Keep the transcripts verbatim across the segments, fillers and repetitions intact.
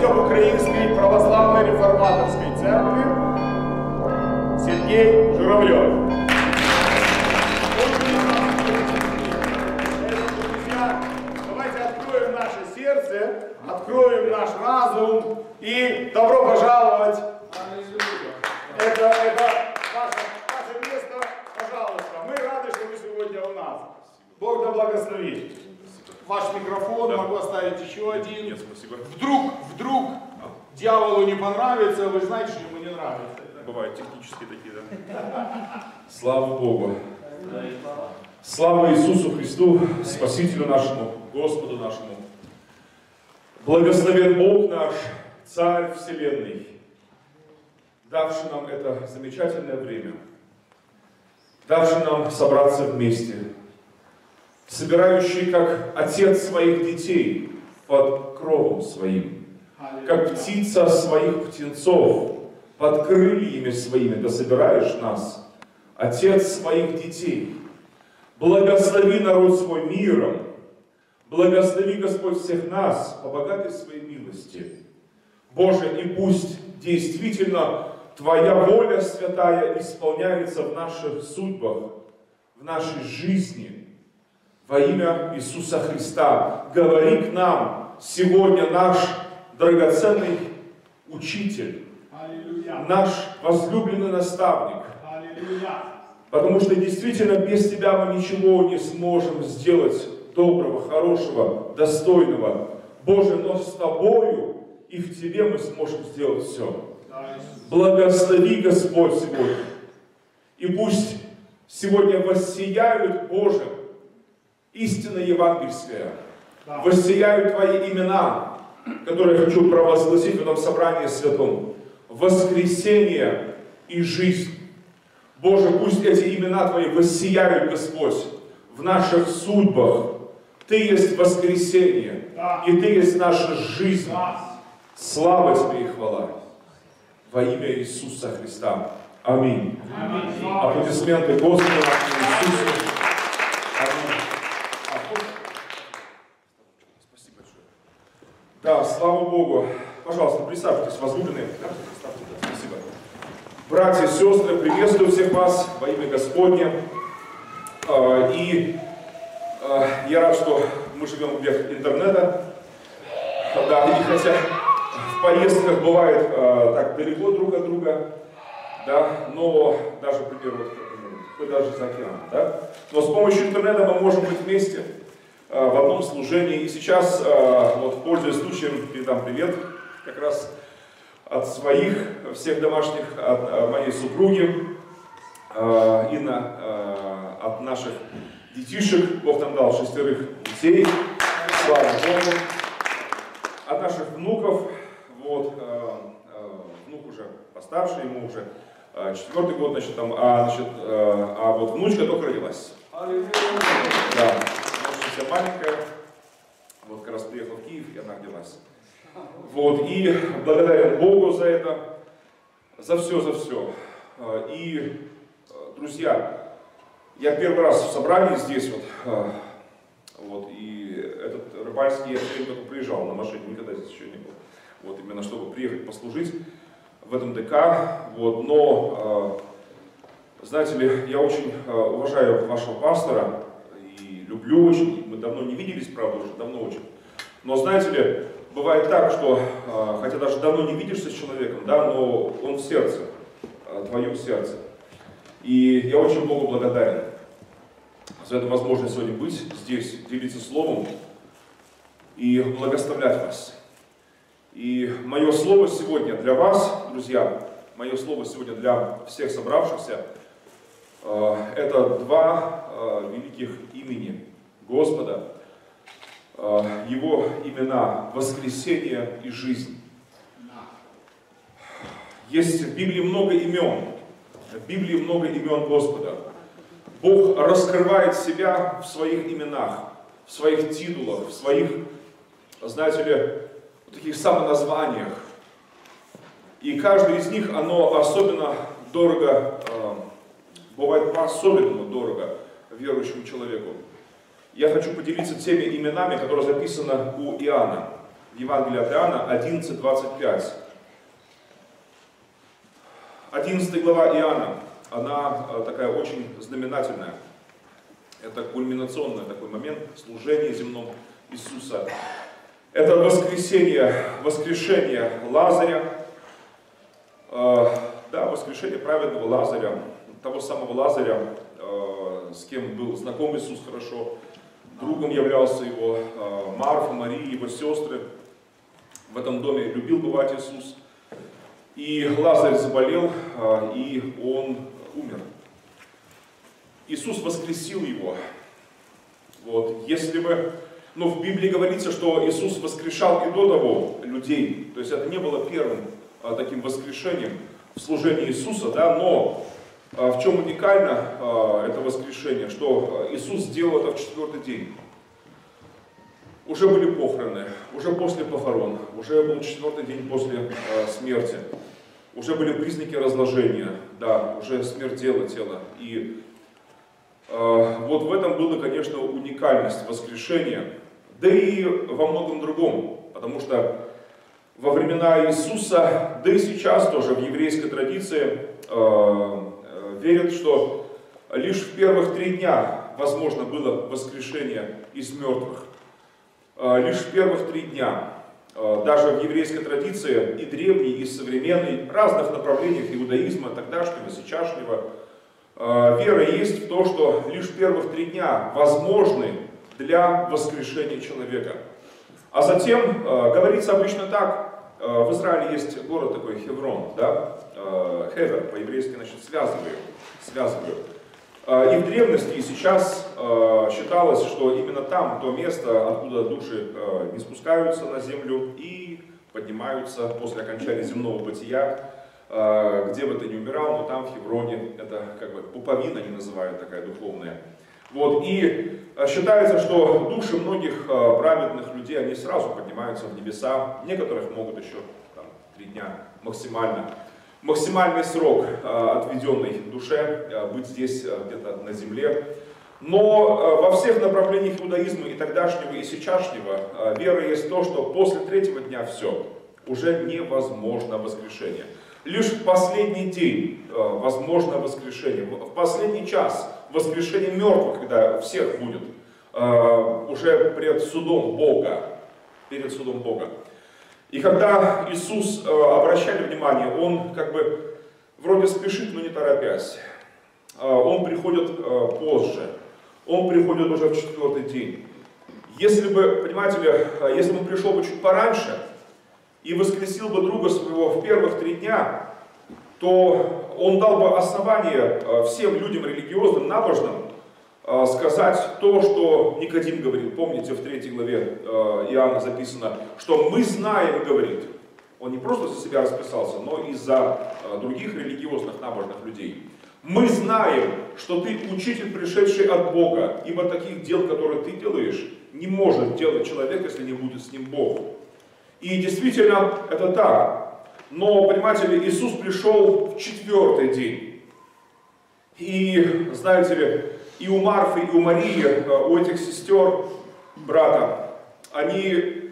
епископ Украинской православной реформаторской церкви Сергей Журавлев. Друзья, давайте откроем наше сердце, откроем наш разум и добро пожаловать. Это, это ваше, ваше место, пожалуйста. Мы рады, что вы сегодня у нас. Бог да благословит. Ваш микрофон, да. Могу оставить еще один. Нет, спасибо. Вдруг, вдруг дьяволу не понравится, вы знаете, что ему не нравится. Бывают технические такие, да? Слава Богу. Слава Иисусу Христу, Спасителю нашему, Господу нашему. Благословен Бог наш, Царь Вселенной, давший нам это замечательное время, давший нам собраться вместе, собирающий как отец своих детей под кровом своим, как птица своих птенцов под крыльями своими, да собираешь нас, отец своих детей. Благослови народ свой миром, благослови Господь всех нас по богатой своей милости. Боже, и пусть действительно Твоя воля святая исполняется в наших судьбах, в нашей жизни. Во имя Иисуса Христа говори к нам сегодня наш драгоценный учитель, Аллилуйя. Наш возлюбленный наставник. Аллилуйя. Потому что действительно без Тебя мы ничего не сможем сделать доброго, хорошего, достойного. Боже, но с Тобою и в Тебе мы сможем сделать все. Благослови, Господь, сегодня. И пусть сегодня воссияют, Боже, истина евангельская, да. Воссияют Твои имена, которые я хочу провозгласить в этом собрании святом. Воскресение и жизнь. Боже, пусть эти имена Твои воссияют, Господь, в наших судьбах. Ты есть воскресение, да. И Ты есть наша жизнь. Да. Слава Тебе и хвала. Во имя Иисуса Христа. Аминь. Аминь. Аплодисменты Господу Иисусу. Аминь. Спасибо большое. Да, слава Богу. Пожалуйста, присаживайтесь, возлюбленные. Спасибо. Братья и сестры, приветствую всех вас во имя Господне. И я рад, что мы живем в век интернета. Да, и хотя в поездках бывает так далеко друг от друга, да, но даже, к примеру, вот, даже за океаном, да, но с помощью интернета мы можем быть вместе в одном служении. И сейчас, вот, пользуясь случаем, передам привет как раз от своих, всех домашних, от моей супруги, и на, от наших детишек. Бог нам дал шестерых детей, слава Богу. От наших внуков, вот, внук уже постарше, ему уже четвертый год, значит, там, а, значит, а вот внучка только родилась. Да, вся маленькая, вот как раз приехал в Киев, и она родилась. Вот, и благодарен Богу за это, за все, за все. И, друзья, я первый раз в собрании здесь, вот, вот, и этот рыбальский, я только приезжал на машине, никогда здесь еще не был. Вот, именно чтобы приехать послужить в этом ДК, вот, но, э, знаете ли, я очень э, уважаю вашего пастора и люблю очень, мы давно не виделись, правда, уже давно очень, но, знаете ли, бывает так, что, э, хотя даже давно не видишься с человеком, да, но он в сердце, э, твоем сердце, и я очень Богу благодарен за эту возможность сегодня быть здесь, делиться словом и благословлять вас. И мое слово сегодня для вас, друзья, мое слово сегодня для всех собравшихся, э, это два э, великих имени Господа, э, Его имена воскресение и жизнь. Есть в Библии много имен, в Библии много имен Господа. Бог раскрывает себя в своих именах, в своих титулах, в своих, знаете ли, таких самоназваниях. И каждый из них, оно особенно дорого, э, бывает по-особенному дорого верующему человеку. Я хочу поделиться теми именами, которые записаны у Иоанна. в Евангелии от Иоанна одиннадцать двадцать пять. одиннадцатая глава Иоанна, она такая очень знаменательная. Это кульминационный такой момент служения земном Иисуса. Это воскресение, воскрешение Лазаря, э, да, воскрешение праведного Лазаря, того самого Лазаря, э, с кем был знаком Иисус хорошо, другом являлся его э, Марфа, Мария, его сестры. В этом доме любил бывать Иисус. И Лазарь заболел, э, и он умер. Иисус воскресил его. Вот. Если бы, ну, в Библии говорится, что Иисус воскрешал и до того людей, то есть это не было первым а, таким воскрешением в служении Иисуса, да, но а, в чем уникально а, это воскрешение, что Иисус сделал это в четвертый день. Уже были похороны, уже после похорон, уже был четвертый день после а, смерти, уже были признаки разложения, да, уже смердело тело. И вот в этом была, конечно, уникальность воскрешения, да и во многом другом, потому что во времена Иисуса, да и сейчас тоже в еврейской традиции э, верят, что лишь в первых три дня возможно было воскрешение из мертвых. Э, лишь в первых три дня. Э, даже в еврейской традиции и древней, и современной, разных направлениях иудаизма, тогдашнего, сейчасшнего, вера есть в то, что лишь первых три дня возможны для воскрешения человека. А затем, говорится обычно так, в Израиле есть город такой Хеврон, да, Хевер, по-еврейски, значит, связываю, связываю. И в древности, и сейчас считалось, что именно там то место, откуда души не спускаются на землю и поднимаются после окончания земного бытия, где бы ты ни умирал, но там в Хевроне, это как бы пуповина, они называют, такая духовная. Вот, и считается, что души многих праведных людей, они сразу поднимаются в небеса, некоторых могут еще там, три дня максимально. Максимальный срок, отведенный душе, быть здесь где-то на земле. Но во всех направлениях иудаизма и тогдашнего, и сейчасшнего вера есть то, что после третьего дня все, уже невозможно воскрешение. Лишь в последний день э, возможно воскрешение, в последний час воскрешение мертвых, когда всех будет, э, уже пред судом Бога, перед судом Бога. И когда Иисус, э, обращали внимание, Он как бы вроде спешит, но не торопясь. Э, он приходит э, позже, Он приходит уже в четвертый день. Если бы, понимаете ли, э, если бы Он пришел бы чуть пораньше, и воскресил бы друга своего в первых три дня, то он дал бы основание всем людям религиозным, набожным, сказать то, что Никодим говорил. Помните, в третьей главе Иоанна записано, что мы знаем, говорит. Он не просто за себя расписался, но и за других религиозных, набожных людей. Мы знаем, что ты учитель, пришедший от Бога, ибо таких дел, которые ты делаешь, не может делать человек, если не будет с ним Бог. И действительно, это так. Но, понимаете ли, Иисус пришел в четвертый день. И, знаете ли, и у Марфы, и у Марии, у этих сестер, брата, они,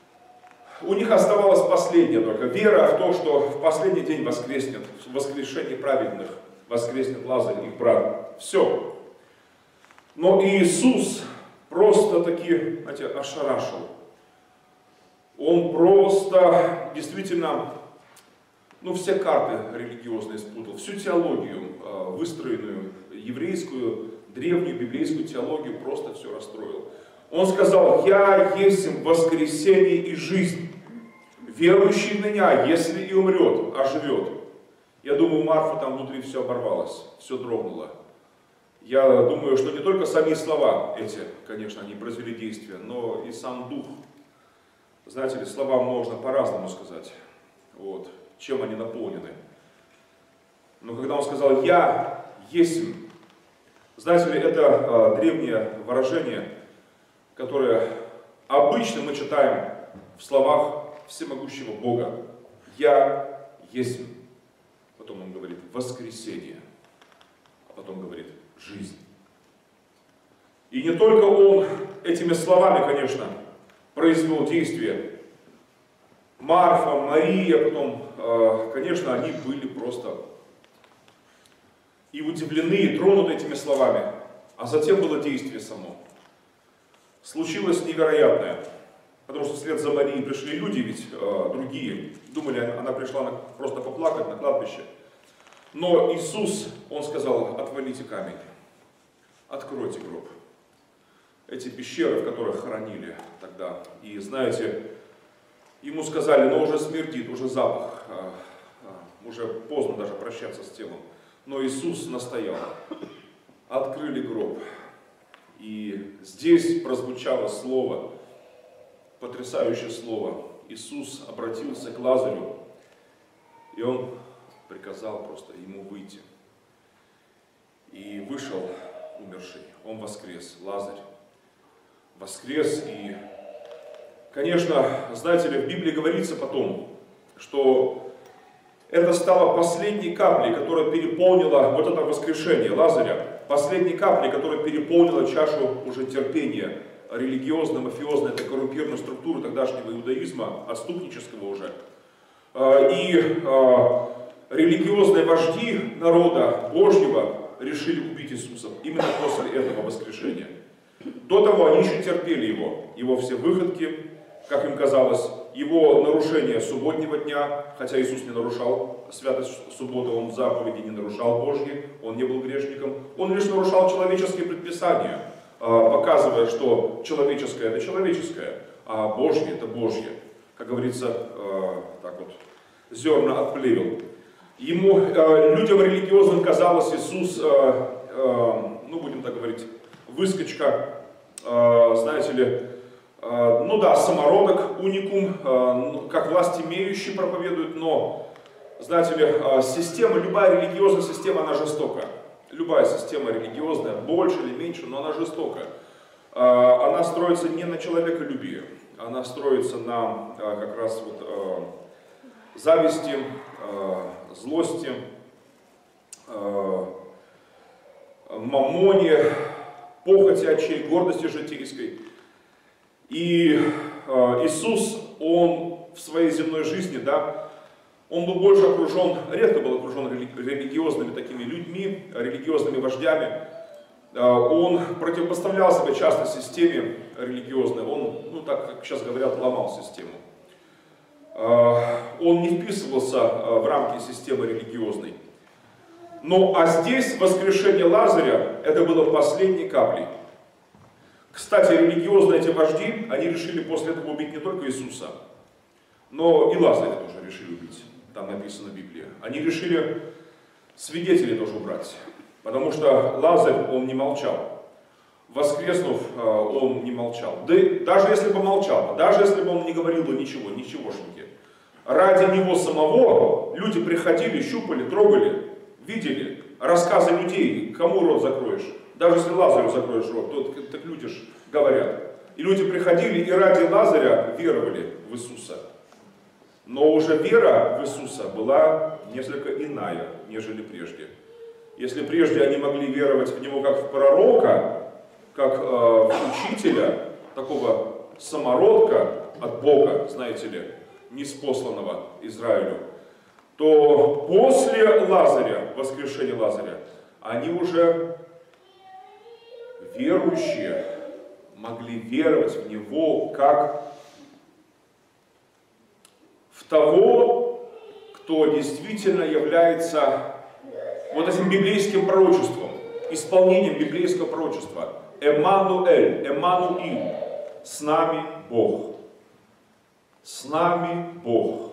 у них оставалась последняя только вера в то, что в последний день воскреснет, в воскрешении праведных воскреснет Лазарь, их брат. Все. Но Иисус просто-таки, знаете, ошарашил. Он просто, действительно, ну, все карты религиозные спутал, всю теологию, выстроенную еврейскую, древнюю библейскую теологию, просто все расстроил. Он сказал: «Я есть воскресение и жизнь. Верующий в меня, если и умрет, оживет». Я думаю, у Марфы там внутри все оборвалось, все дрогнуло. Я думаю, что не только сами слова эти, конечно, они произвели действие, но и сам дух. Знаете ли, слова можно по-разному сказать, вот, чем они наполнены. Но когда он сказал «Я есть», знаете ли, это э, древнее выражение, которое обычно мы читаем в словах всемогущего Бога. «Я есть». Потом он говорит «воскресение», а потом говорит «жизнь». И не только он этими словами, конечно, произвел действие, Марфа, Мария, потом, конечно, они были просто и удивлены, и тронуты этими словами. А затем было действие само. Случилось невероятное. Потому что вслед за Марией пришли люди, ведь э, другие думали, она пришла на, просто поплакать на кладбище. Но Иисус, Он сказал: отвалите камень, откройте гроб. Эти пещеры, в которых хоронили тогда. И знаете, Ему сказали: но уже смердит, уже запах, э, э, уже поздно даже прощаться с телом. Но Иисус настоял. Открыли гроб. И здесь прозвучало слово, потрясающее слово. Иисус обратился к Лазарю, и Он приказал просто ему выйти. И вышел умерший, он воскрес, Лазарь воскрес. И, конечно, знаете ли, в Библии говорится потом, что это стало последней каплей, которая переполнила вот это воскрешение Лазаря, последней каплей, которая переполнила чашу уже терпения религиозно-мафиозной, этой коррумпированной структуры тогдашнего иудаизма, отступнического уже. И религиозные вожди народа Божьего решили убить Иисуса именно после этого воскрешения. До того они еще терпели Его, Его все выходки, как им казалось, Его нарушение субботнего дня, хотя Иисус не нарушал святость субботы, Он заповеди не нарушал Божьи, Он не был грешником, Он лишь нарушал человеческие предписания, показывая, что человеческое это человеческое, а Божье это Божье. Как говорится, так вот, зерна от плевел. Ему, людям религиозным казалось, Иисус, ну будем так говорить, выскочка, знаете ли, ну да, самородок, уникум, как власть имеющий проповедует, но, знаете ли, система, любая религиозная система, она жестока. Любая система религиозная, больше или меньше, но она жестокая. Она строится не на человеколюбии, она строится на как раз вот зависти, злости, мамоне, похоти очей, гордости житейской. И Иисус, Он в своей земной жизни, да, Он был больше окружен, редко был окружен религиозными такими людьми, религиозными вождями. Он противопоставлял себя часто системе религиозной, он, ну так как сейчас говорят, ломал систему. Он не вписывался в рамки системы религиозной. Ну а здесь воскрешение Лазаря, это было последней каплей. Кстати, религиозные эти вожди, они решили после этого убить не только Иисуса, но и Лазаря тоже решили убить. Там написано в Библии. Они решили свидетелей тоже убрать, потому что Лазарь, он не молчал. Воскреснув, он не молчал. Да даже если бы молчал, даже если бы он не говорил бы ничего, ничегошеньки, ради него самого люди приходили, щупали, трогали, видели рассказы людей, кому рот закроешь. Даже если Лазарю закроешь рот, то так люди же говорят. И люди приходили и ради Лазаря веровали в Иисуса. Но уже вера в Иисуса была несколько иная, нежели прежде. Если прежде они могли веровать в Него как в пророка, как э, в учителя, такого самородка от Бога, знаете ли, ниспосланного Израилю, то после Лазаря, воскрешения Лазаря, они уже верующие могли веровать в Него как в того, кто действительно является вот этим библейским пророчеством, исполнением библейского пророчества. Эммануэль, Эммануил, с нами Бог. С нами Бог.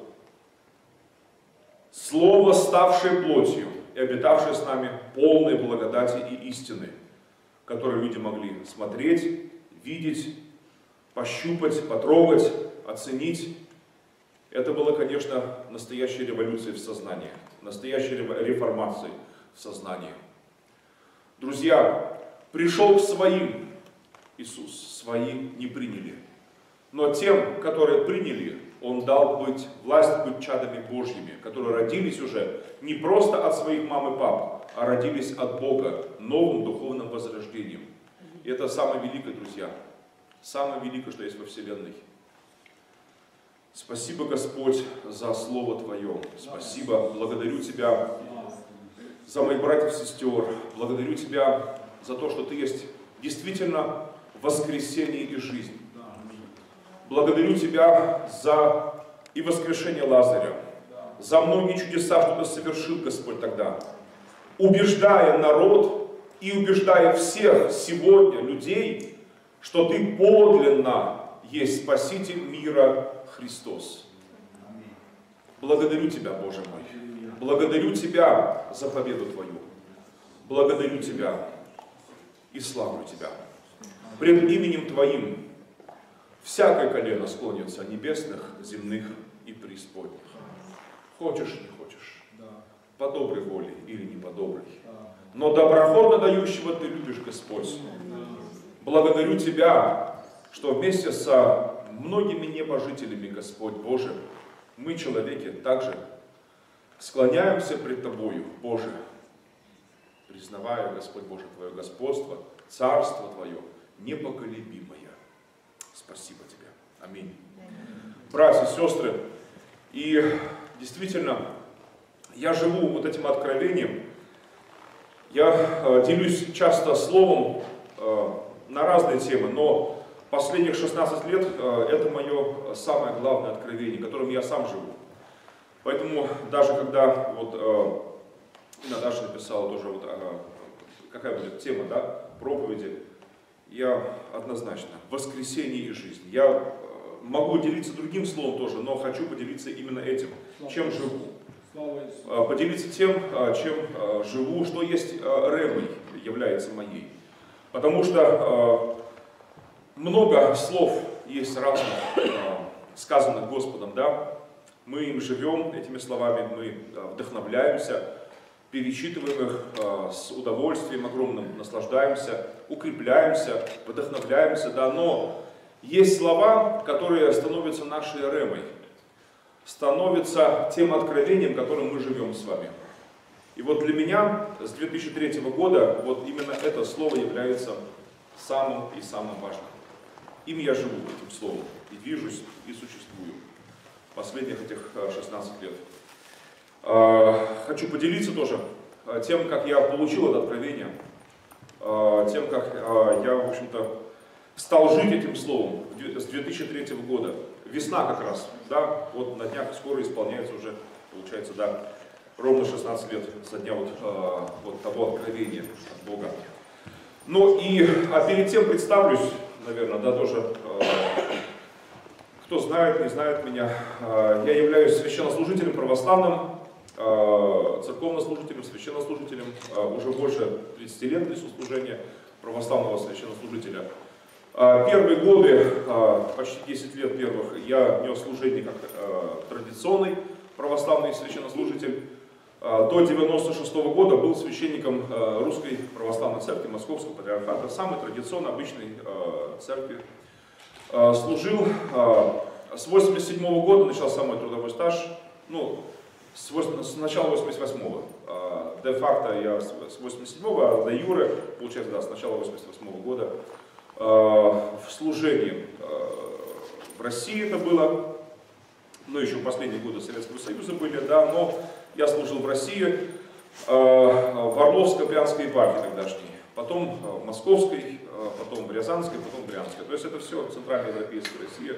Слово, ставшее плотью и обитавшее с нами полной благодати и истины, которые люди могли смотреть, видеть, пощупать, потрогать, оценить. Это было, конечно, настоящей революцией в сознании, настоящей реформацией в сознании. Друзья, пришел к своим Иисус, свои не приняли. Но тем, которые приняли, Он дал быть, власть быть чадами Божьими, которые родились уже не просто от своих мам и пап, а родились от Бога новым духовным возрождением. И это самое великое, друзья, самое великое, что есть во Вселенной. Спасибо, Господь, за Слово Твое. Спасибо, благодарю Тебя за моих братьев и сестер. Благодарю Тебя за то, что Ты есть действительно воскресение и жизнь. Благодарю Тебя за и воскрешение Лазаря, за многие чудеса, что Ты совершил, Господь, тогда, убеждая народ и убеждая всех сегодня людей, что Ты подлинно есть Спаситель мира Христос. Благодарю Тебя, Боже мой. Благодарю Тебя за победу Твою. Благодарю Тебя и славлю Тебя. Пред именем Твоим всякое колено склонится небесных, земных и преисподних. Хочешь, не хочешь, по доброй воле или не по доброй. Но доброходно дающего Ты любишь, Господь. Благодарю Тебя, что вместе со многими небожителями, Господь Боже, мы, человеки, также склоняемся пред Тобою, Боже, признавая, Господь Боже, Твое господство, царство Твое непоколебимое. Спасибо Тебе. Аминь. Братья и сестры, и действительно, я живу вот этим откровением, я э, делюсь часто словом э, на разные темы, но последних шестнадцать лет э, это мое самое главное откровение, которым я сам живу. Поэтому даже когда вот э, Наташа написала тоже, вот, э, какая будет тема, да, проповеди, я однозначно, воскресение и жизнь. Я э, могу делиться другим словом тоже, но хочу поделиться именно этим, чем живу. Э, поделиться тем, э, чем э, живу, что есть э, ремой, является моей. Потому что э, много слов есть разных, э, сказанных Господом, да, мы им живем, этими словами мы э, вдохновляемся, перечитываем их э, с удовольствием огромным, наслаждаемся, укрепляемся, вдохновляемся, да, но есть слова, которые становятся нашей ремой, становятся тем откровением, которым мы живем с вами. И вот для меня с две тысячи третьего года вот именно это слово является самым и самым важным. Им я живу, этим словом, и движусь, и существую последних этих шестнадцать лет. Хочу поделиться тоже тем, как я получил это откровение, тем, как я, в общем-то, стал жить этим словом с две тысячи третьего года. Весна как раз, да, вот на днях скоро исполняется уже, получается, да, ровно шестнадцать лет со дня вот, вот того откровения от Бога. Ну и, а перед тем представлюсь, наверное, да, тоже, кто знает, не знает меня, я являюсь священнослужителем православным, церковнослужителем, священнослужителем, уже больше тридцати лет несу служение православного священнослужителя. Первые годы, почти десять лет первых, я нес служение как традиционный православный священнослужитель. До девяносто шестого года был священником Русской Православной Церкви Московского Патриархата, самой традиционной, обычной церкви. Служил с восемьдесят седьмого года, начался мой трудовой стаж, ну, с, с начала восемьдесят восьмого. Де-факто я с восемьдесят седьмого, а де юре, получается, да, с начала восемьдесят восьмого года. В служении в России это было, ну, еще в последние годы Советского Союза были, да, но я служил в России, в Орловско-Брянской епархии тогдашней, потом в Московской, потом в Рязанской, потом в Брянской. То есть это все центральноевропейская Россия.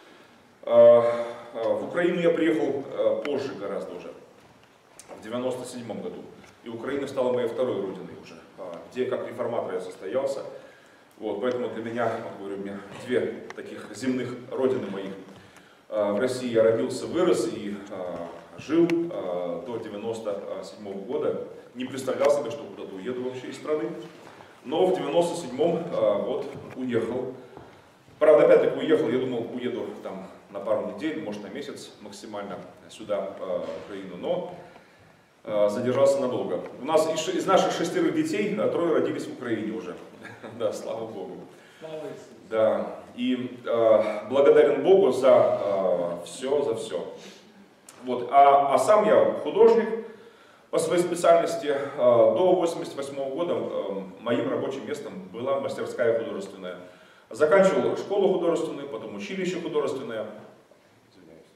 В Украину я приехал позже гораздо уже, в девяносто седьмом году. И Украина стала моей второй родиной уже, где как реформатор я состоялся. Вот, поэтому для меня, вот говорю, у меня две таких земных родины моих. В России я родился, вырос и жил до девяносто седьмого года. Не представлял себе, что куда-то уеду вообще из страны. Но в девяносто седьмом вот уехал. Правда, опять-таки уехал, я думал, уеду там на пару недель, может на месяц максимально сюда, в Украину, но задержался надолго. У нас из наших шестерых детей трое родились в Украине уже. Да, слава Богу. Да, и э, благодарен Богу за э, все, за все. Вот. А, а сам я художник по своей специальности. Э, до восемьдесят восьмого года э, моим рабочим местом была мастерская художественная. Заканчивал школу художественную, потом училище художественное. Извиняюсь.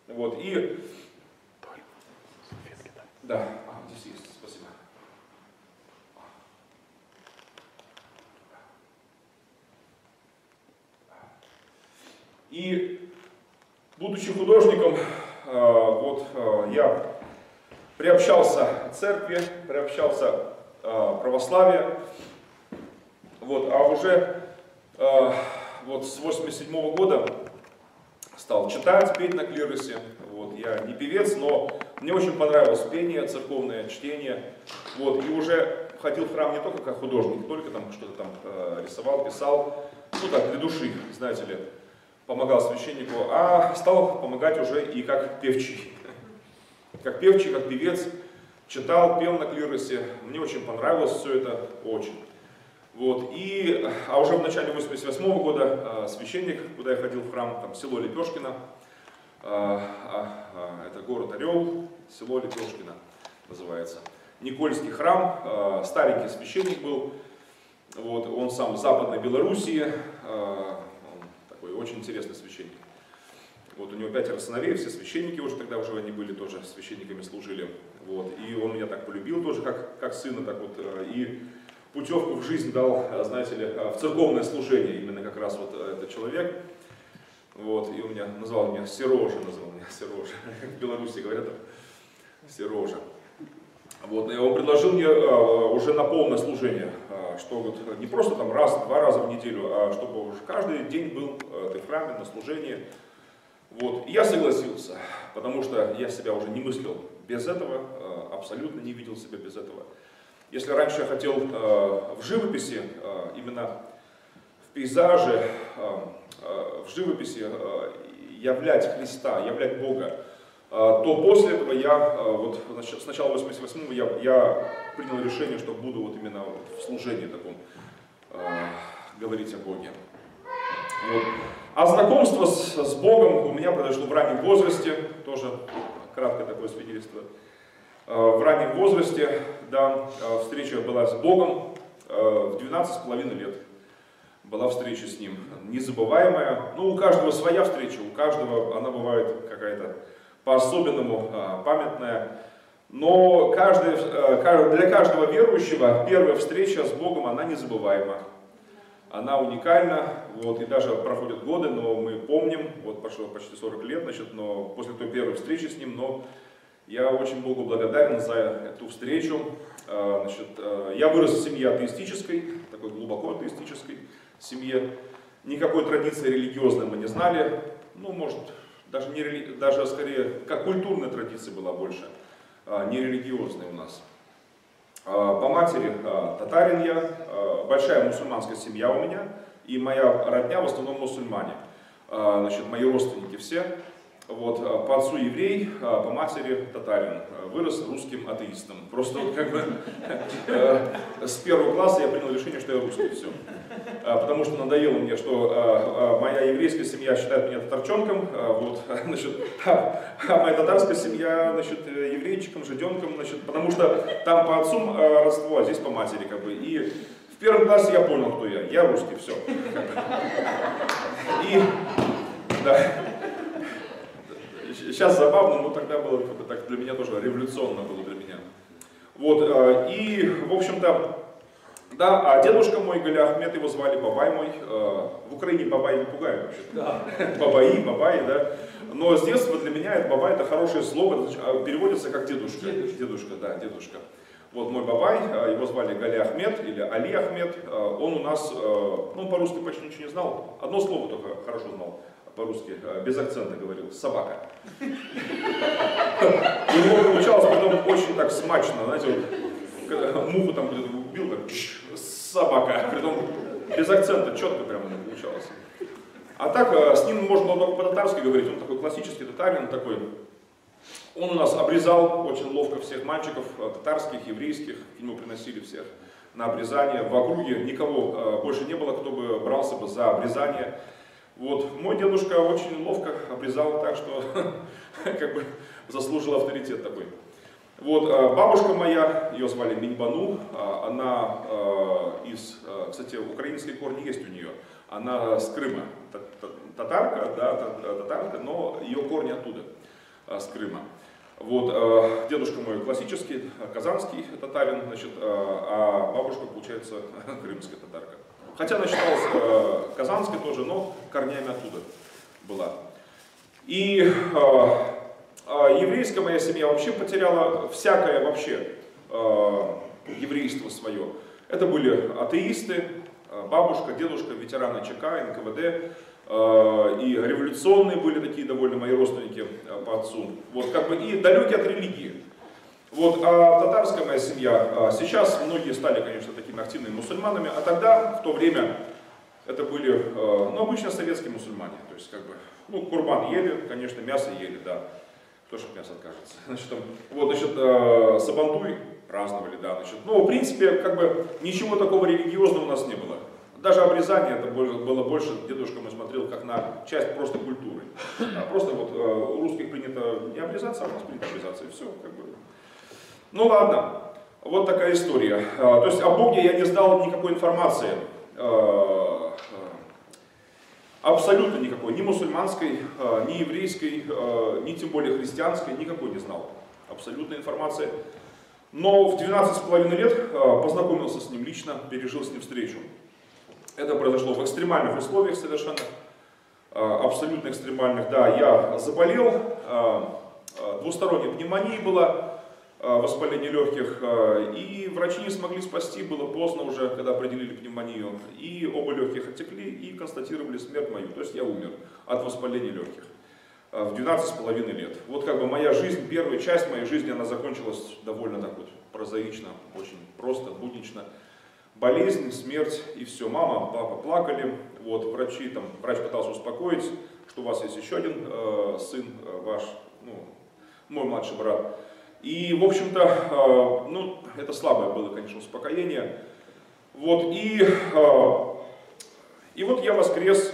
Вот, и... Да, а, здесь есть, спасибо. И, будучи художником, вот я приобщался к церкви, приобщался к православию, вот, а уже вот с восемьдесят седьмого года стал читать, петь на клиросе. Вот, я не певец, но мне очень понравилось пение, церковное чтение. Вот, и уже ходил в храм не только как художник, не только там что-то там э, рисовал, писал, ну так, для души, знаете ли, помогал священнику, а стал помогать уже и как певчий. Как певчий, как певец, читал, пел на клиросе. Мне очень понравилось все это, очень. Вот, и, а уже в начале восемьдесят восьмого года э, священник, куда я ходил в храм, там село Лепешкино, э, э, это город Орел, село Лепешкино называется. Никольский храм, э, старенький священник был, вот, он сам из Западной Белоруссии, э, он такой очень интересный священник. Вот, у него пятеро сыновей, все священники уже, тогда уже они были тоже священниками, служили. Вот, и он меня так полюбил тоже, как, как сына, так вот, э, и путевку в жизнь дал, знаете ли, в церковное служение, именно как раз вот этот человек. Вот, и у меня назвал меня Сережа, назвал меня Сережа, как в Беларуси говорят, Сережа. Вот, и он предложил мне а, уже на полное служение, а, что вот не просто там раз, два раза в неделю, а чтобы уже каждый день был а, ты в храме на служении. Вот, и я согласился, потому что я себя уже не мыслил без этого, а, абсолютно не видел себя без этого. Если раньше я хотел э, в живописи, э, именно в пейзаже, э, э, в живописи э, являть Христа, являть Бога, э, то после этого я, э, вот значит, с начала восемьдесят восьмого я, я принял решение, что буду вот именно вот в служении таком э, говорить о Боге. Вот. А знакомство с, с Богом у меня произошло в раннем возрасте, тоже краткое такое свидетельство. В раннем возрасте, да, встреча была с Богом, в двенадцать с половиной лет была встреча с Ним, незабываемая. Ну, у каждого своя встреча, у каждого она бывает какая-то по-особенному памятная. Но каждый, для каждого верующего первая встреча с Богом, она незабываема. Она уникальна, вот, и даже проходят годы, но мы помним, вот прошло почти сорок лет, значит, но после той первой встречи с Ним, но я очень Богу благодарен за эту встречу. Значит, я вырос в семье атеистической, такой глубоко атеистической семье. Никакой традиции религиозной мы не знали. Ну, может, даже, не рели... даже скорее, как культурная традиция была больше, не религиозная у нас. По матери татарин я, большая мусульманская семья у меня, и моя родня в основном мусульмане. Значит, мои родственники все. Вот, по отцу еврей, по матери татарин. Вырос русским атеистом. Просто вот как бы с первого класса я принял решение, что я русский, все. Потому что надоело мне, что моя еврейская семья считает меня татарчонком, вот, значит, а моя татарская семья, значит, еврейчиком, жиденком, значит, потому что там по отцу родство, а здесь по матери, как бы. И в первом классе я понял, кто я. Я русский, все. И, да. Сейчас забавно, но тогда было так для меня тоже революционно было для меня. Вот, и, в общем-то, да, а дедушка мой, Галя Ахмед, его звали Бабай мой, в Украине Бабай не пугают вообще. Да. Бабаи, Бабай, да. Но с детства для меня это Бабай, это хорошее слово, переводится как дедушка. Дедушка, дедушка да, дедушка. Вот мой Бабай, его звали Галя Ахмед или Али Ахмед, он у нас, ну, по-русски почти ничего не знал, одно слово только хорошо знал. По-русски, без акцента говорил, собака. У него получалось потом очень так смачно, знаете, вот, когда муху там убил, так, собака, притом без акцента, четко прямо получалось. А так, с ним можно было только по-татарски говорить, он такой классический татарин, такой. Он у нас обрезал очень ловко всех мальчиков, татарских, еврейских, к нему приносили всех на обрезание. В округе никого больше не было, кто бы брался бы за обрезание. Вот, мой дедушка очень ловко обрезал так, что как бы заслужил авторитет такой. Вот, бабушка моя, ее звали Миньбану, она из, кстати, украинские корни есть у нее, она с Крыма, татарка, да, татарка, но ее корни оттуда. с Крыма. Вот, дедушка мой классический, казанский татарин, значит, а бабушка, получается, крымская татарка. Хотя она считалась казанской тоже, но корнями оттуда была. И еврейская моя семья вообще потеряла всякое вообще еврейство свое. Это были атеисты, бабушка, дедушка, ветераны ЧК, эн ка вэ дэ. И революционные были такие довольно мои родственники по отцу, вот, как бы, и далекие от религии. Вот, а татарская моя семья, сейчас многие стали, конечно, такими активными мусульманами, а тогда, в то время, это были, ну, обычно советские мусульмане, то есть, как бы, ну, курбан ели, конечно, мясо ели, да, кто же от мяса откажется, значит, там, вот, значит, сабантуй праздновали, да, значит, ну, в принципе, как бы, ничего такого религиозного у нас не было. Даже обрезание это было больше, дедушка мой смотрел, как на часть просто культуры. А просто вот у русских принято не обрезаться, а у нас принято обрезаться, и все. Как бы. Ну ладно, вот такая история. То есть о Боге я не знал никакой информации. Абсолютно никакой. Ни мусульманской, ни еврейской, ни тем более христианской, никакой не знал. Абсолютной информации. Но в двенадцать с половиной лет познакомился с ним лично, пережил с ним встречу. Это произошло в экстремальных условиях совершенно, абсолютно экстремальных. Да, я заболел, двусторонняя пневмония была, воспаление легких, и врачи не смогли спасти, было поздно уже, когда определили пневмонию, и оба легких оттекли, и констатировали смерть мою, то есть я умер от воспаления легких в двенадцать с половиной лет. Вот как бы моя жизнь, первая часть моей жизни, она закончилась довольно так вот прозаично, очень просто, буднично. Болезнь, смерть и все. Мама, папа плакали, вот, врачи, там, врач пытался успокоить, что у вас есть еще один э, сын, э, ваш, ну, мой младший брат. И, в общем-то, э, ну, это слабое было, конечно, успокоение. Вот, и, э, и вот я воскрес,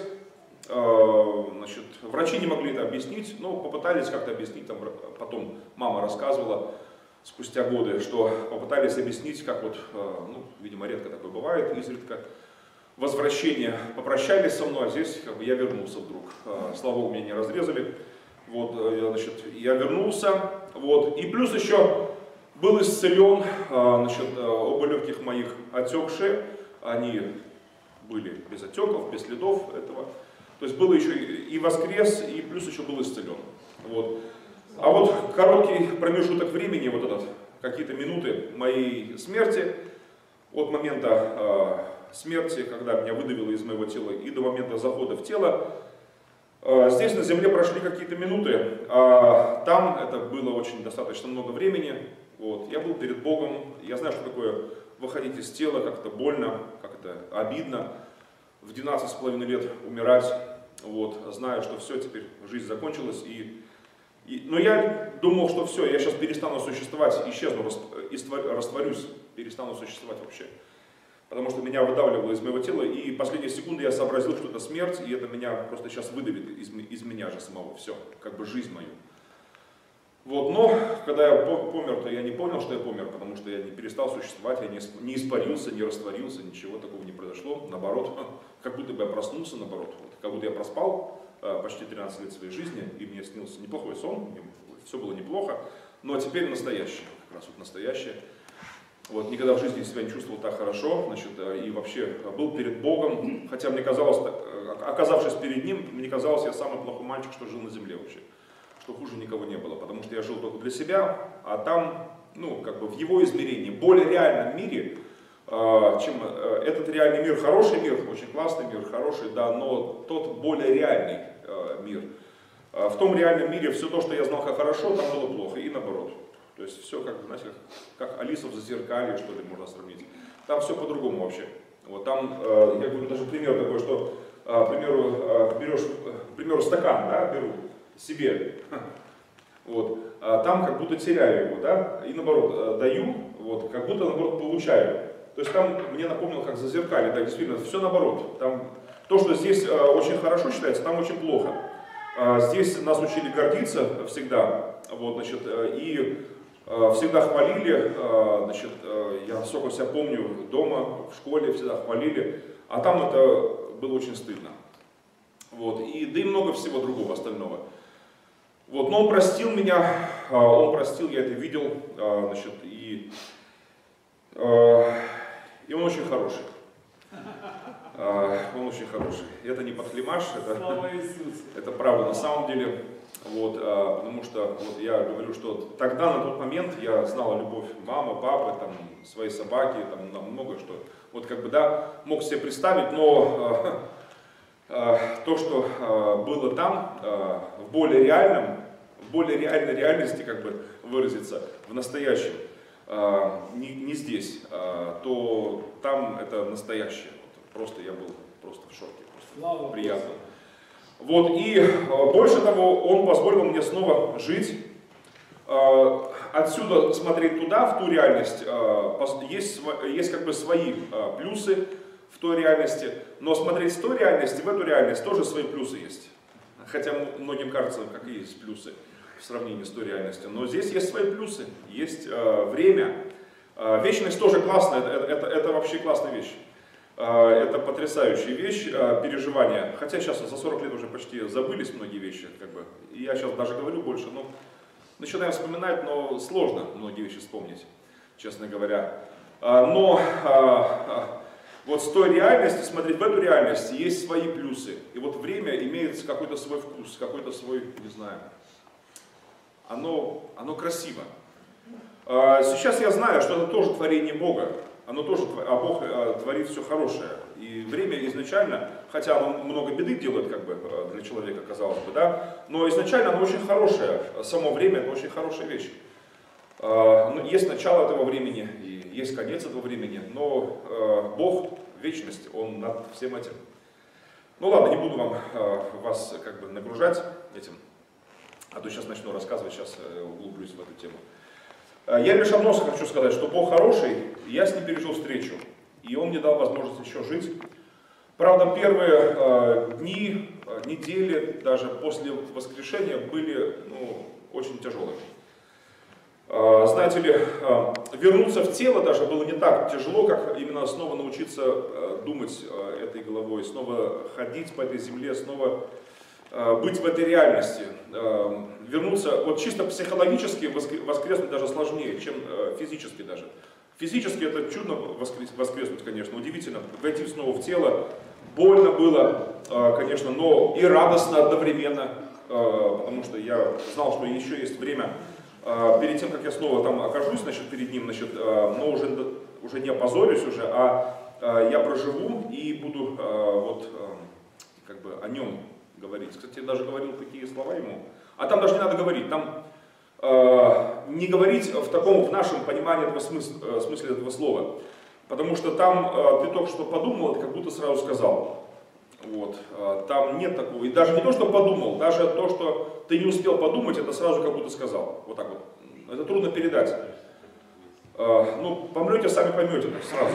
э, значит, врачи не могли это объяснить, но попытались как-то объяснить, там, потом мама рассказывала, спустя годы, что попытались объяснить, как вот, ну, видимо, редко такое бывает, изредка, возвращение, попрощались со мной, а здесь как бы я вернулся вдруг. Слава Богу, меня не разрезали, вот, значит, я вернулся, вот, и плюс еще был исцелен, значит, оба легких моих отекшие, они были без отеков, без следов этого, то есть было еще и воскрес, и плюс еще был исцелен, вот. А вот короткий промежуток времени, вот этот, какие-то минуты моей смерти, от момента э, смерти, когда меня выдавило из моего тела, и до момента захода в тело, э, здесь на земле прошли какие-то минуты, а там это было очень достаточно много времени. Вот, я был перед Богом, я знаю, что такое выходить из тела, как это больно, как это обидно, в двенадцать с половиной лет умирать, вот, знаю, что все, теперь жизнь закончилась, и И, но я думал, что все, я сейчас перестану существовать, исчезну, растворюсь, перестану существовать вообще. Потому что меня выдавливало из моего тела, и последние секунды я сообразил, что это смерть, и это меня просто сейчас выдавит из, из меня же самого, все, как бы жизнь мою. Вот, но когда я помер, то я не понял, что я помер, потому что я не перестал существовать, я не, не испарился, не растворился, ничего такого не произошло, наоборот, как будто бы я проснулся, наоборот, вот, как будто я проспал почти тринадцать лет своей жизни, и мне снился неплохой сон, все было неплохо, но теперь настоящее, как раз вот настоящее. Вот, никогда в жизни себя не чувствовал так хорошо, значит, и вообще был перед Богом, хотя мне казалось, оказавшись перед Ним, мне казалось, я самый плохой мальчик, что жил на земле вообще, что хуже никого не было, потому что я жил только для себя, а там, ну, как бы в Его измерении, более реальном мире, чем этот реальный мир, хороший мир, очень классный мир, хороший, да, но тот более реальный мир. В том реальном мире все то, что я знал как хорошо, там было плохо, и наоборот. То есть все как, знаете, как, как Алиса в зазеркалье, что ли, можно сравнить. Там все по-другому вообще. Вот там, я говорю, даже пример такой, что, к примеру, берешь, к примеру, стакан, да, беру себе, вот, там как будто теряю его, да, и наоборот, даю, вот, как будто, наоборот, получаю. То есть там мне напомнил, как зазеркалье, да, действительно, все наоборот. Там, то, что здесь очень хорошо считается, там очень плохо. Здесь нас учили гордиться всегда, вот, значит, и всегда хвалили, значит, я сколько себя помню, дома, в школе всегда хвалили, а там это было очень стыдно. Вот, и, да и много всего другого остального. Вот, но он простил меня, он простил, я это видел, значит, и, и он очень хороший. Он очень хороший. Это не подхлимаш, это, это правда на самом деле. Вот, потому что вот я говорю, что тогда, на тот момент, я знал любовь мамы, папы, там, своей собаки, там, много что. Вот как бы, да, мог себе представить, но то, что было там, в более реальном, в более реальной реальности, как бы выразиться, в настоящем, не, не здесь, то там это настоящее. Просто я был просто в шоке, просто приятно. Вот, и больше того, он позволил мне снова жить, отсюда смотреть туда, в ту реальность. Есть, есть как бы свои плюсы в той реальности, но смотреть с той реальности в эту реальность тоже свои плюсы есть. Хотя многим кажется, какие есть плюсы в сравнении с той реальностью. Но здесь есть свои плюсы, есть время. Вечность тоже классная, это, это, это вообще классная вещь. Это потрясающая вещь, переживания. Хотя сейчас за сорок лет уже почти забылись многие вещи. Как бы. И я сейчас даже говорю больше, но начинаю вспоминать, но сложно многие вещи вспомнить, честно говоря. Но вот с той реальности, смотреть в эту реальность, есть свои плюсы. И вот время имеет какой-то свой вкус, какой-то свой, не знаю, оно, оно красиво. Сейчас я знаю, что это тоже творение Бога. Оно тоже, а Бог творит все хорошее. И время изначально, хотя оно много беды делает как бы для человека, казалось бы, да, но изначально оно очень хорошее. Само время это очень хорошая вещь. Есть начало этого времени, и есть конец этого времени, но Бог, вечность, Он над всем этим. Ну ладно, не буду вам, вас как бы нагружать этим, а то сейчас начну рассказывать, сейчас углублюсь в эту тему. Я лишь одно хочу сказать, что Бог хороший, я с ним пережил встречу, и Он мне дал возможность еще жить. Правда, первые э, дни, недели, даже после воскрешения были ну, очень тяжелыми. Э, знаете ли, э, вернуться в тело даже было не так тяжело, как именно снова научиться э, думать э, этой головой, снова ходить по этой земле, снова э, быть в этой реальности. Э, вернуться, вот чисто психологически воскреснуть даже сложнее, чем э, физически даже. Физически это чудно воскреснуть, конечно, удивительно, войти снова в тело. Больно было, э, конечно, но и радостно одновременно, э, потому что я знал, что еще есть время. Э, перед тем, как я снова там окажусь, значит, перед ним, значит, э, но уже, уже не опозорюсь уже, а э, я проживу и буду э, вот, э, как бы о нем говорить. Кстати, я даже говорил такие слова ему. А там даже не надо говорить, там э, не говорить в таком, в нашем понимании этого смысла, э, смысле этого слова. Потому что там э, ты только что подумал, это как будто сразу сказал. Вот, э, там нет такого. И даже не то, что подумал, даже то, что ты не успел подумать, это сразу как будто сказал. Вот так вот. Это трудно передать. Э, ну, помрете, сами поймете сразу.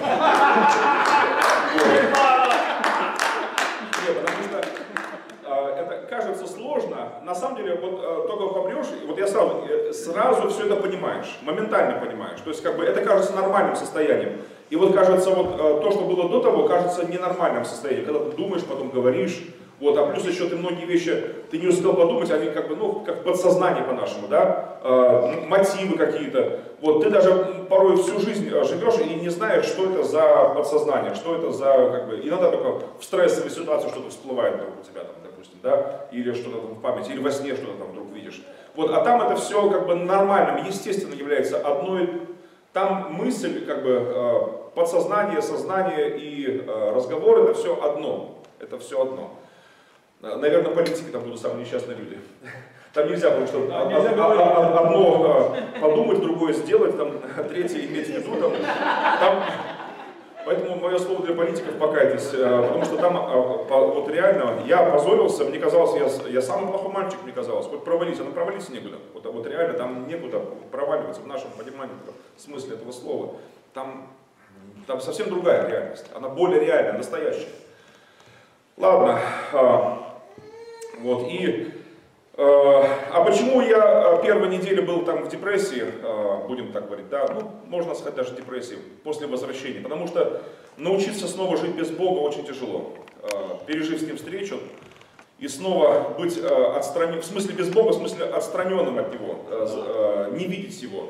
Нет, потому что это кажется сложно, на самом деле, вот только помрешь, и вот я сразу, сразу все это понимаешь, моментально понимаешь, то есть как бы это кажется нормальным состоянием. И вот кажется, вот то, что было до того, кажется ненормальным состоянием, когда ты думаешь, потом говоришь, вот, а плюс еще ты многие вещи, ты не успел подумать, они как бы, ну, как подсознание по-нашему, да, э, мотивы какие-то, вот, ты даже порой всю жизнь живешь и не знаешь, что это за подсознание, что это за, как бы, иногда только в стрессовой ситуации что-то всплывает вдруг у тебя, там, допустим, да, или что-то там в памяти, или во сне что-то там вдруг видишь, вот, а там это все как бы нормальным, естественно является одной, там мысль, как бы, подсознание, сознание и разговор, это все одно, это все одно. Наверное, политики там будут самые несчастные люди. Там нельзя, потому что да, нельзя одно подумать, другое сделать, там, третье иметь в виду. Там, там, поэтому мое слово для политиков покайтесь, потому что там вот реально я опозорился, мне казалось, я, я самый плохой мальчик, мне казалось, хоть провалиться, но провалиться некуда. Вот, вот реально там некуда проваливаться в нашем понимании, в смысле этого слова. Там, там совсем другая реальность, она более реальная, настоящая. Ладно. Вот, и, э, а почему я первую неделю был там в депрессии, э, будем так говорить, да, ну, можно сказать даже депрессии, после возвращения, потому что научиться снова жить без Бога очень тяжело, э, пережив с Ним встречу, и снова быть отстраненным, в смысле без Бога, в смысле отстраненным от Него, не видеть Его.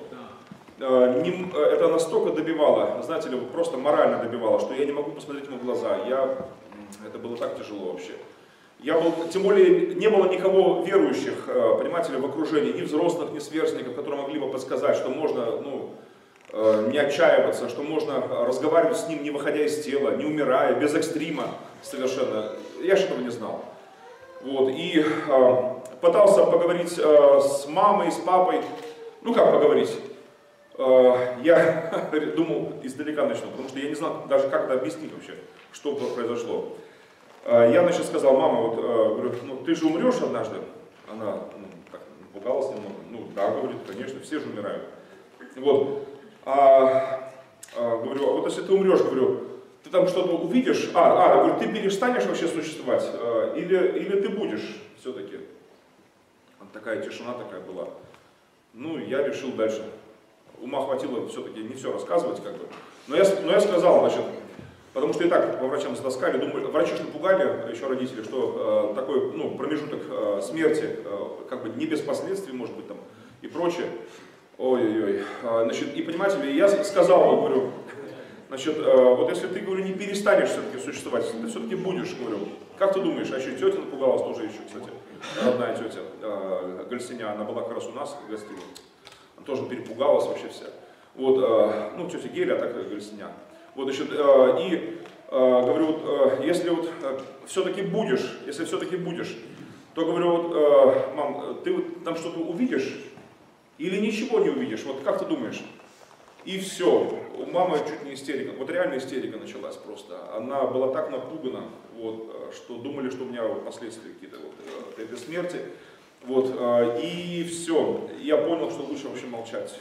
Это настолько добивало, знаете ли, просто морально добивало, что я не могу посмотреть Ему в глаза. Я, это было так тяжело вообще. Я был, тем более, не было никого верующих, понимаете ли, в окружении, ни взрослых, ни сверстников, которые могли бы подсказать, что можно, ну, не отчаиваться, что можно разговаривать с Ним, не выходя из тела, не умирая, без экстрима совершенно. Я же этого не знал. Вот, и э, пытался поговорить э, с мамой, с папой. Ну как поговорить? Э, я думал, издалека начну, потому что я не знал даже, как это объяснить вообще, что произошло. Э, я, значит, сказал: мама, вот, э, говорю, ну ты же умрешь однажды? Она, ну, так, напугалась немного. Ну да, говорит, конечно, все же умирают. Вот. А, а, говорю, а вот если ты умрешь, говорю, ты там что-то увидишь, а, а, говорю, ты перестанешь вообще существовать, а, или, или ты будешь все-таки? Вот такая тишина такая была. Ну, я решил дальше. Ума хватило все-таки не все рассказывать, как бы. Но я, но я сказал, значит, потому что и так по врачам затаскали, думаю, врачи что напугали, еще родители, что э, такой, ну, промежуток э, смерти, э, как бы не без последствий, может быть, там, и прочее. Ой-ой-ой, значит, и понимаете ли, я сказал, говорю, значит, вот если ты, говорю, не перестанешь все-таки существовать, ты все-таки будешь, говорю, как ты думаешь, а еще тетя напугалась тоже еще, кстати, родная тетя Гальсиня, она была как раз у нас, гостила, она тоже перепугалась вообще вся, вот, ну, тетя Геля, а так Гальсиня, вот, значит, и, говорю, вот, если вот все-таки будешь, если все-таки будешь, то, говорю, вот, мам, ты вот там что-то увидишь, или ничего не увидишь, вот как ты думаешь? И все, у мамы чуть не истерика, вот реально истерика началась просто. Она была так напугана, вот, что думали, что у меня последствия какие-то вот, этой смерти. Вот, и все, я понял, что лучше вообще молчать.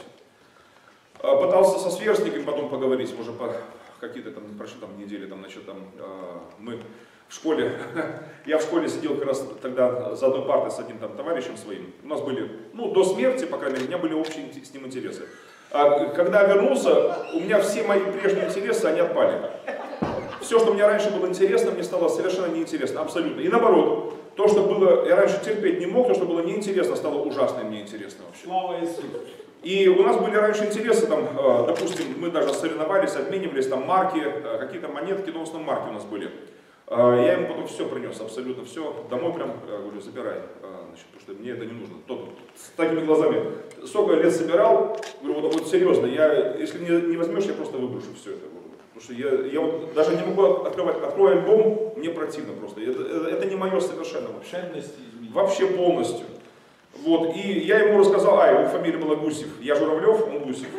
Пытался со сверстниками потом поговорить, уже по какие-то там, прошли там недели, там, значит, там, мы в школе, я в школе сидел как раз тогда за одной партой с одним там товарищем своим. У нас были, ну, до смерти, по крайней мере, у меня были общие с ним интересы. А когда вернулся, у меня все мои прежние интересы, они отпали. Все, что мне раньше было интересно, мне стало совершенно неинтересно, абсолютно. И наоборот, то, что было, я раньше терпеть не мог, то, что было неинтересно, стало ужасно неинтересно вообще. Слава Иисусу! И у нас были раньше интересы, там, допустим, мы даже соревновались, обменивались, там, марки, какие-то монетки, но в основном марки у нас были. Я ему потом все принес, абсолютно все, домой прям, говорю, забирай, значит, потому что мне это не нужно. Тот, с такими глазами, сколько лет собирал, говорю, вот, вот серьезно, я, если не, не возьмешь, я просто выброшу все это. Потому что я, я вот даже не могу открывать, открою альбом, мне противно просто, это, это, это не мое совершенно вообще. Вообще полностью. Вот, и я ему рассказал, а, его фамилия была Гусев, я Журавлев, он Гусев.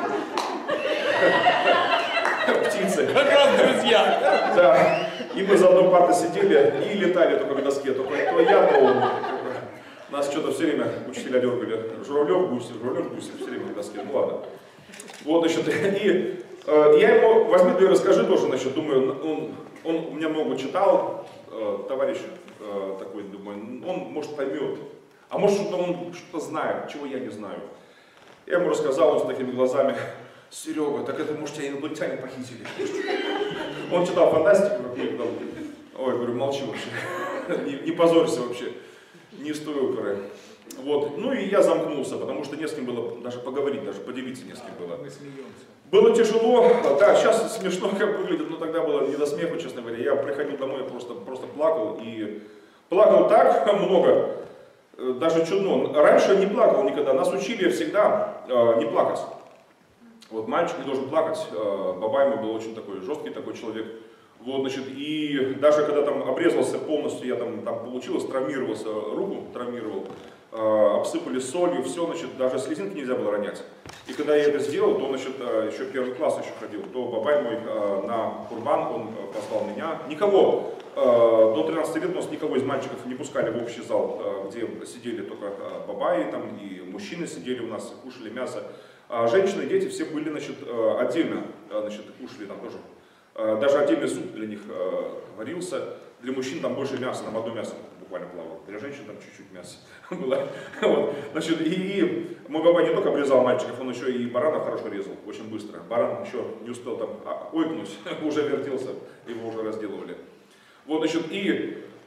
Птицы. Как раз друзья. Да. И мы за одной партой сидели и летали только в доске, только то я, то он. Нас что-то все время учителя дергали. Журавлев, Гусев, Журавлев, Гусев, все время в доске. Ну ладно. Вот, значит, и э, я ему, возьми, да и расскажи тоже, значит, думаю, он, он у меня много читал, э, товарищ э, такой, думаю, он, может, поймет. А может, что-то он что-то знает, чего я не знаю. Я ему рассказал, он с такими глазами: Серега, так это, может, тебя инопланетяне похитили. Он читал фантастику какую-то. Ой, говорю, молчи вообще. Не, не позорься вообще. Не из той оперы. Вот. Ну и я замкнулся, потому что не с кем было даже поговорить, даже поделиться не с кем было. Мы смеемся. Было тяжело. Да, сейчас смешно как выглядит, но тогда было не до смеха, честно говоря. Я приходил домой, просто, просто плакал. И плакал так много, даже чудно. Раньше не плакал никогда. Нас учили всегда э, не плакать. Вот мальчик не должен плакать, бабай мой был очень такой жесткий такой человек. Вот, значит, и даже когда там обрезался полностью, я там, там получилось, травмировался, руку травмировал, э, обсыпали солью, все, значит, даже слезинки нельзя было ронять. И когда я это сделал, то, значит, э, еще первый класс еще ходил, то бабай мой э, на курбан, он послал меня. Никого, э, до тринадцати лет у нас никого из мальчиков не пускали в общий зал, э, где сидели только э, бабаи, там, и мужчины сидели у нас, кушали мясо. А женщины и дети все были, значит, отдельно, значит, кушали там тоже. Даже отдельный суп для них варился. Для мужчин там больше мяса, там одно мясо буквально плавало. Для женщин там чуть-чуть мяса было. Вот. Значит, и, и мой баба не только обрезал мальчиков, он еще и баранов хорошо резал, очень быстро. Баран еще не успел там ойкнуть, уже вертелся, его уже разделывали. Вот, значит, и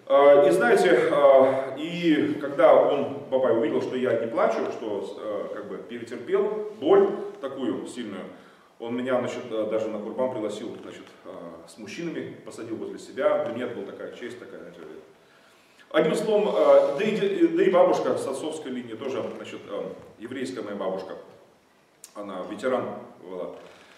И знаете, и когда он, Бабай, увидел, что я не плачу, что как бы перетерпел боль такую сильную, он меня, значит, даже на курбан пригласил, значит, с мужчинами, посадил возле себя. Для меня это была такая честь, такая, значит. Одним словом, да и, да и бабушка с отцовской линии тоже, значит, еврейская моя бабушка, она ветеран была.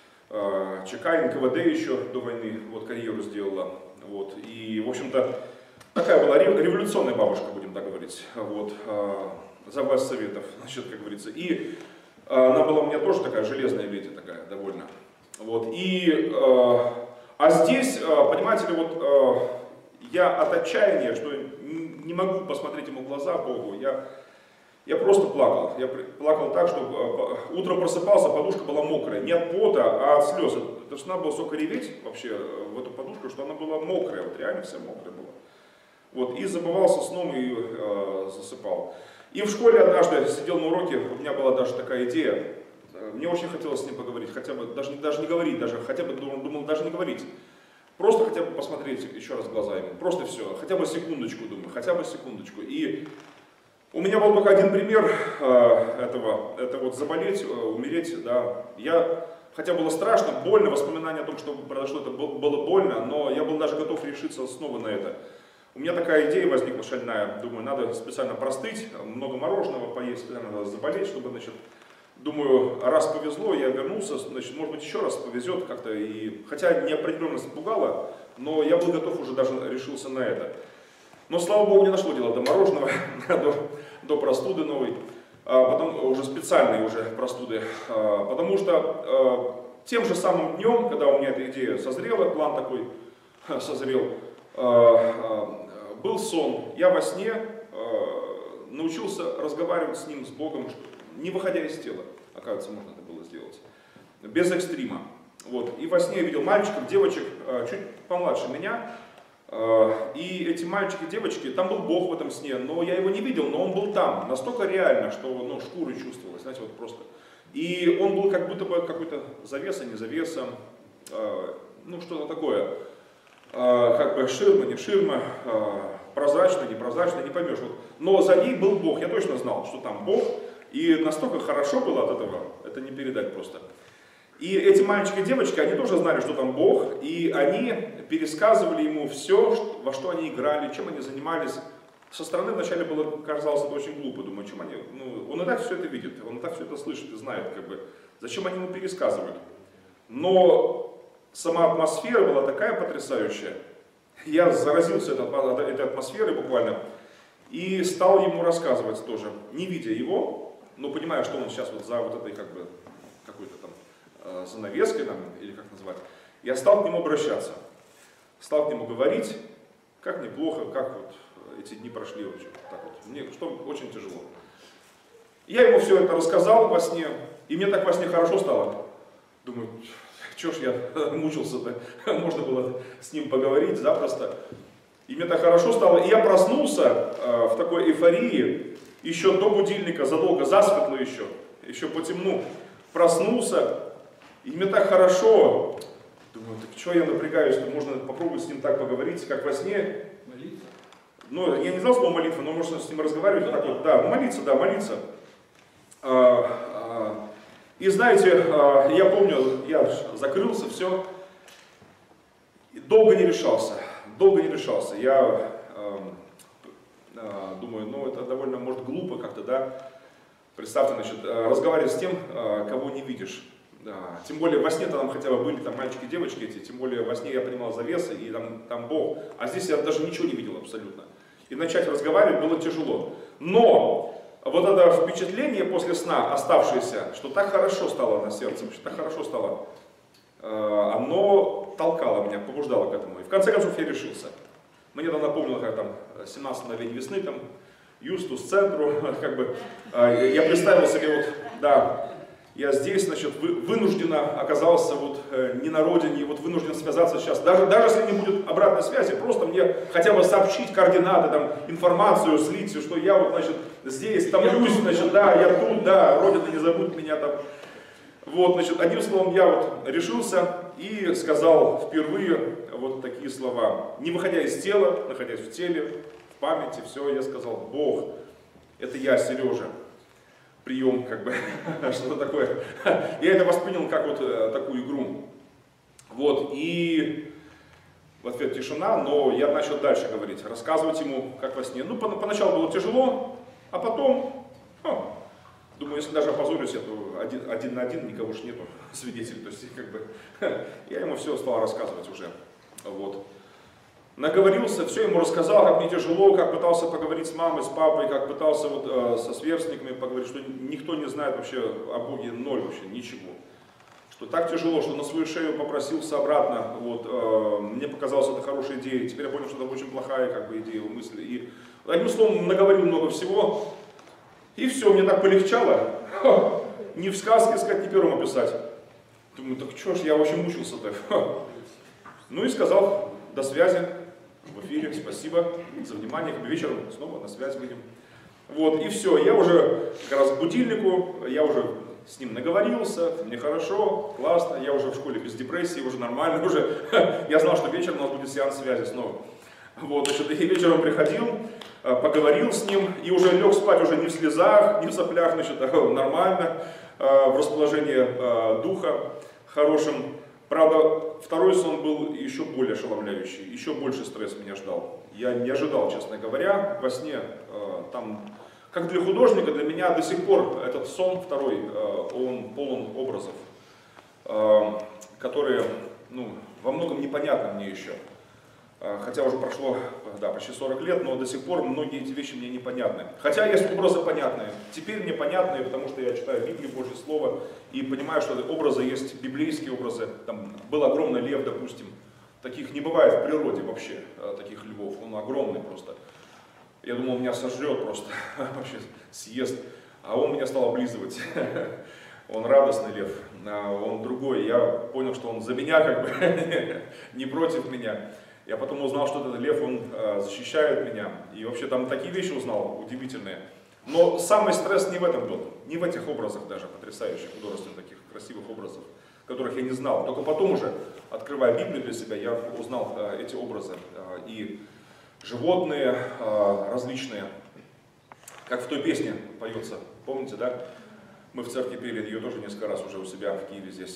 ЧК, эн ка вэ дэ еще до войны, вот, карьеру сделала, вот, и, в общем-то, такая была революционная бабушка, будем так говорить, вот, за власть советов, значит, как говорится, и она была у меня тоже такая железная леди, такая, довольно, вот, и, а здесь, понимаете ли, вот, я от отчаяния, что не могу посмотреть ему в глаза, Богу, я... Я просто плакал. Я плакал так, что утром просыпался, подушка была мокрая. Не от пота, а от слез. Потому что надо было столько реветь вообще в эту подушку, что она была мокрая. Вот реально вся мокрая была. Вот, и забывался сном и э, засыпал. И в школе однажды сидел на уроке, у меня была даже такая идея. Мне очень хотелось с ним поговорить, хотя бы, даже, даже не говорить, даже, хотя бы думал, даже не говорить. Просто хотя бы посмотреть еще раз в глаза ему. Просто все. Хотя бы секундочку, думаю, хотя бы секундочку. И у меня был только один пример э, этого, это вот заболеть, э, умереть, да. Я, хотя было страшно, больно, воспоминания о том, что произошло, это было больно, но я был даже готов решиться снова на это. У меня такая идея возникла шальная, думаю, надо специально простыть, много мороженого поесть, надо заболеть, чтобы, значит, думаю, раз повезло, я вернулся, значит, может быть, еще раз повезет как-то, и, хотя неопределенность пугала, но я был готов уже, даже решился на это. Но, слава Богу, не нашло дело до мороженого, до, до простуды новой, а потом уже специальной уже простуды, а, потому что а, тем же самым днем, когда у меня эта идея созрела, план такой созрел, а, а, был сон. Я во сне а, научился разговаривать с ним, с Богом, не выходя из тела, оказывается, можно это было сделать, без экстрима. Вот. И во сне я видел мальчиков, девочек, а, чуть помладше меня. И эти мальчики, девочки, там был Бог в этом сне, но я его не видел, но он был там, настолько реально, что, ну, шкурой чувствовалось, знаете, вот просто. И он был как будто бы какой-то завеса, не завеса, ну, что-то такое, как бы ширма, не ширма, прозрачно, не прозрачно, не поймешь. Вот. Но за ней был Бог, я точно знал, что там Бог, и настолько хорошо было от этого, это не передать просто. И эти мальчики и девочки, они тоже знали, что там Бог, и они пересказывали ему все, во что они играли, чем они занимались. Со стороны вначале было, казалось, это очень глупо, думаю, чем они, ну, он и так все это видит, он и так все это слышит и знает, как бы, зачем они ему пересказывают. Но сама атмосфера была такая потрясающая, я заразился этой, этой атмосферой буквально, и стал ему рассказывать тоже, не видя его, но понимая, что он сейчас вот за вот этой, как бы, какой-то там, занавеской, там, или как назвать, я стал к нему обращаться, стал к нему говорить, как неплохо, как вот эти дни прошли вообще, так вот, мне, что очень тяжело. Я ему все это рассказал во сне, и мне так во сне хорошо стало. Думаю, что ж я мучился-то, можно было с ним поговорить запросто. И мне так хорошо стало, и я проснулся э, в такой эйфории, еще до будильника, задолго, засветло еще, еще по темну, проснулся. И мне так хорошо, думаю, так что я напрягаюсь, что можно попробовать с ним так поговорить, как во сне. Молиться? Ну, я не знал слово молитва, но можно с ним разговаривать. Да, так вот, да, молиться, да, молиться. А, а, и знаете, а, я помню, я закрылся, все, и долго не решался, долго не решался. Я а, а, думаю, ну это довольно, может, глупо как-то, да. Представьте, значит, разговаривать с тем, кого не видишь. Да. Тем более во сне там хотя бы были там мальчики и девочки эти, тем более во сне я понимал завесы и там, там Бог, а здесь я даже ничего не видел абсолютно. И начать разговаривать было тяжело. Но вот это впечатление после сна, оставшееся, что так хорошо стало на сердце, что так хорошо стало, оно толкало меня, побуждало к этому. И в конце концов я решился. Мне это напомнило, как там семнадцатое мгновение весны, там, Юстус, центру, как бы, я представил себе вот, да, я здесь, значит, вынужденно оказался вот не на родине, вот вынужден связаться сейчас. Даже, даже если не будет обратной связи, просто мне хотя бы сообщить координаты, там, информацию, слить, что я вот, значит, здесь, там, Люсь, значит, да, я тут, да, Родина не забудет меня там. Вот, значит, одним словом, я вот решился, и сказал впервые вот такие слова. Не выходя из тела, находясь в теле, в памяти, все, я сказал: Бог, это я, Сережа. Прием, как бы, что-то такое. Я это воспринял как вот такую игру. Вот, и в ответ тишина, но я начал дальше говорить, рассказывать ему, как во сне. Ну, поначалу было тяжело, а потом, о, думаю, если даже опозорюсь, я, то один, один на один, никого ж нету свидетелей. То есть, как бы, я ему все стал рассказывать уже. Вот. Наговорился, все ему рассказал, как мне тяжело, как пытался поговорить с мамой, с папой, как пытался вот, э, со сверстниками поговорить, что никто не знает вообще о Боге, ноль вообще, ничего. Что так тяжело, что на свою шею попросился обратно, вот, э, мне показалось, это хорошая идея, теперь я понял, что это очень плохая как бы, идея, мысли. И одним словом, наговорил много всего, и все, мне так полегчало, ха, ни в сказке сказать, ни пером описать. Думаю, так что ж, я очень мучился-то. Ну и сказал: до связи. В эфире, спасибо за внимание, как бы вечером снова на связь выйдем. Вот, и все, я уже как раз к будильнику, я уже с ним наговорился, мне хорошо, классно, я уже в школе без депрессии, уже нормально, уже, я знал, что вечером у нас будет сеанс связи снова. Вот, значит, и вечером приходил, поговорил с ним, и уже лег спать уже не в слезах, не в соплях, значит, нормально, в расположении духа хорошим. Правда, второй сон был еще более ошеломляющий, еще больше стресс меня ждал. Я не ожидал, честно говоря, во сне, э, там, как для художника, для меня до сих пор этот сон второй, э, он полон образов, э, которые, ну, во многом непонятны мне еще. Э, хотя уже прошло, да, почти сорок лет, но до сих пор многие эти вещи мне непонятны. Хотя есть образы понятные. Теперь мне понятные, потому что я читаю Библию, Божье Слово, и понимаю, что образы есть библейские образы. Там был огромный лев, допустим. Таких не бывает в природе вообще, таких львов. Он огромный просто. Я думал, меня сожрет просто, вообще съест. А он меня стал облизывать. Он радостный лев, он другой. Я понял, что он за меня, как бы, не против меня. Я потом узнал, что этот лев, он защищает меня. И вообще там такие вещи узнал, удивительные. Но самый стресс не в этом был, не в этих образах даже, потрясающих, художественных таких красивых образов, которых я не знал. Только потом уже, открывая Библию для себя, я узнал э, эти образы. Э, и животные э, различные, как в той песне поется, помните, да? Мы в церкви пели ее тоже несколько раз уже у себя в Киеве здесь.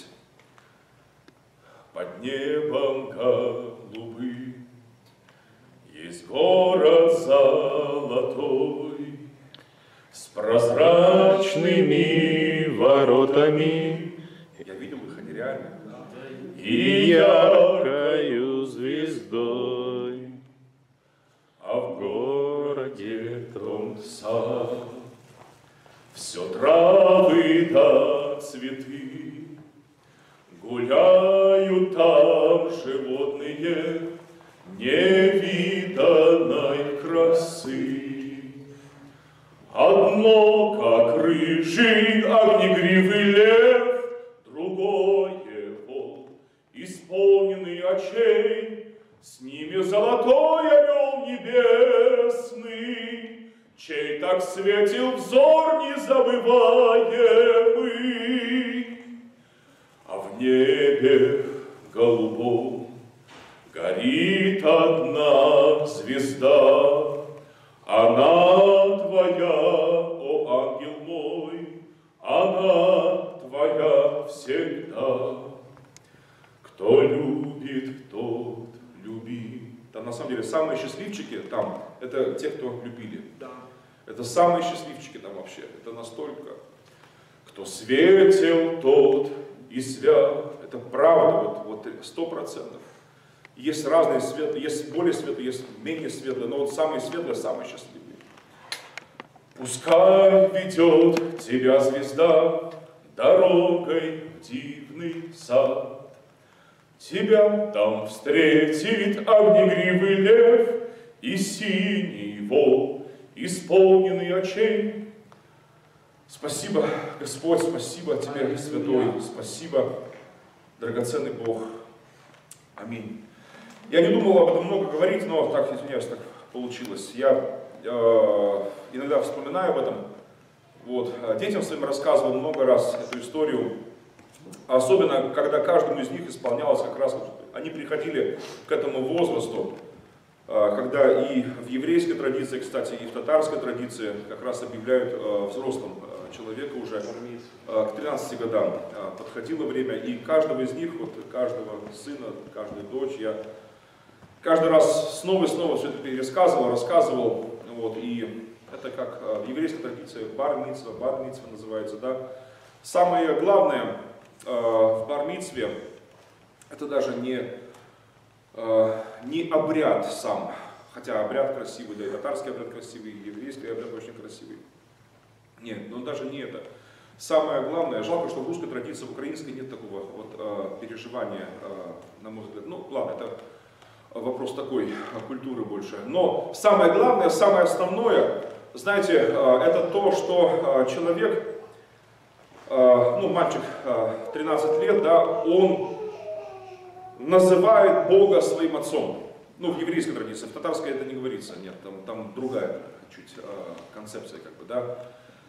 Под небом голубым есть город золотой, с прозрачными воротами. Я видел их, они реально. И яркою звездой. А в городе том сад. Все травы да цветы. Гуляют там животные невиданной красы. Одно, как рыжий огнегривый лев, другое волк, исполненный очей, с ними золотой орел небесный, чей так светил взор незабываемый. А в небе голубом горит одна звезда, она твоя, о ангел мой, она твоя всегда. Кто любит, тот любим. Там на самом деле самые счастливчики там, это те, кто любили. Да. Это самые счастливчики там вообще. Это настолько. Кто светил, тот и свят. Это правда, вот сто процентов. Есть разные светлые, есть более светлые, есть менее светлые, но вот самые светлые, самые счастливые. Пускай ведет тебя звезда дорогой в дивный сад. Тебя там встретит огнегривый лев и синий волк, исполненный очей. Спасибо, Господь, спасибо Тебе, Святой, спасибо, драгоценный Бог. Аминь. Я не думал об этом много говорить, но так, извиняюсь, так получилось. Я э, иногда вспоминаю об этом. Вот. Детям своим рассказывал много раз эту историю. Особенно, когда каждому из них исполнялось как раз, вот, они приходили к этому возрасту, когда и в еврейской традиции, кстати, и в татарской традиции как раз объявляют взрослым человека уже к тринадцати годам. Подходило время, и каждого из них, вот, каждого сына, каждую дочь, я каждый раз снова и снова все это пересказывал, рассказывал. Вот, и это как в еврейской традиции бар-мицва, бар-мицва называется, да. Самое главное в бар-мицве это даже не, не обряд сам, хотя обряд красивый, да и татарский обряд красивый, и еврейский обряд очень красивый. Нет, но даже не это. Самое главное, жалко, что в русской традиции, в украинской нет такого вот переживания, на мой взгляд. Ну, ладно, это вопрос такой культуры больше. Но самое главное, самое основное, знаете, это то, что человек, ну, мальчик тринадцать лет, да, он называет Бога своим отцом. Ну, в еврейской традиции, в татарской это не говорится, нет, там, там другая чуть концепция, как бы, да.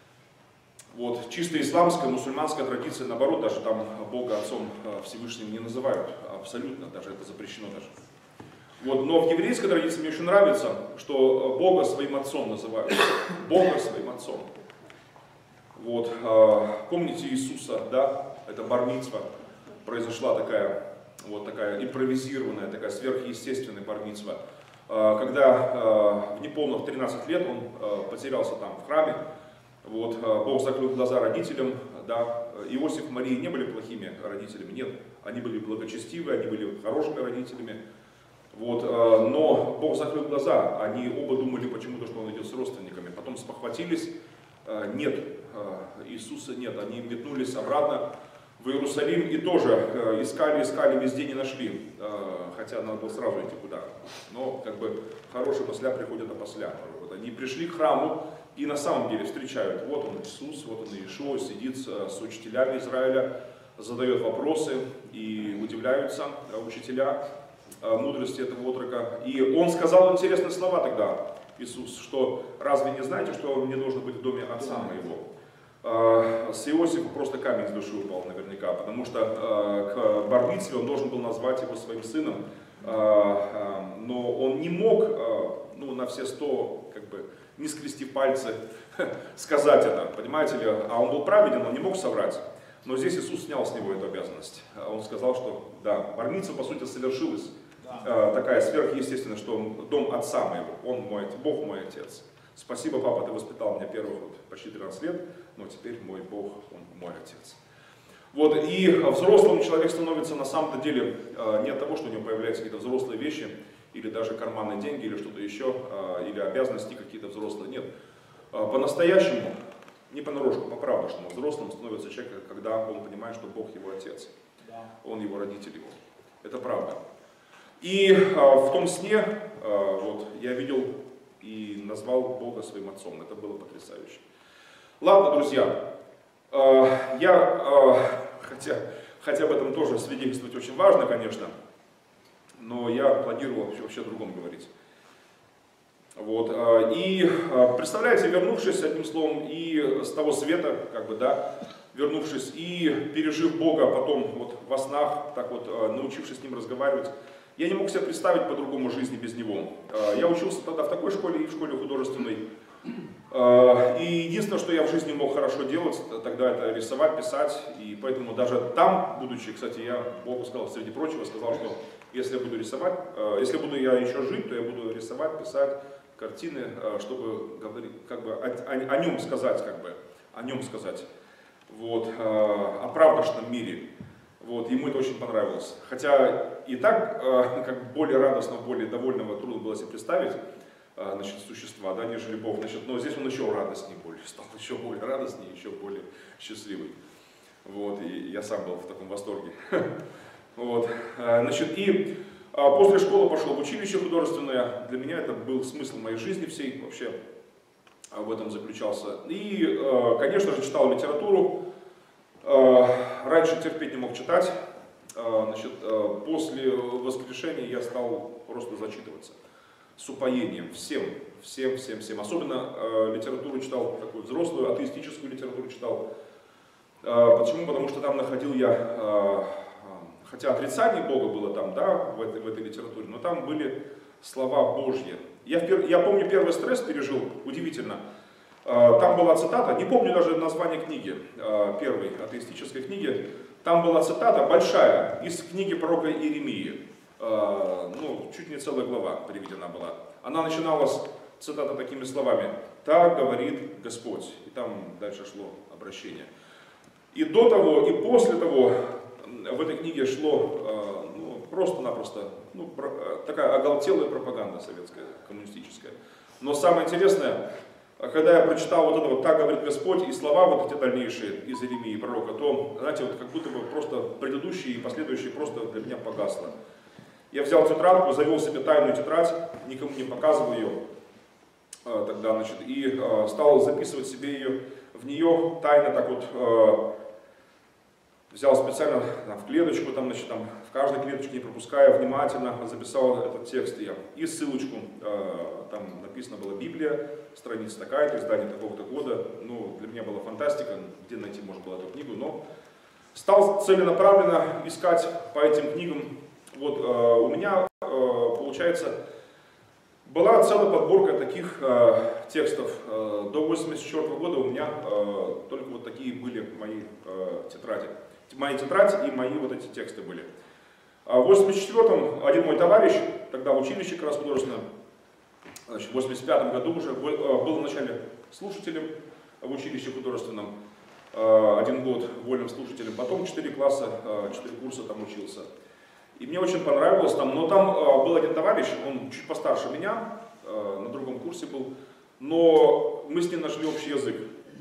Вот, чисто исламская, мусульманская традиция, наоборот, даже там Бога отцом Всевышним не называют, абсолютно, даже это запрещено даже. Вот, но в еврейской традиции мне очень нравится, что Бога своим отцом называют, Бога своим отцом. Вот, помните Иисуса, да, это бар-мицва, произошла такая, вот такая импровизированная, такая сверхъестественная бар-мицва, когда в неполных тринадцать лет он потерялся там в храме. Вот, Бог закрыл глаза родителям, да, Иосиф и Мария не были плохими родителями, нет, они были благочестивы, они были хорошими родителями, вот, но Бог закрыл глаза, они оба думали почему-то, что он идет с родственниками, потом спохватились, нет, Иисуса нет, они метнулись обратно в Иерусалим и тоже искали, искали, везде не нашли, хотя надо было сразу идти куда, но как бы хорошие после приходят опосля, вот, они пришли к храму, и на самом деле встречают, вот он Иисус, вот он Иешуа, сидит с, с учителями Израиля, задает вопросы, и удивляются учителя мудрости этого отрока. И он сказал интересные слова тогда, Иисус, что разве не знаете, что мне нужно быть в доме отца моего? С Иосифа просто камень с души упал наверняка, потому что к бар-мицве он должен был назвать его своим сыном, но он не мог, ну, на все сто, как бы, не скрестив пальцы, сказать это, понимаете ли, а он был праведен, он не мог соврать. Но здесь Иисус снял с него эту обязанность. Он сказал, что да, бар-мицва по сути совершилась, да. Такая сверхъестественная, что он дом отца моего, он мой, Бог мой отец. Спасибо, папа, ты воспитал меня первых вот, почти тринадцать лет, но теперь мой Бог, он мой отец. Вот, и взрослым человек становится на самом деле не от того, что у него появляются какие-то взрослые вещи, или даже карманные деньги, или что-то еще, или обязанности какие-то взрослые. Нет. По-настоящему, не понарошку, по правдышному, взрослым становится человек, когда он понимает, что Бог его отец, он его родитель его. Это правда. И в том сне вот, я видел и назвал Бога своим отцом. Это было потрясающе. Ладно, друзья, я, хотя, хотя об этом тоже свидетельствовать очень важно, конечно, но я планировал вообще, вообще о другом говорить. Вот. И представляете, вернувшись, одним словом, и с того света, как бы, да, вернувшись и пережив Бога потом вот во снах, так вот, научившись с Ним разговаривать, я не мог себе представить по-другому жизни без Него. Я учился тогда в такой школе и в школе художественной. И единственное, что я в жизни мог хорошо делать, тогда это рисовать, писать. И поэтому даже там, будучи, кстати, я Богу сказал, среди прочего, сказал, что если я буду рисовать, если буду я еще жить, то я буду рисовать, писать картины, чтобы говорить, как бы, о, о, о нем сказать, как бы, о нем сказать, вот, о правдошном мире. Вот, ему это очень понравилось. Хотя и так, как более радостного, более довольного трудно было себе представить, значит, существа, да, нежели Бог. Значит, но здесь он еще радостнее более стал, еще более радостнее, еще более счастливый. Вот, и я сам был в таком восторге. Вот, значит, и после школы пошел в училище художественное. Для меня это был смысл моей жизни всей, вообще в этом заключался. И, конечно же, читал литературу. Раньше терпеть не мог читать. Значит, после воскрешения я стал просто зачитываться с упоением, всем, всем, всем, всем. Особенно литературу читал, такую взрослую, атеистическую литературу читал. Почему? Потому что там находил я, хотя отрицание Бога было там, да, в этой, в этой литературе, но там были слова Божьи. Я, я помню, первый стресс пережил, удивительно. Там была цитата, не помню даже название книги, первой атеистической книги. Там была цитата большая из книги пророка Иеремии. Ну, чуть не целая глава приведена была. Она начиналась, цитата, такими словами: «Так говорит Господь». И там дальше шло обращение. И до того, и после того в этой книге шло ну, просто-напросто ну, такая оголтелая пропаганда советская, коммунистическая. Но самое интересное, когда я прочитал вот это вот «Так говорит Господь» и слова вот эти дальнейшие из Иеремии пророка, то, знаете, вот как будто бы просто предыдущие и последующие просто для меня погасло. Я взял тетрадку, завел себе тайную тетрадь, никому не показывал ее тогда, значит, и стал записывать себе ее в нее тайно так вот. Взял специально там, в клеточку, там, значит, там, в каждой клеточке, не пропуская, внимательно записал этот текст я. И ссылочку, э, там написано было Библия, страница такая-то, издание такого-то года. Ну, для меня была фантастика, где найти можно было эту книгу, но стал целенаправленно искать по этим книгам. Вот э, у меня, э, получается, была целая подборка таких э, текстов. Э, до восемьдесят четвёртого года у меня э, только вот такие были мои э, тетради. Мои тетради и мои вот эти тексты были. В восемьдесят четвёртом один мой товарищ, тогда в училище как раз художественном, значит, в восемьдесят пятом году уже был вначале слушателем в училище художественном, один год вольным слушателем, потом четыре класса, четыре курса там учился. И мне очень понравилось там, но там был один товарищ, он чуть постарше меня, на другом курсе был, но мы с ним нашли общий язык.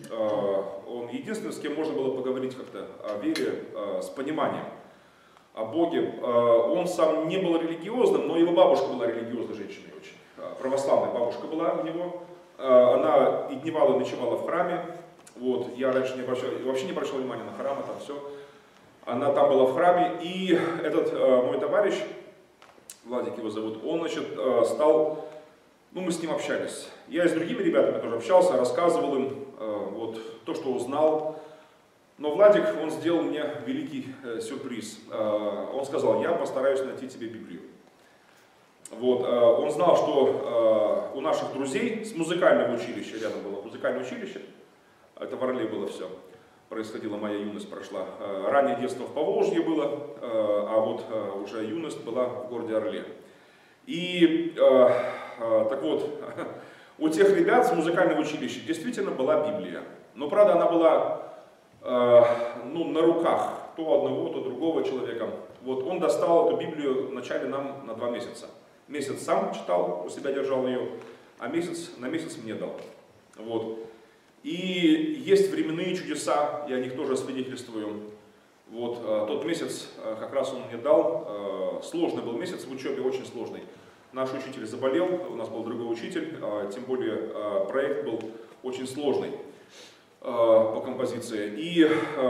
Он единственный, с кем можно было поговорить как-то о вере с пониманием, о Боге. Он сам не был религиозным, но его бабушка была религиозной женщиной очень. Православная бабушка была у него. Она и дневала, и ночевала в храме. Вот. Я раньше не обращал, вообще не обращал внимания на храмы, там все. Она там была в храме. И этот мой товарищ, Владик его зовут, он, значит, стал... Ну, мы с ним общались. Я и с другими ребятами тоже общался, рассказывал им э, вот, то, что узнал. Но Владик, он сделал мне великий э, сюрприз. Э, он сказал: я постараюсь найти тебе Библию. Вот, э, он знал, что э, у наших друзей с музыкального училища, рядом было музыкальное училище, это в Орле было все, происходила моя юность, прошла. Э, раннее детство в Поволжье было, э, а вот э, уже юность была в городе Орле. И... Э, Так вот, у тех ребят с музыкального училища действительно была Библия. Но, правда, она была э, ну, на руках то одного, то другого человека. Вот он достал эту Библию вначале нам на два месяца. Месяц сам читал, у себя держал ее, а месяц на месяц мне дал. Вот. И есть временные чудеса, я о них тоже свидетельствую. Вот, э, тот месяц э, как раз он мне дал. Э, сложный был месяц в учебе, очень сложный. Наш учитель заболел, у нас был другой учитель, тем более проект был очень сложный по композиции. И,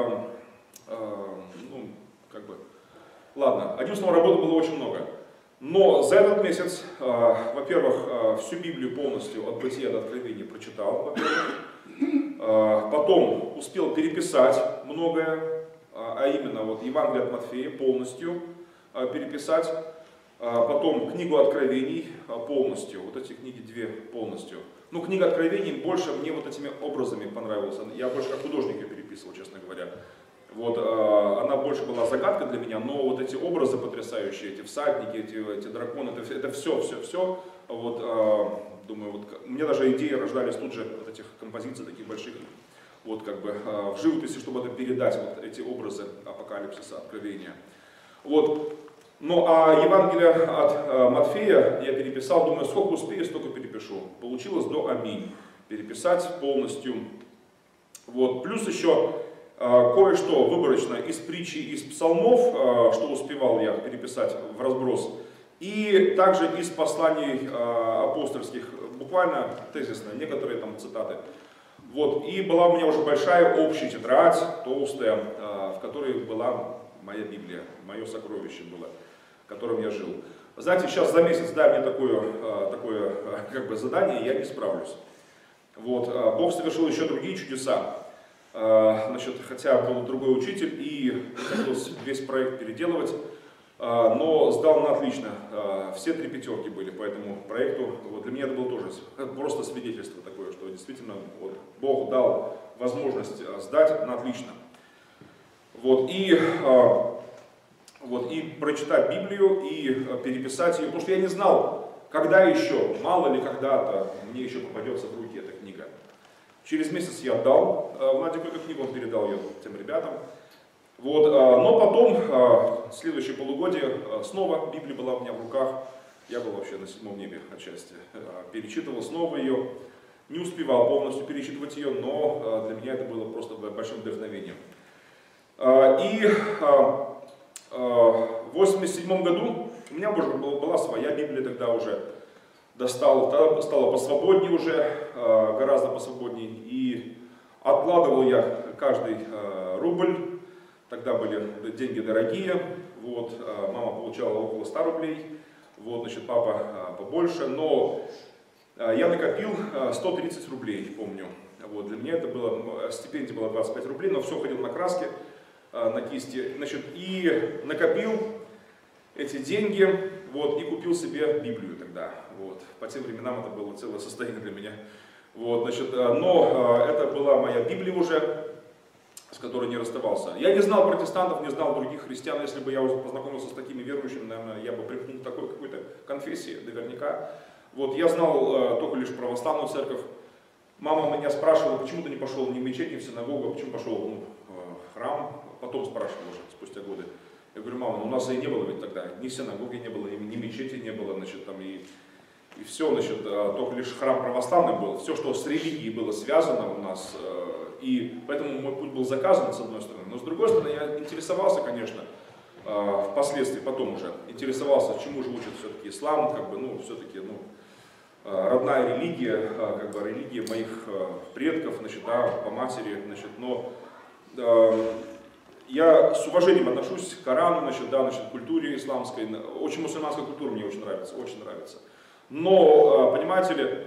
ну, как бы, ладно, одним словом, работы было очень много. Но за этот месяц, во-первых, всю Библию полностью от Бытия до Откровения прочитал, во-первых. Потом успел переписать многое, а именно вот Евангелие от Матфея полностью переписать. Потом книгу Откровений полностью, вот эти книги две полностью. Ну, книга Откровений больше мне вот этими образами понравилась. Я больше как художник ее переписывал, честно говоря. Вот, она больше была загадка для меня, но вот эти образы потрясающие, эти всадники, эти, эти драконы, это, это все, все, все. Вот, думаю, вот, у меня даже идеи рождались тут же от этих композиций таких больших. Вот как бы в живописи, чтобы это передать, вот эти образы апокалипсиса, откровения. Вот. Ну, а Евангелие от э, Матфея я переписал, думаю, сколько успею, столько перепишу. Получилось до аминь. Переписать полностью. Вот. Плюс еще э, кое-что выборочно из притчи, из псалмов, э, что успевал я переписать в разброс. И также из посланий э, апостольских, буквально тезисно, некоторые там цитаты. Вот. И была у меня уже большая общая тетрадь, толстая, э, в которой была моя Библия, мое сокровище было, в котором я жил. Знаете, сейчас за месяц дай мне такое, такое как бы задание, и я не справлюсь. Вот. Бог совершил еще другие чудеса. Значит, хотя был другой учитель и пришлось весь проект переделывать, но сдал на отлично. Все три пятерки были по этому проекту. Вот для меня это было тоже просто свидетельство такое, что действительно вот, Бог дал возможность сдать на отлично. Вот, и, вот, и прочитать Библию, и переписать ее, потому что я не знал, когда еще, мало ли когда-то мне еще попадется в руки эта книга. Через месяц я отдал Владику эту книгу, он передал ее тем ребятам. Вот, но потом, следующее полугодие, снова Библия была у меня в руках. Я был вообще на седьмом небе отчасти. Перечитывал снова ее. Не успевал полностью перечитывать ее, но для меня это было просто большим вдохновением. И в восемьдесят седьмом году у меня уже была своя Библия, тогда уже достал, тогда стало посвободнее уже, гораздо посвободнее. И откладывал я каждый рубль. Тогда были деньги дорогие, вот, мама получала около ста рублей, вот, значит, папа побольше, но я накопил сто тридцать рублей, помню. Вот, для меня это было, стипендия была двадцать пять рублей, но все ходил на краски, на кисти, значит, и накопил эти деньги, вот, и купил себе Библию тогда, вот. По тем временам это было целое состояние для меня, вот, значит, но это была моя Библия уже, с которой не расставался. Я не знал протестантов, не знал других христиан. Если бы я уже познакомился с такими верующими, наверное, я бы примкнул к такой какой-то конфессии, наверняка. Вот, я знал э, только лишь православную церковь. Мама меня спрашивала, почему ты не пошел ни в мечеть, ни в синагогу, почему пошел ну, в храм. Потом спрашивала уже, спустя годы. Я говорю, мама, ну, у нас и не было ведь тогда, ни синагоги не было, ни мечети не было, значит, там и... И все, значит, только лишь храм православный был, все, что с религией было связано у нас, и поэтому мой путь был заказан, с одной стороны, но с другой стороны, я интересовался, конечно, впоследствии, потом уже, интересовался, чему же учат все-таки ислам, как бы, ну, все-таки, ну, родная религия, как бы, религия моих предков, значит, да, по матери, значит, но я с уважением отношусь к Корану, значит, да, значит, к культуре исламской, очень мусульманская культура мне очень нравится, очень нравится. Но, понимаете ли,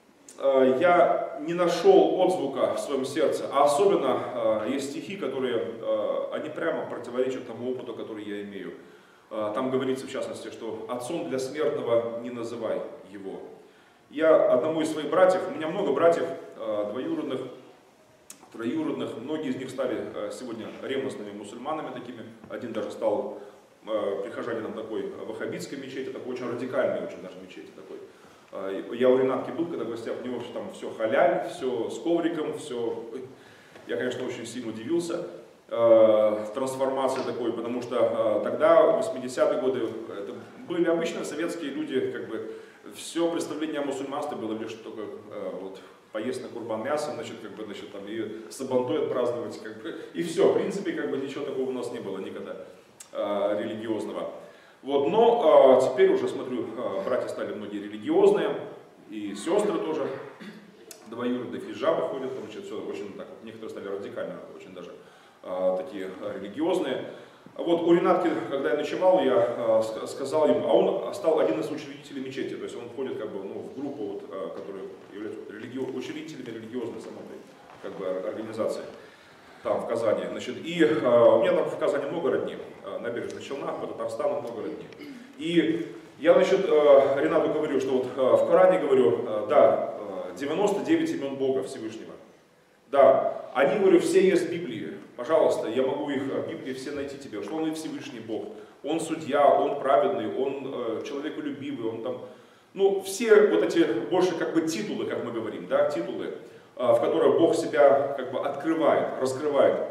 я не нашел отзвука в своем сердце, а особенно есть стихи, которые, они прямо противоречат тому опыту, который я имею. Там говорится, в частности, что «отцом для смертного не называй его». Я одному из своих братьев, у меня много братьев, двоюродных, троюродных, многие из них стали сегодня ревностными мусульманами такими, один даже стал прихожанином такой ваххабитской мечети, такой очень радикальной, очень даже мечети такой. Я у Ренатки был, когда в гостях, у него там все халяль, все с ковриком, все. Я, конечно, очень сильно удивился трансформации такой, потому что тогда, в восьмидесятые годы, это были обычные советские люди, как бы все представление о мусульманстве было лишь только вот, поесть на курбан мясо, значит, как бы, значит, там, и сабантуй отпраздновать, как бы, и все, в принципе, как бы ничего такого у нас не было никогда. Религиозного. Вот, но а, теперь уже смотрю, а, братья стали многие религиозные, и сестры тоже, двоюродные хиджабы ходят, там, значит, все очень так, некоторые стали радикально, очень даже а, такие а, религиозные. Вот у Ренатки, когда я ночевал, я а, сказал ему, а он стал один из учредителей мечети, то есть он входит как бы, ну, в группу, вот, а, которая является религи... учредителями религиозной самой как бы, организации. Там, в Казани. Значит, и э, у меня там в Казани много родни, э, набережных Челнах, по Татарстану много родни. И я, значит, э, Ренату говорю, что вот э, в Коране говорю, э, да, э, девяносто девять имен Бога Всевышнего. Да, они, говорю, все есть в Библии. Пожалуйста, я могу их в Библии все найти тебе, что он и Всевышний Бог. Он судья, он праведный, он э, человеколюбивый, он там... Ну, все вот эти больше как бы титулы, как мы говорим, да, титулы, в которой Бог себя как бы открывает, раскрывает.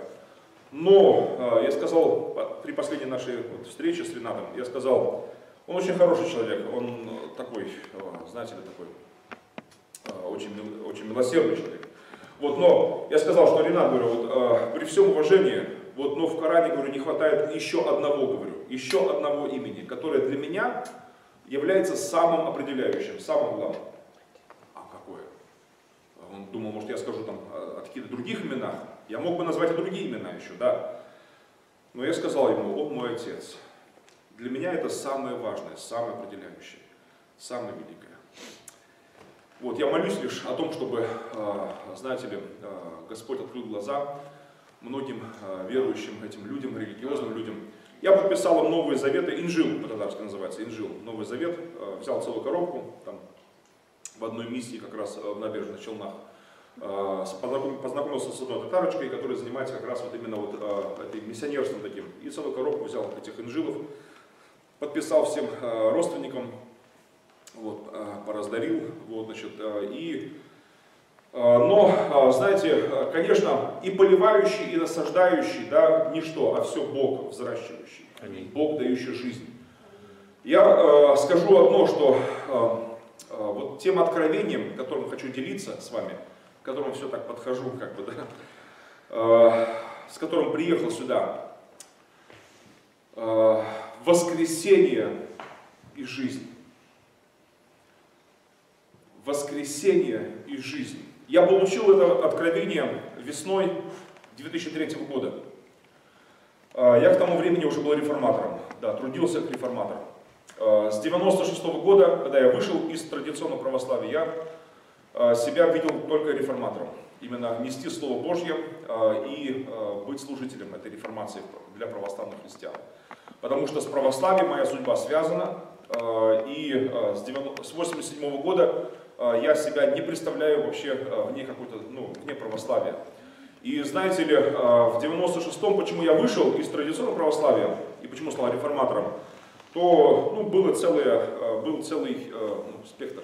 Но я сказал при последней нашей вот встрече с Ренатом, я сказал, он очень хороший человек, он такой, знаете ли, такой очень, очень милосердный человек. Вот, но я сказал, что Ренат, говорю, вот, при всем уважении, вот, но в Коране, говорю, не хватает еще одного, говорю, еще одного имени, которое для меня является самым определяющим, самым главным. Он думал, может, я скажу там о каких-то других именах. Я мог бы назвать и другие имена еще, да. Но я сказал ему, он мой отец. Для меня это самое важное, самое определяющее, самое великое. Вот, я молюсь лишь о том, чтобы, знаете ли, Господь открыл глаза многим верующим этим людям, религиозным людям. Я подписал им Новые Заветы, Инжил, по-татарски называется, Инжил, Новый Завет, взял целую коробку, там, в одной миссии, как раз в Набережных Челнах, познакомился с одной татарочкой, которая занимается как раз вот именно вот этим миссионерством таким. И целую коробку взял этих инжилов, подписал всем родственникам, вот, пораздарил, вот, значит, и, но, знаете, конечно, и поливающий, и насаждающий, да, ничто, а все Бог взращивающий, Бог дающий жизнь. Я скажу одно, что вот тем откровением, которым хочу делиться с вами, к которому все так подхожу, как бы, да, с которым приехал сюда, воскресение и жизнь. Воскресение и жизнь. Я получил это откровение весной две тысячи третьего года. Я к тому времени уже был реформатором, да, трудился как реформатор. С девяносто шестого года, когда я вышел из традиционного православия, я себя видел только реформатором. Именно нести Слово Божье и быть служителем этой реформации для православных христиан. Потому что с православием моя судьба связана, и с восемьдесят седьмого года я себя не представляю вообще вне какой-то, ну, вне православия. И знаете ли, в девяносто шестом, почему я вышел из традиционного православия и почему стал реформатором, то, ну, было целое, был целый, ну, спектр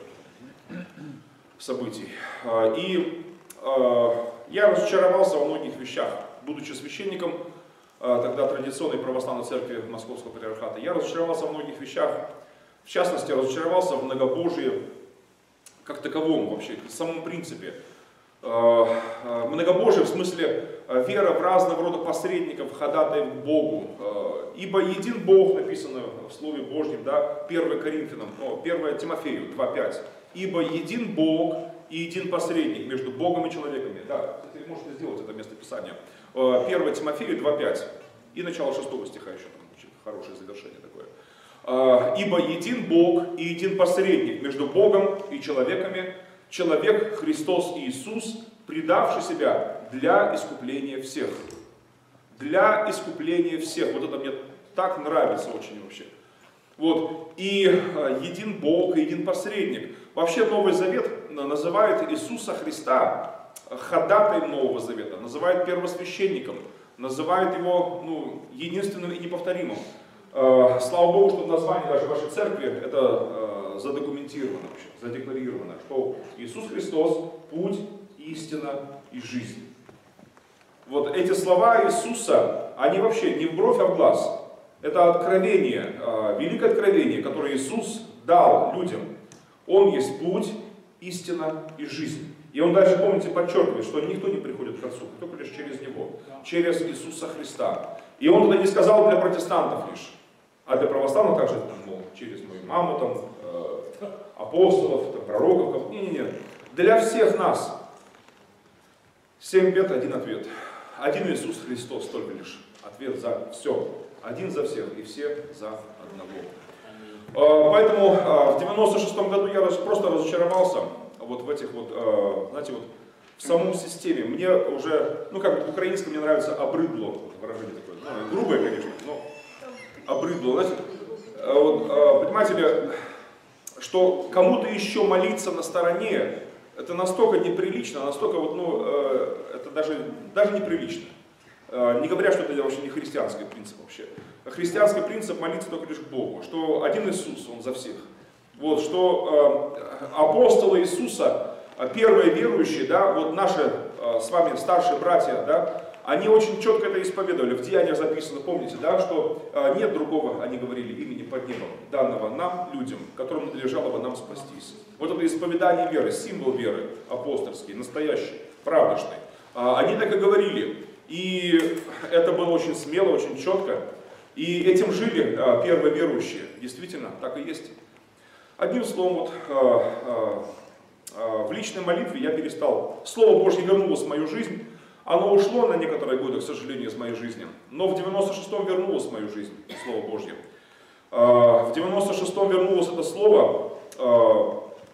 событий. И я разочаровался во многих вещах, будучи священником тогда традиционной православной церкви Московского патриархата. Я разочаровался во многих вещах, в частности, разочаровался в многобожии как таковом вообще, в самом принципе. Многобожие в смысле вера в разного рода посредников, ходатаев к Богу. Ибо един Бог, написано в Слове Божьем, да, первое Коринфянам, первое Тимофею два пять. Ибо един Бог и един посредник между Богом и человеками. Да, кстати, можете сделать это местописание. первое Тимофею два пять. И начало шестого стиха еще, там очень хорошее завершение такое. Ибо един Бог и един посредник между Богом и человеками, человек Христос Иисус, предавший себя для искупления всех. Для искупления всех. Вот это мне так нравится очень вообще. Вот. И един Бог, и един посредник. Вообще Новый Завет называет Иисуса Христа ходатаем Нового Завета, называет первосвященником, называет его, ну, единственным и неповторимым. Слава Богу, что в названии даже вашей церкви это задокументировано вообще, задекларировано, что Иисус Христос – путь, истина и жизнь. Вот эти слова Иисуса, они вообще не в бровь, а в глаз. Это откровение, великое откровение, которое Иисус дал людям. Он есть путь, истина и жизнь. И он дальше, помните, подчеркивает, что никто не приходит к Отцу, только лишь через Него, через Иисуса Христа. И он это не сказал для протестантов лишь, а для православных также, мол, через мою маму, там, э, апостолов, там, пророков. Не-не-не, для всех нас. Семь бед, один ответ. Один Иисус Христос, только лишь ответ за все. Один за всех и все за одного. Поэтому в девяносто шестом году я просто разочаровался вот в этих вот, знаете, вот в самом системе. Мне уже, ну как в украинском мне нравится обрыдло, вот выражение такое, ну, грубое, конечно, но обрыдло. Знаете, вот, понимаете ли, что кому-то еще молиться на стороне, это настолько неприлично, настолько вот, ну, это даже, даже неприлично. Не говоря, что это вообще не христианский принцип вообще. Христианский принцип молиться только лишь к Богу, что один Иисус, Он за всех. Вот, что э, апостолы Иисуса, первые верующие, да, вот наши э, с вами старшие братья, да, они очень четко это исповедовали. В Деяниях записано, помните, да, что э, нет другого, они говорили, имени под небом, данного нам, людям, которым надлежало бы нам спастись. Вот это исповедание веры, символ веры апостольский, настоящий, правдочный. Э, они так и говорили. И это было очень смело, очень четко. И этим жили а, первые верующие. Действительно, так и есть. Одним словом, вот, а, а, а, в личной молитве я перестал. Слово Божье вернулось в мою жизнь. Оно ушло на некоторые годы, к сожалению, из моей жизни. Но в девяносто шестом вернулось в мою жизнь Слово Божье. А, в девяносто шестом вернулось это Слово а,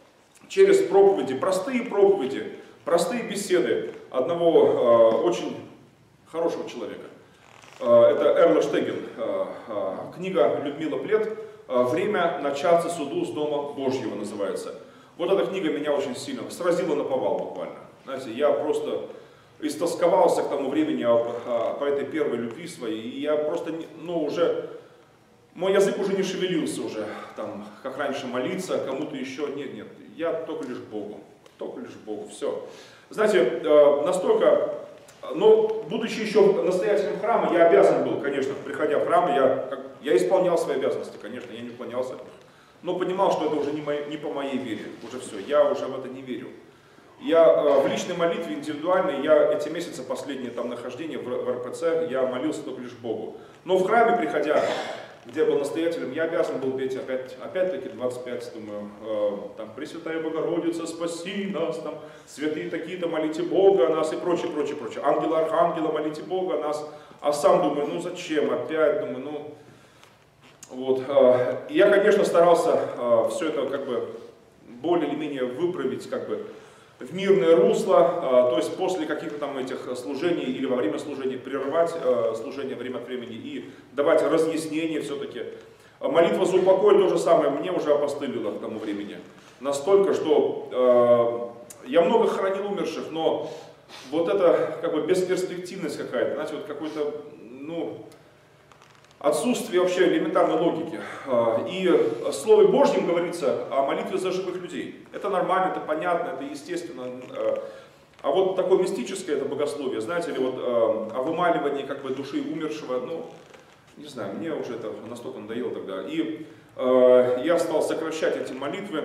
через проповеди, простые проповеди, простые беседы одного э, очень хорошего человека. Э, это Эрл Штеген, э, э, книга Людмила Плет «Время начаться суду с Дома Божьего» называется. Вот эта книга меня очень сильно сразила наповал буквально. Знаете, я просто истосковался к тому времени по этой первой любви своей, и я просто, ну, уже, мой язык уже не шевелился уже, там, как раньше молиться, кому-то еще, нет, нет, я только лишь Богу, только лишь Богу, все. Знаете, настолько, но будучи еще настоятелем храма, я обязан был, конечно, приходя в храм, я, я исполнял свои обязанности, конечно, я не уклонялся, но понимал, что это уже не, мои, не по моей вере, уже все, я уже в это не верю. Я э, в личной молитве, индивидуальной, я эти месяцы, последние там нахождения в, в эр пэ цэ, я молился только лишь Богу. Но в храме, приходя, где я был настоятелем, я обязан был петь опять, опять-таки двадцать пять, думаю, э, там, Пресвятая Богородица, спаси нас, там, святые такие-то, молите Бога о нас и прочее, прочее, прочее. Ангела, архангела, молите Бога о нас. А сам думаю, ну зачем опять, думаю, ну... Вот. Э, и я, конечно, старался э, все это как бы более или менее выправить, как бы, в мирное русло, то есть после каких-то там этих служений или во время служения прервать служение время от времени и давать разъяснения все-таки. Молитва за упокой то же самое мне уже опостылило к тому времени. Настолько, что э, я много хоронил умерших, но вот это как бы бесперспективность какая-то, знаете, вот какой-то, ну, отсутствие вообще элементарной логики. И в Слове Божьем говорится о молитве за живых людей. Это нормально, это понятно, это естественно. А вот такое мистическое это богословие, знаете ли, вот о вымаливании как бы души умершего, ну, не знаю, мне уже это настолько надоело тогда. И я стал сокращать эти молитвы.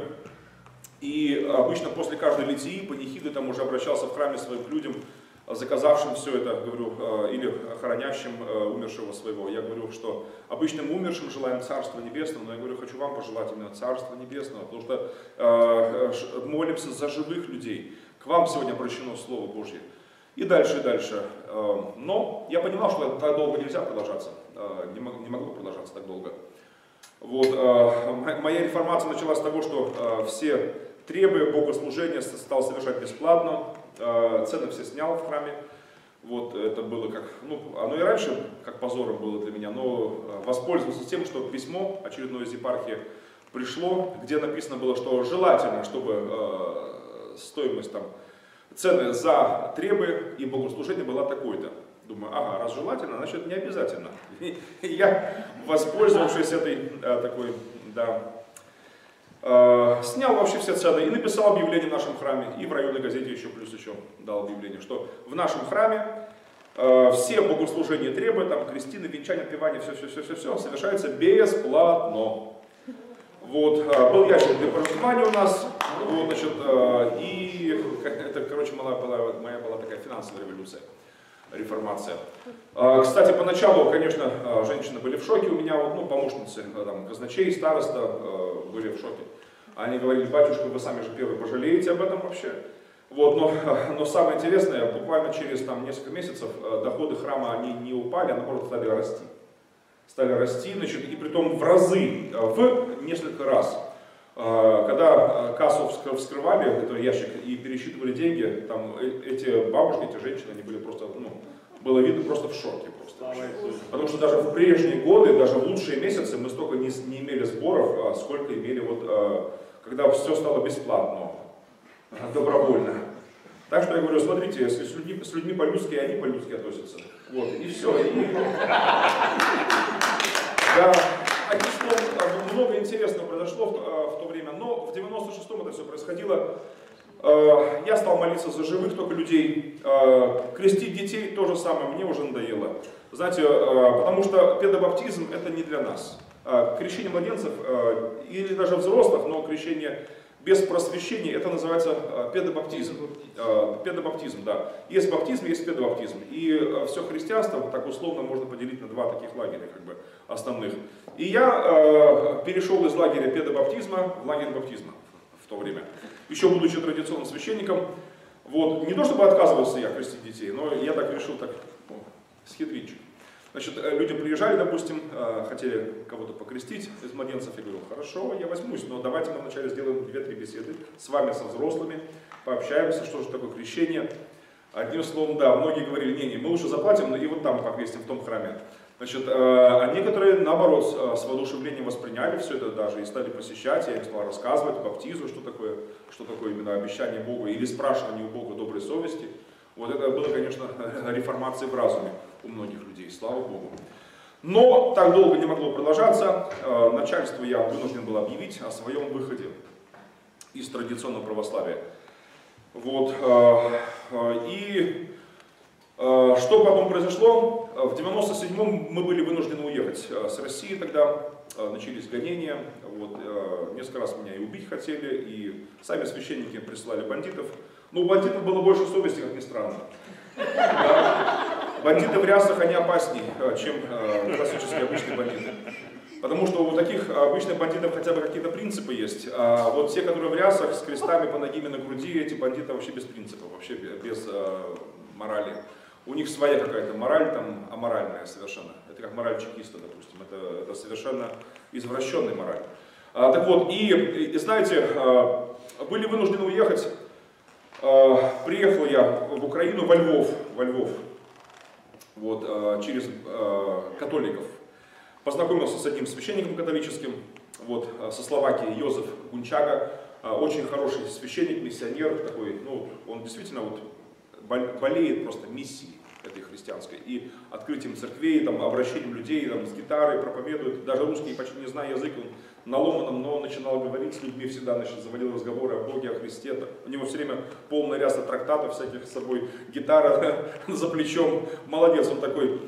И обычно после каждой литии, панихиды, там уже обращался в храме своим к людям, заказавшим все это, говорю, или хоронящим умершего своего. Я говорю, что обычным умершим желаем Царства Небесного, но я говорю, хочу вам пожелать именно Царства Небесного, потому что э, молимся за живых людей. К вам сегодня обращено Слово Божье. И дальше, и дальше. Но я понимал, что так долго нельзя продолжаться, не могло продолжаться так долго. Вот, моя реформация началась с того, что все требы богослужения стал совершать бесплатно. Цены все снял в храме. Вот это было как, ну, оно и раньше как позором было для меня, но воспользовался тем, что письмо очередное из епархии пришло, где написано было, что желательно, чтобы э, стоимость там, цены за требы и богослужение была такой-то. Думаю, ага, раз желательно, значит не обязательно. И я, воспользовавшись этой э, такой, да, Uh, снял вообще все цены и написал объявление в нашем храме, и в районной газете еще плюс еще дал объявление, что в нашем храме uh, все богослужения требуют, там крестины, венчания, отпевания, все-все-все-все совершается бесплатно. Вот, uh, был ящик для проживания у нас, вот, значит, uh, и это, короче, моя была, моя была такая финансовая революция, реформация. Uh, кстати, поначалу, конечно, uh, женщины были в шоке у меня, вот, ну, помощницы, там, казначей, староста uh, были в шоке. Они говорили, батюшка, вы сами же первые пожалеете об этом вообще. Вот, но, но самое интересное, буквально через там, несколько месяцев доходы храма они не упали, а наоборот стали расти. Стали расти, значит, и притом в разы, в несколько раз. Когда кассу вскрывали, этот ящик, и пересчитывали деньги, там эти бабушки, эти женщины, они были просто, ну, было видно просто в шоке. Просто. Потому что даже в прежние годы, даже в лучшие месяцы мы столько не, не имели сборов, сколько имели вот, когда все стало бесплатно, добровольно. Так что я говорю, смотрите, если с людьми, с людьми по-людски, они по-людски относятся. Вот, и все. И... Да, одним словом, много интересного произошло в, в то время, но в девяносто шестом это все происходило. Я стал молиться за живых только людей. Крестить детей то же самое, мне уже надоело. Знаете, потому что педобаптизм это не для нас. Крещение младенцев или даже взрослых, но крещение без просвещения, это называется педобаптизм. Педобаптизм, да. Есть баптизм, есть педобаптизм. И все христианство так условно можно поделить на два таких лагеря, как бы, основных. И я перешел из лагеря педобаптизма в лагерь баптизма в то время. Еще будучи традиционным священником. Вот. Не то чтобы отказывался я крестить детей, но я так решил, так, о, схитричек. Значит, люди приезжали, допустим, хотели кого-то покрестить из младенцев. Я говорю, хорошо, я возьмусь, но давайте мы вначале сделаем две-три беседы с вами, со взрослыми, пообщаемся, что же такое крещение. Одним словом, да, многие говорили, не-не, мы лучше заплатим, и вот там покрестим, в том храме. Значит, а некоторые, наоборот, с воодушевлением восприняли все это даже и стали посещать, я им стал рассказывать, баптизу, что такое, что такое именно обещание Бога или спрашивание у Бога доброй совести. Вот это было, конечно, реформацией в разуме у многих людей, слава Богу. Но так долго не могло продолжаться. Начальству я вынужден был объявить о своем выходе из традиционного православия. Вот. И что потом произошло? В девяносто седьмом мы были вынуждены уехать с России тогда. Начались гонения. Вот. Несколько раз меня и убить хотели, и сами священники присылали бандитов. Но у бандитов было больше совести, как ни странно. Да. Бандиты в рясах, они опаснее, чем классические обычные бандиты. Потому что у таких обычных бандитов хотя бы какие-то принципы есть. А вот те, которые в рясах, с крестами по ногими на груди, эти бандиты вообще без принципов, вообще без морали. У них своя какая-то мораль, там, аморальная совершенно. Это как мораль чекиста, допустим. Это, это совершенно извращенная мораль. А, так вот, и, и знаете, были вынуждены уехать. Приехал я в Украину, во Львов, во Львов, вот, через католиков. Познакомился с одним священником католическим, вот, со Словакии, Йозеф Гунчага. Очень хороший священник, миссионер такой, ну, он действительно вот болеет просто миссией этой христианской. И открытием церквей, там, обращением людей, там, с гитарой проповедует. Даже русский, почти не зная язык, он на ломаном, но он начинал говорить с людьми всегда, значит, заводил разговоры о Боге, о Христе. У него все время полная ряса трактатов всяких с собой, гитара за плечом. Молодец он такой.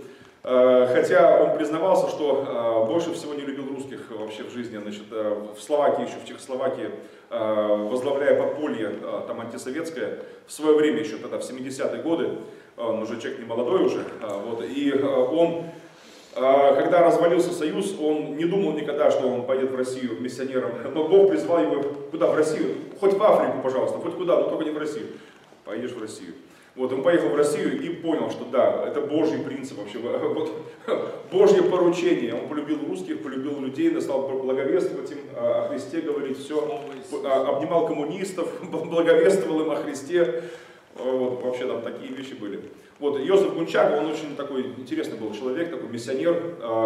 Хотя он признавался, что больше всего не любил русских вообще в жизни. Значит, в Словакии, еще в Чехословакии, возглавляя подполье там антисоветское, в свое время еще тогда, в семидесятые годы, он уже человек не молодой уже, вот, и он, когда развалился Союз, он не думал никогда, что он поедет в Россию миссионером, но Бог призвал его куда? В Россию, хоть в Африку, пожалуйста, хоть куда, но только не в Россию. Поедешь в Россию. Вот, он поехал в Россию и понял, что да, это Божий принцип вообще, вот, Божье поручение. Он полюбил русских, полюбил людей, стал благовествовать им о Христе, говорить все, обнимал коммунистов, благовествовал им о Христе. Вот, вообще там такие вещи были. Вот, Йозеф Гунчаг, он очень такой интересный был человек, такой миссионер,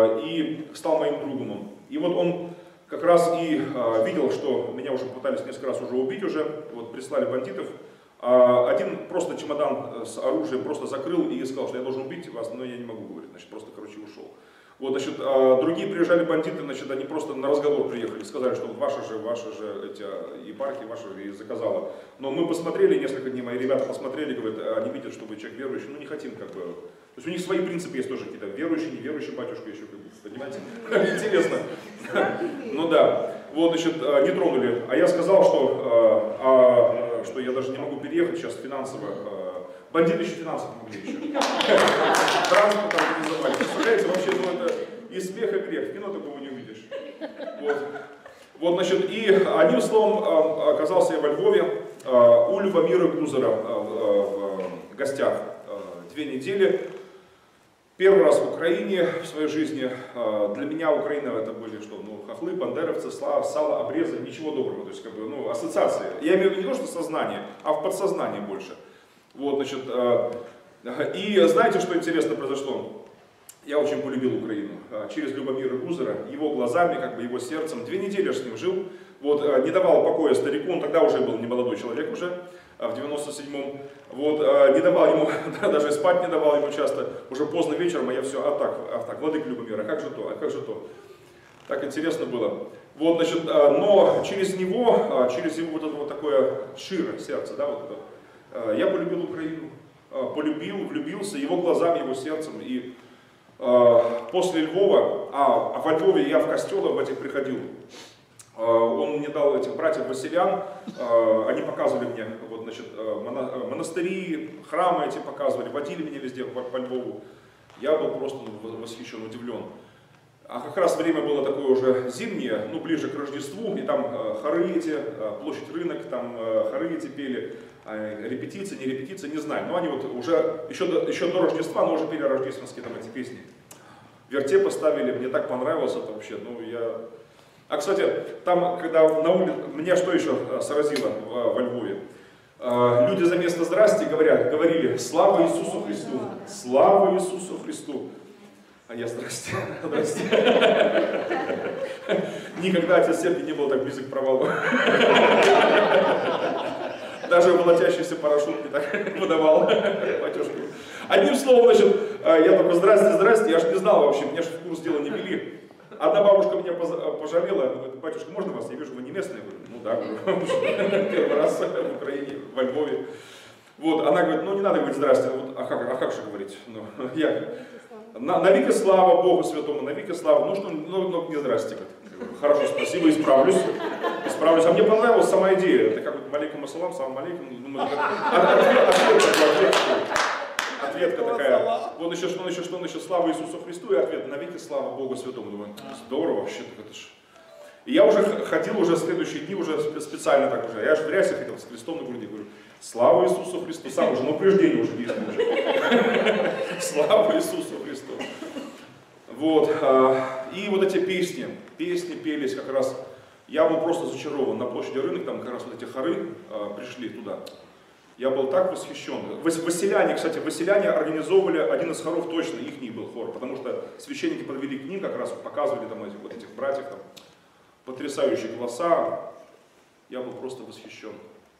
и стал моим другом. И вот он как раз и видел, что меня уже пытались несколько раз уже убить уже, вот, прислали бандитов. Один просто чемодан с оружием просто закрыл и сказал, что я должен убить вас, но я не могу говорить, значит, просто, короче, ушел. Вот, значит, другие приезжали бандиты, значит, они просто на разговор приехали, сказали, что вот ваша же, ваша же эти епархия, ваша же и заказала. Но мы посмотрели, несколько дней мои ребята посмотрели, говорят, они видят, что вы человек верующий, ну не хотим как бы. То есть у них свои принципы есть тоже какие-то, верующий, неверующий батюшка еще, понимаете? Интересно. Ну да. Вот, значит, не тронули. А я сказал, что, а, что я даже не могу переехать сейчас финансово. Бандиты еще финансово могли еще. Транспорт организовали. Представляете, вообще, ну это и смех, и грех. В кино такого не увидишь. Вот. Вот, значит, и одним словом оказался я во Львове у Любомира Гузера в гостях две недели. Первый раз в Украине в своей жизни. Для меня Украина это были что? Ну, хохлы, бандеровцы, сало, обрезы, ничего доброго. То есть, как бы, ну, ассоциации. Я имею в виду не то, что сознание, а в подсознании больше. Вот, значит, и знаете, что интересно произошло? Я очень полюбил Украину. Через Любомира Гузера, его глазами, как бы его сердцем. Две недели я с ним жил. Вот, не давал покоя старику, он тогда уже был немолодой человек уже, в девяносто седьмом. Вот, не давал ему, даже спать не давал ему часто. Уже поздно вечером, а я все, а так, а так, владыка Любомир, а как же то, а как же то. Так интересно было. Вот, значит, но через него, через его вот это вот такое шире сердце, да, вот это, я полюбил Украину, полюбил, влюбился его глазами, его сердцем. И после Львова, а, а во Львове я в костелы в этих приходил, он мне дал этих братьев Василян, они показывали мне, вот, значит, монастыри, храмы эти показывали, водили меня везде по, по Львову. Я был просто восхищен, удивлен. А как раз время было такое уже зимнее, ну ближе к Рождеству, и там хоры эти, площадь рынок, там хоры эти пели, репетиции, не репетиции, не знаю. Но они вот уже, еще до, еще до Рождества, но уже пели рождественские там эти песни. вертеп поставили, мне так понравилось это вообще, ну я... А, кстати, там, когда на улице, меня что еще сразило во Львове? Люди за место «здрасте» говорят, говорили «Слава Иисусу Христу! Слава Иисусу Христу!» А я «Здрасте! Здрасте!» Никогда отец церкви не был так близок к провалу. Даже волотящийся парашют не так выдавал батюшку. Одним словом, значит, я только «Здрасте, здрасте!» Я же не знал вообще, меня же в курс дела не вели. Одна бабушка меня пожалела, говорит: «Батюшка, можно вас? Я вижу, вы не местный». Я говорю: «Ну да, первый раз в Украине, во Львове». Вот, она говорит: «Ну не надо говорить «здрасте», вот, а, как, а как же говорить?» Ну, я, на, навеки слава Богу Святому, навеки слава, ну что, ну, ну не «здрасте». Говорю: «Хорошо, спасибо, исправлюсь». Исправлюсь. А мне понравилась сама идея. Это как вот «Малейкум ассалам», «Салам алейкум». Думаю, ответка такая. Вот еще что, еще что, еще слава Иисусу Христу, и ответ: навеки слава Богу Святому. Думаю, здорово вообще, так это ж. И я уже ходил уже следующие дни, уже специально так уже. Я же в рясе ходил с крестом на груди, говорю: слава Иисусу Христу. Сам уже на упреждение уже действую уже. Слава Иисусу Христу. Вот. И вот эти песни, песни пелись как раз. Я был просто зачарован на площади Рынок, там как раз вот эти хоры пришли туда. Я был так восхищен. Василяне, кстати, василяне организовывали один из хоров, точно их был хор, потому что священники подвели к ним, как раз показывали там этих, вот этих братьев, там, потрясающие голоса. Я был просто восхищен.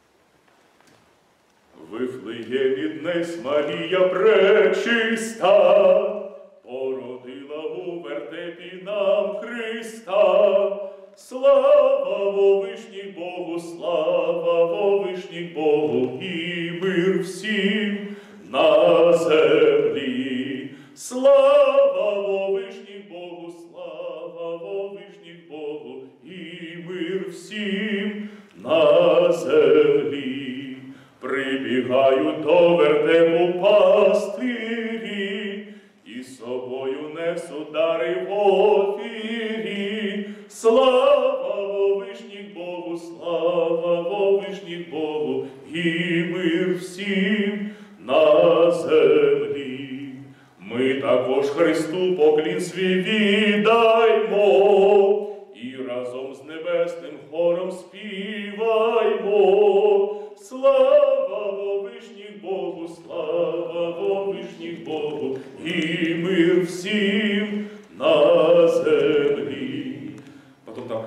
Вифлеємі Марія пречиста, породила у вертепі нам Христа. Слава вовишній Богу, слава вовишній Богу, і мир всім на землі. Слава вовишній Богу, слава вовишній Богу, і мир всім на землі. Прибігають до вертепу пастирі, і собою несуть дари в офірі. Слава вовишніх Богу, слава вовишніх Богу, і мир всім на землі. Ми також Христу поклін свій віддаймо, і разом з небесним хором співаймо. Слава вовишніх Богу, слава вовишніх Богу, і мир всім на землі. Потом там: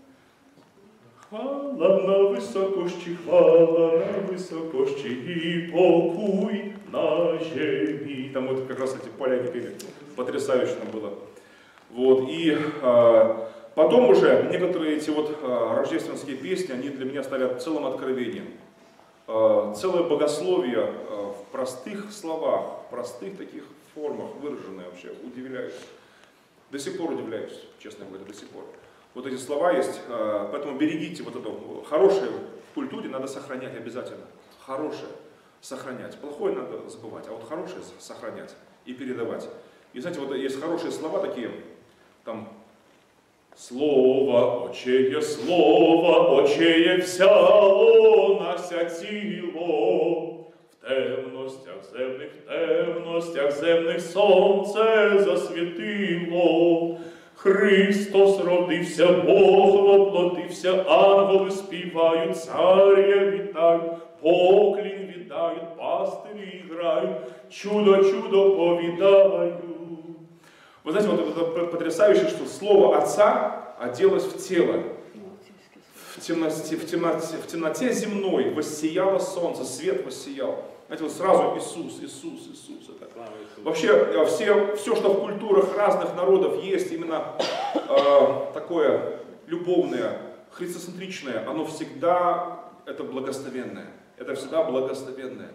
хвала на високощі, хвала на високощі, і покой на землі. Там вот как раз эти поляки пели. Потрясающе там было. Вот, и а, потом уже некоторые эти вот а, рождественские песни, они для меня стали целым откровением. А, целое богословие а, в простых словах, в простых таких формах выраженное вообще, удивляюсь. До сих пор удивляюсь, честно говоря, до сих пор. Вот эти слова есть, а, поэтому берегите вот это. Хорошее в культуре надо сохранять обязательно. Хорошее сохранять. Плохое надо забывать, а вот хорошее сохранять и передавать. И знаете, вот есть хорошие слова такие, там: слово, очеє слово, очеє взяло нася тіло. В темностях земних, темностях земних сонце засвітило. Христос родився, Бог воплотився, ангели співають, царя вітають, поклін віддають, пастирі грають, чудо, чудо повідають. Вы знаете, вот это потрясающе, что слово Отца оделось в тело. В темноте, в темноте, в темноте земной воссияло солнце, свет воссиял. Знаете, вот сразу Иисус, Иисус, Иисус. Это. Вообще, все, все, что в культурах разных народов есть, именно э, такое любовное, христоцентричное, оно всегда, это благословенное. Это всегда благословенное.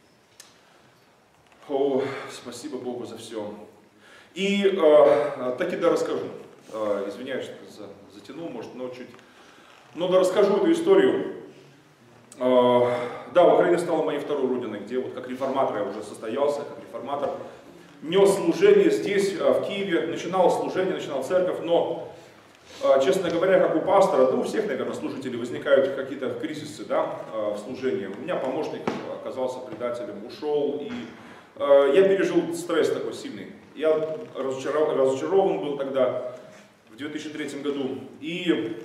О, спасибо Богу за все. И э, таки да расскажу. Э, извиняюсь, что за, затянул, может, но чуть. Но да расскажу эту историю. Э, да, Украина стала моей второй родиной, где вот как реформатор я уже состоялся, как реформатор. Нес служение здесь, э, в Киеве, начинал служение, начинал церковь, но, э, честно говоря, как у пастора, да у всех, наверное, служителей возникают какие-то кризисы, да, э, в служении. У меня помощник оказался предателем, ушел, и я пережил стресс такой сильный. Я разочарован, разочарован был тогда, в две тысячи третьем году, и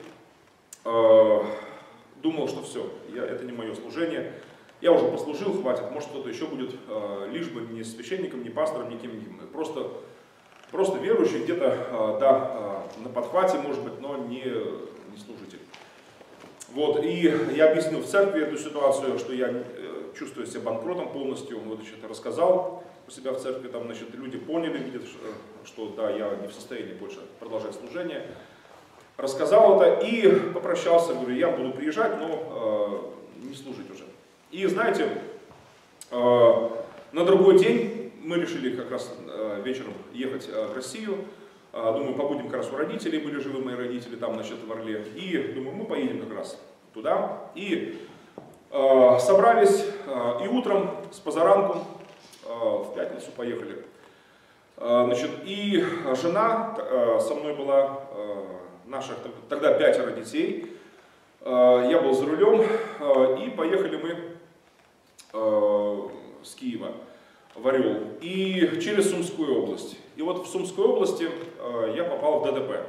э, думал, что все, я, это не мое служение. Я уже послужил, хватит, может кто-то еще будет, э, лишь бы не священником, не пастором, ни кем-нибудь. Просто, просто верующий, где-то, э, да, э, на подхвате, может быть, но не, не служитель. Вот, и я объяснил в церкви эту ситуацию, что я чувствую себя банкротом полностью, вот, значит, рассказал у себя в церкви, там, значит, люди поняли, видят, что, да, я не в состоянии больше продолжать служение. Рассказал это и попрощался, говорю, я буду приезжать, но э, не служить уже. И знаете, э, на другой день мы решили как раз э, вечером ехать э, в Россию. Думаю, побудем как раз у родителей, были живы мои родители там, значит, в Орле. И думаю, мы поедем как раз туда. И э, собрались, э, и утром с позаранку, э, в пятницу поехали. Э, значит, и жена э, со мной была, э, наших тогда пятеро детей. Э, я был за рулем, э, и поехали мы э, с Киева в Орел и через Сумскую область. И вот в Сумской области э, я попал в ДТП.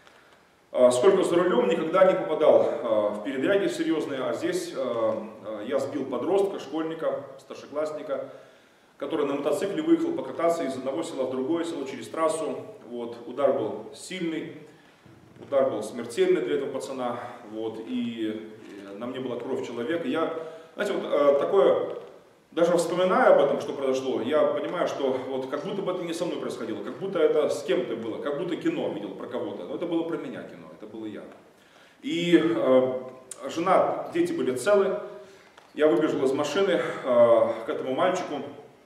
Э, сколько за рулем, никогда не попадал э, в передряги серьезные, а здесь э, э, я сбил подростка, школьника, старшеклассника, который на мотоцикле выехал покататься из одного села в другое село через трассу. Вот, удар был сильный, удар был смертельный для этого пацана, вот, и, и на мне была кровь человека. Я, знаете, вот э, такое... Даже вспоминая об этом, что произошло, я понимаю, что вот как будто бы это не со мной происходило, как будто это с кем-то было, как будто кино видел про кого-то. Но это было про меня кино, это было я. И э, жена, дети были целы. Я выбежал из машины э, к этому мальчику.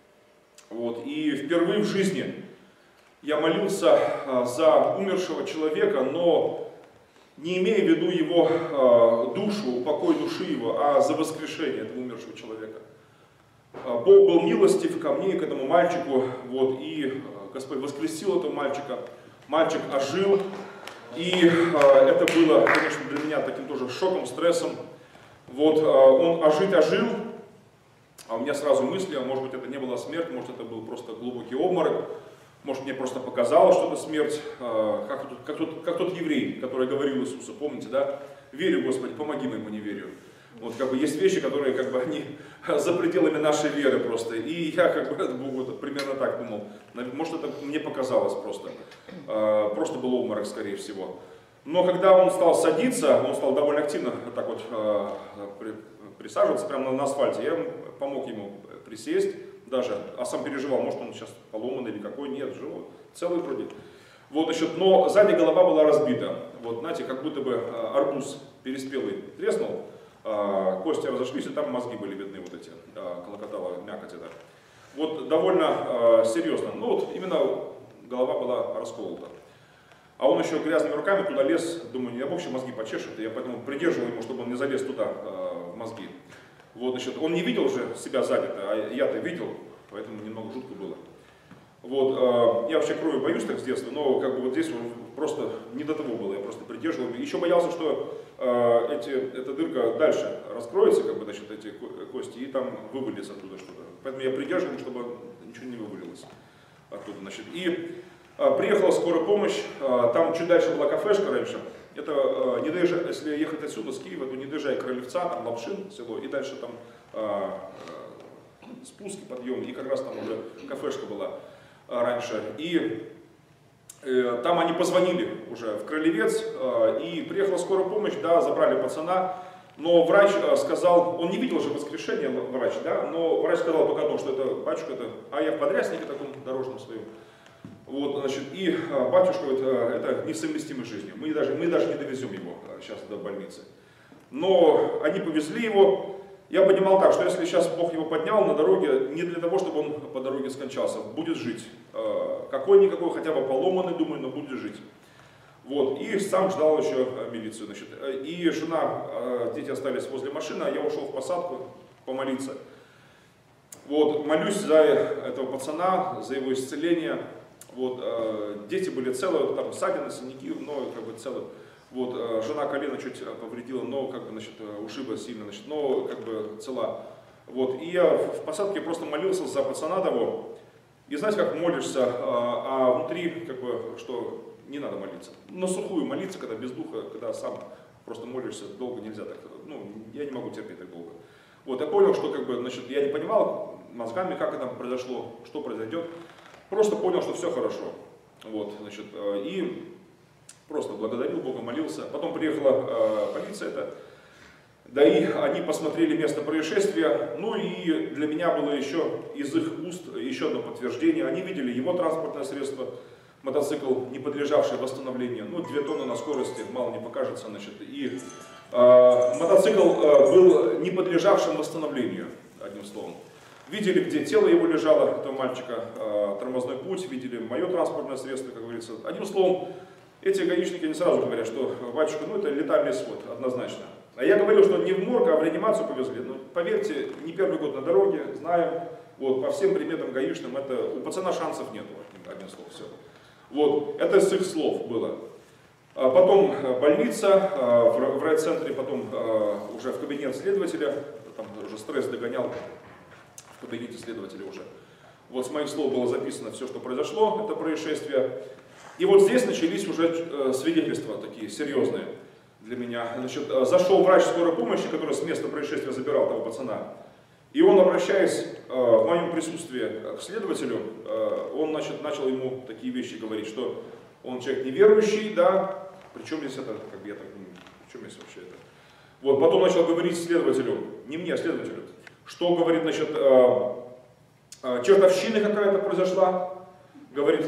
Вот, и впервые в жизни я молился э, за умершего человека, но не имея в виду его э, душу, покой души его, а за воскрешение этого умершего человека. Бог был милостив ко мне и к этому мальчику, вот, и Господь воскресил этого мальчика, мальчик ожил, и э, это было, конечно, для меня таким тоже шоком, стрессом. Вот, э, он ожить ожил, а у меня сразу мысли, а может быть это не была смерть, может это был просто глубокий обморок, может мне просто показалось, что это смерть, э, как, тот, как, тот, как тот еврей, который говорил Иисусу, помните, да? Верю, Господи, помоги моему неверию. Вот, как бы, есть вещи, которые как бы, они за пределами нашей веры просто. И я как бы, вот, примерно так думал. Может, это мне показалось просто. Просто был обморок, скорее всего. Но когда он стал садиться, он стал довольно активно так вот присаживаться прямо на асфальте. Я помог ему присесть даже, а сам переживал, может он сейчас поломанный или какой. Нет, живой, целый вроде. Вот еще, но сзади голова была разбита. Вот, знаете, как будто бы арбуз переспелый треснул. Кости разошлись, и там мозги были видны, вот эти, колокотала, мякоть это. Вот довольно э, серьезно. Ну вот именно голова была расколота. А он еще грязными руками туда лез, думаю, не вообще мозги почешет, и я поэтому придерживал ему, чтобы он не залез туда, э, в мозги. Вот, значит, он не видел же себя сзади-то, а я-то видел, поэтому немного жутко было. Вот, э, я вообще крови боюсь так с детства, но как бы вот здесь просто не до того было, я просто придерживал. Еще боялся, что э, эти, эта дырка дальше раскроется, как бы, значит, эти кости, и там вывалится оттуда что-то. Поэтому я придерживал, чтобы ничего не вывалилось оттуда, значит. И э, приехала скорая помощь, э, там чуть дальше была кафешка раньше. Это э, не доезжай, если ехать отсюда, с Киева, то не доезжай Кролевца, там Лапшин, село, и дальше там э, э, спуски, подъем, и как раз там уже кафешка была раньше, и э, там они позвонили уже в Кролевец, э, и приехала скорая помощь, да, забрали пацана, но врач э, сказал, он не видел же воскрешения, врач, да, но врач сказал только одно, что это батюшка, это, а я в подряснике таком дорожном своем, вот, значит, и э, батюшка, это, это несовместимо с жизнью, мы даже, мы даже не довезем его э, сейчас до больницы, но они повезли его. Я понимал так, что если сейчас Бог его поднял на дороге, не для того, чтобы он по дороге скончался, будет жить. Какой-никакой, хотя бы поломанный, думаю, но будет жить. Вот. И сам ждал еще милицию. Значит. И жена, дети остались возле машины, а я ушел в посадку помолиться. Вот. Молюсь за этого пацана, за его исцеление. Вот. Дети были целы, там ссадины, синяки, но как бы целы. Вот, жена колено чуть повредила, но как бы, значит, ушиба сильно, значит, но как бы цела. Вот, и я в посадке просто молился за пацана того. И знаете, как молишься, а, а внутри, как бы, что не надо молиться. На сухую молиться, когда без духа, когда сам просто молишься, долго нельзя так. Ну, я не могу терпеть так долго. Вот, я понял, что как бы, значит, я не понимал мозгами, как это произошло, что произойдет. Просто понял, что все хорошо. Вот, значит, и просто благодарил Бога, молился. Потом приехала э, полиция, это, да и они посмотрели место происшествия. Ну и для меня было еще из их уст еще одно подтверждение. Они видели его транспортное средство, мотоцикл, не подлежавший восстановлению. Ну, две тонны на скорости, мало не покажется, значит. И э, мотоцикл э, был не подлежавшим восстановлению, одним словом. Видели, где тело его лежало, этого мальчика, э, тормозной путь, видели мое транспортное средство, как говорится. Одним словом, эти гаишники не сразу говорят, что батюшка, ну это летальный исход, однозначно. А я говорил, что не в морг, а в реанимацию повезли. Но поверьте, не первый год на дороге, знаем, вот, по всем приметам гаишным, это, у пацана шансов нету, одним словом, все. Вот, это с их слов было. А потом больница, в, в райцентре, потом уже в кабинет следователя, там уже стресс догонял, в кабинете следователя уже. Вот с моих слов было записано все, что произошло, это происшествие. И вот здесь начались уже свидетельства такие серьезные для меня. Значит, зашел врач скорой помощи, который с места происшествия забирал того пацана. И он, обращаясь в моем присутствии к следователю, он значит, начал ему такие вещи говорить, что он человек неверующий, да, причем здесь это, как бы я так не причем здесь вообще это. Вот, потом начал говорить следователю, не мне, а следователю, что говорит, значит, чертовщина какая-то произошла, говорит,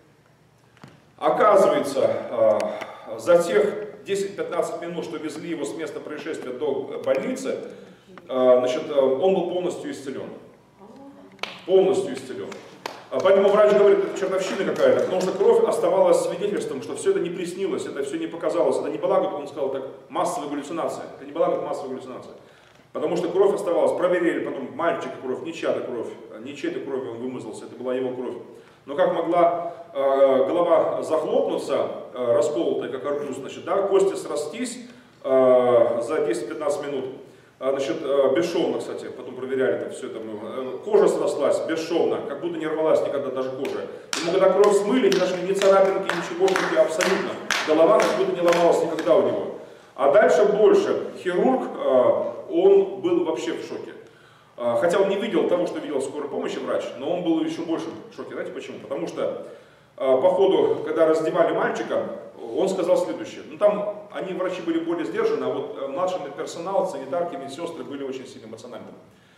оказывается, за тех десять-пятнадцать минут, что везли его с места происшествия до больницы, значит, он был полностью исцелен. Полностью исцелен. Поэтому врач говорит, это чертовщина какая-то, потому что кровь оставалась свидетельством, что все это не приснилось, это все не показалось, это не была, как он сказал, так, массовая галлюцинация. Это не была как массовая галлюцинация. Потому что кровь оставалась, проверили потом мальчика кровь, не чья-то кровь, не чьей-то кровью он вымазался, это была его кровь. Но как могла э, голова захлопнуться, э, расколотая как арбуз, значит, да, кости срастись э, за десять-пятнадцать минут, э, значит, э, бесшовно, кстати, потом проверяли это все, это, э, кожа срослась бесшовно, как будто не рвалась никогда даже кожа. Ему когда кровь смыли, не нашли ни царапинки, ничего, абсолютно. Голова как будто не ломалась никогда у него. А дальше больше. Хирург, э, он был вообще в шоке. Хотя он не видел того, что видел скорой помощи врач, но он был еще больше в шоке. Знаете почему? Потому что по ходу, когда раздевали мальчика, он сказал следующее. Ну там они, врачи, были более сдержаны, а вот младший персонал, санитарки, медсестры были очень сильно эмоциональны.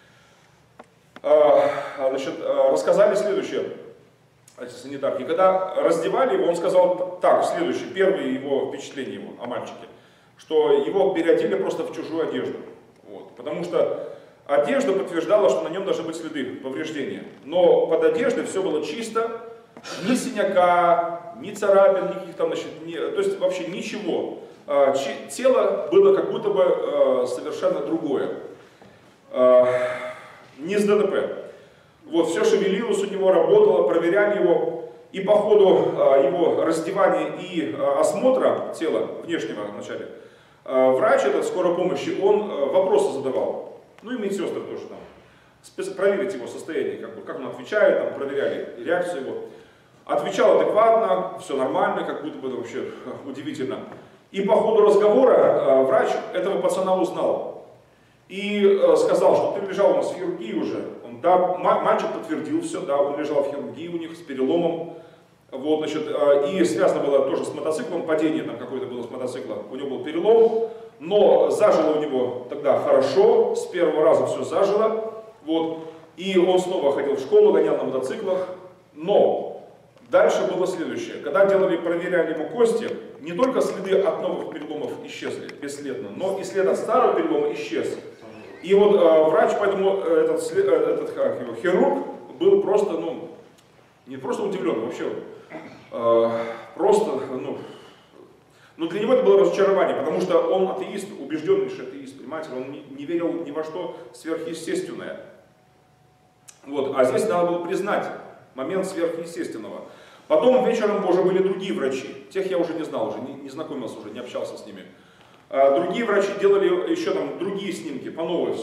Значит, рассказали следующее, эти санитарки. Когда раздевали его, он сказал так, следующее, первое его впечатление его о мальчике, что его переодели просто в чужую одежду. Вот, потому что одежда подтверждала, что на нем должны быть следы повреждения. Но под одеждой все было чисто, ни синяка, ни царапин, никаких там, значит, ни, то есть вообще ничего. Ч, тело было как будто бы э, совершенно другое. Э, не с ДТП. Вот, все шевелилось у него, работало, проверяли его. И по ходу э, его раздевания и э, осмотра тела внешнего вначале, э, врач этот скорой помощи, он э, вопросы задавал. Ну и медсестры тоже там. Проверить его состояние, как бы, как он отвечает, там, проверяли реакцию его. Отвечал адекватно, все нормально, как будто бы это вообще удивительно. И по ходу разговора э, врач этого пацана узнал. И э, сказал, что ты лежал у нас в хирургии уже. Он, да, мальчик подтвердил все, да, он лежал в хирургии у них с переломом. Вот, значит, э, и связано было тоже с мотоциклом, падение там какое-то было с мотоцикла. У него был перелом. Но зажило у него тогда хорошо, с первого раза все зажило, вот, и он снова ходил в школу, гонял на мотоциклах, но дальше было следующее. Когда делали, проверяли ему кости, не только следы от новых переломов исчезли бесследно, но и след от старого перелома исчез. И вот э, врач, поэтому этот, этот как его, хирург был просто, ну, не просто удивлен, вообще, э, просто, ну, но для него это было разочарование, потому что он атеист, убежденнейший атеист, понимаете, он не, не верил ни во что сверхъестественное. Вот, а здесь надо было признать момент сверхъестественного. Потом вечером уже были другие врачи, тех я уже не знал, уже не, не знакомился, уже не общался с ними. А другие врачи делали еще там другие снимки, по новой все.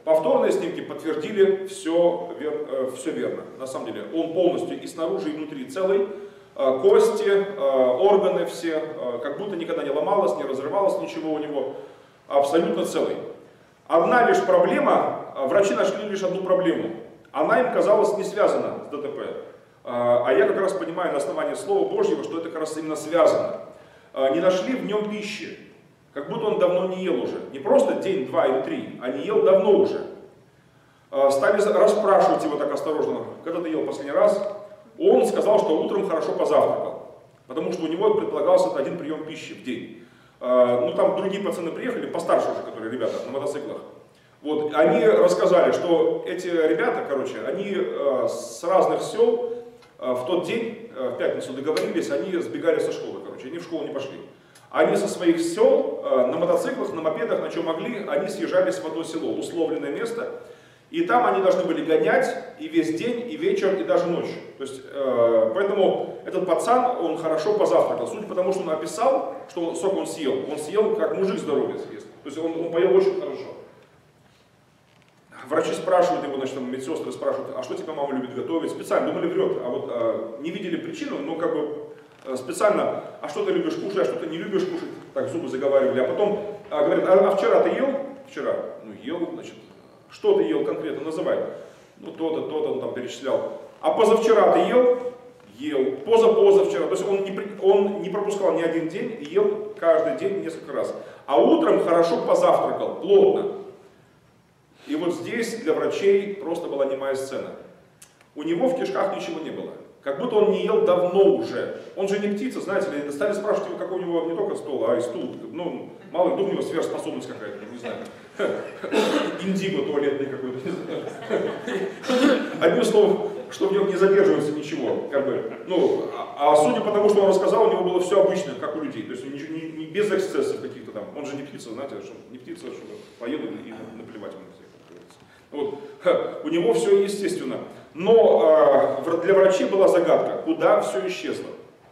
Повторные снимки подтвердили все, вер, все верно. На самом деле он полностью и снаружи, и внутри целый. Кости, органы все, как будто никогда не ломалось, не разрывалось ничего у него. Абсолютно целый. Одна лишь проблема, врачи нашли лишь одну проблему. Она им казалась не связана с ДТП. А я как раз понимаю на основании Слова Божьего, что это как раз именно связано. Не нашли в нем пищи. Как будто он давно не ел уже. Не просто день, два или три, а не ел давно уже. Стали расспрашивать его так осторожно, когда ты ел последний раз. Он сказал, что утром хорошо позавтракал. Потому что у него предполагался один прием пищи в день. Ну там другие пацаны приехали, постарше уже, которые ребята на мотоциклах. Вот, они рассказали, что эти ребята, короче, они с разных сел в тот день, в пятницу договорились, они сбегали со школы, короче, они в школу не пошли. Они со своих сел на мотоциклах, на мопедах, на чем могли, они съезжались в одно село, условленное место, и там они должны были гонять и весь день, и вечер, и даже ночью. То есть, э, поэтому этот пацан, он хорошо позавтракал, судя по тому, что он описал, что сколько он съел, он съел как мужик здоровый, то есть он, он поел очень хорошо. Врачи спрашивают его, значит, там, медсестры спрашивают, а что тебя мама любит готовить? Специально думали, врет, а вот а, не видели причину, но как бы а, специально, а что ты любишь кушать, а что ты не любишь кушать, так зубы заговаривали, а потом а, говорят, а, а вчера ты ел? Вчера, ну ел, значит, что ты ел конкретно, называй. Ну то-то, то-то он там перечислял. А позавчера ты ел? Ел. Позапозавчера, то есть он не, он не пропускал ни один день, и ел каждый день несколько раз. А утром хорошо позавтракал, плотно. И вот здесь для врачей просто была немая сцена. У него в кишках ничего не было. Как будто он не ел давно уже. Он же не птица, знаете ли. Стали спрашивать его, какой у него не только стол, а и стул. Ну, мало ли, у него сверхспособность какая-то, не знаю. Индиго туалетный какой-то, не знаю. Одним словом, что в нем не задерживается ничего. Как бы, ну, а, а судя по тому, что он рассказал, у него было все обычно, как у людей. То есть не, не, не без эксцессов каких-то там. Он же не птица, знаете, что не птица, что поеду и наплевать ему. Вот. У него все естественно. Но э, для врачей была загадка, куда все исчезло.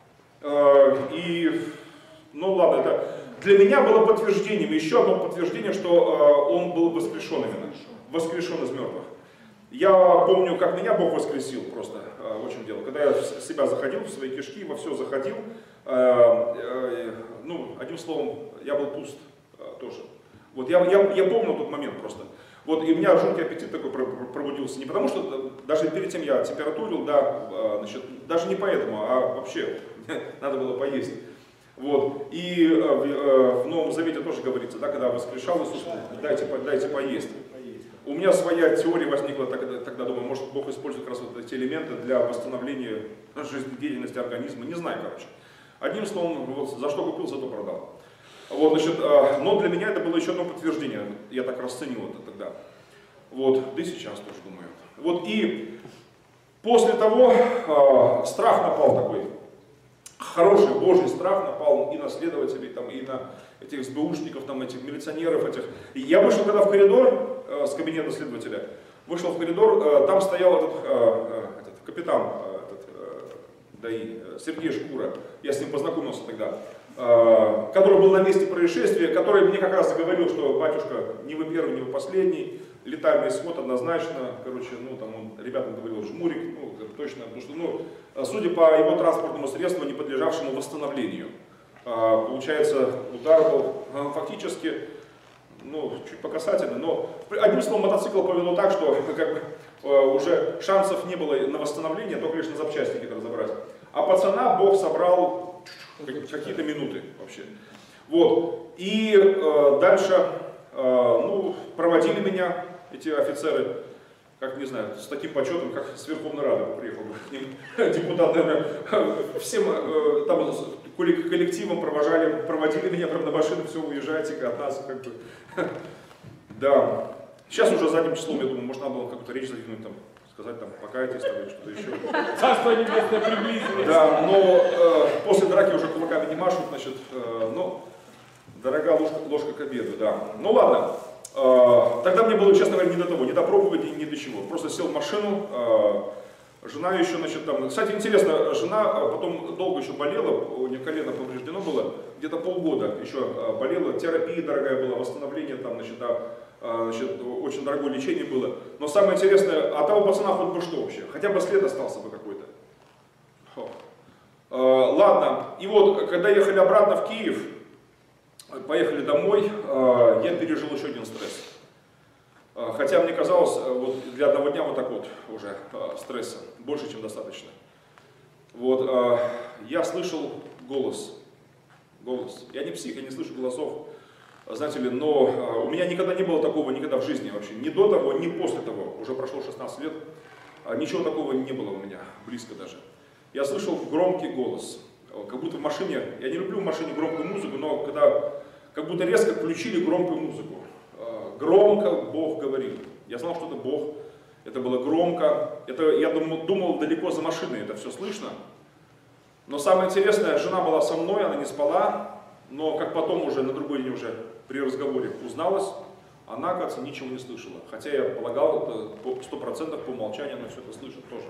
Э, и, ну ладно, это для меня было подтверждением, еще одно подтверждение, что э, он был воскрешен именно, воскрешен из мертвых. Я помню, как меня Бог воскресил просто, э, в общем дело. Когда я в себя заходил, в свои кишки, во все заходил, э, э, ну, одним словом, я был пуст э, тоже. Вот я, я, я помню тот момент просто. Вот, и у меня жуткий аппетит такой пробудился. Не потому, что даже перед тем я температурил, да, значит, даже не поэтому, а вообще надо было поесть. Вот. И в, в Новом Завете тоже говорится, да, когда воскрешал Иисус, дайте, дайте поесть. У меня своя теория возникла тогда, тогда, думаю, может Бог использует как раз вот эти элементы для восстановления жизнедеятельности организма, не знаю, короче. Одним словом, вот, за что купил, зато продал. Вот, значит, но для меня это было еще одно подтверждение, я так расценил это тогда. Вот, да и сейчас тоже думаю. Вот, и после того э, страх напал такой, хороший Божий страх напал и на следователей, там, и на этих СБУшников, там, этих милиционеров, этих. И я вышел когда в коридор э, с кабинета следователя, вышел в коридор, э, там стоял этот, э, этот капитан, э, этот, э, ДАИ, Сергей Шкура, я с ним познакомился тогда. Который был на месте происшествия, который мне как раз говорил, что батюшка, не вы первый, не вы последний, летальный исход однозначно, короче, ну там он ребятам говорил жмурик, ну точно, потому что, ну, судя по его транспортному средству, не подлежавшему восстановлению, получается, удар был фактически, ну, чуть по касательно, но одним словом мотоцикл повело так, что как бы уже шансов не было на восстановление, только лишь на запчасти какие-то разобрать. А пацана Бог собрал какие-то минуты вообще. Вот. И э, дальше э, ну, проводили меня эти офицеры, как не знаю, с таким почетом, как с Верховной Рады приехал бы к ним депутат, наверное, всем э, там коллективом провожали, проводили меня прямо на машину, все, уезжайте от нас, как бы. Да. Сейчас уже задним числом, я думаю, может надо было какую-то речь задвинуть там. Сказать там, покайтесь, там, что-то еще. Царство небесное приблизилось. Да, но э, после драки уже кулаками не машут, значит, э, ну, дорогая ложка, ложка к обеду, да. Ну ладно, э, тогда мне было, честно говоря, не до того, не до проповеди, ни до чего. Просто сел в машину, э, жена еще, значит, там, кстати, интересно, жена потом долго еще болела, у нее колено повреждено было, где-то полгода еще болела, терапия дорогая была, восстановление там, значит, да, значит, очень дорогое лечение было. Но самое интересное, от того пацана хоть бы что вообще, хотя бы след остался бы какой-то. Ладно, и вот, когда ехали обратно в Киев, поехали домой, я пережил еще один стресс. Хотя мне казалось, вот для одного дня вот так вот уже стресса, больше, чем достаточно. Вот, я слышал голос, голос. Я не псих, я не слышу голосов, знаете ли, но у меня никогда не было такого, никогда в жизни вообще, ни до того, ни после того, уже прошло шестнадцать лет, ничего такого не было у меня, близко даже. Я слышал громкий голос, как будто в машине, я не люблю в машине громкую музыку, но когда, как будто резко включили громкую музыку. Громко Бог говорил. Я знал, что это Бог, это было громко, это, я думал, думал далеко за машиной, это все слышно. Но самое интересное, жена была со мной, она не спала, но как потом уже, на другой день уже при разговоре узналась, она, оказывается, ничего не слышала. Хотя я полагал, это сто процентов по умолчанию она все это слышит тоже.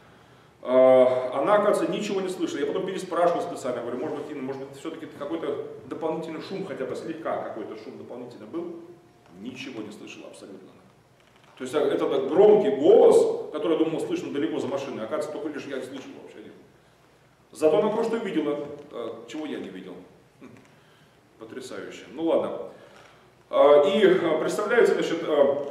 Она, оказывается, ничего не слышала. Я потом переспрашивал специально, говорю, может быть, Инна, может быть, все-таки какой-то дополнительный шум, хотя бы слегка какой-то шум дополнительно был. Ничего не слышала абсолютно. То есть это громкий голос, который я думал слышно далеко за машиной, оказывается, только лишь я не слышал вообще. Зато она кое-что видела, чего я не видел. Потрясающе. Ну ладно. И представляете, значит,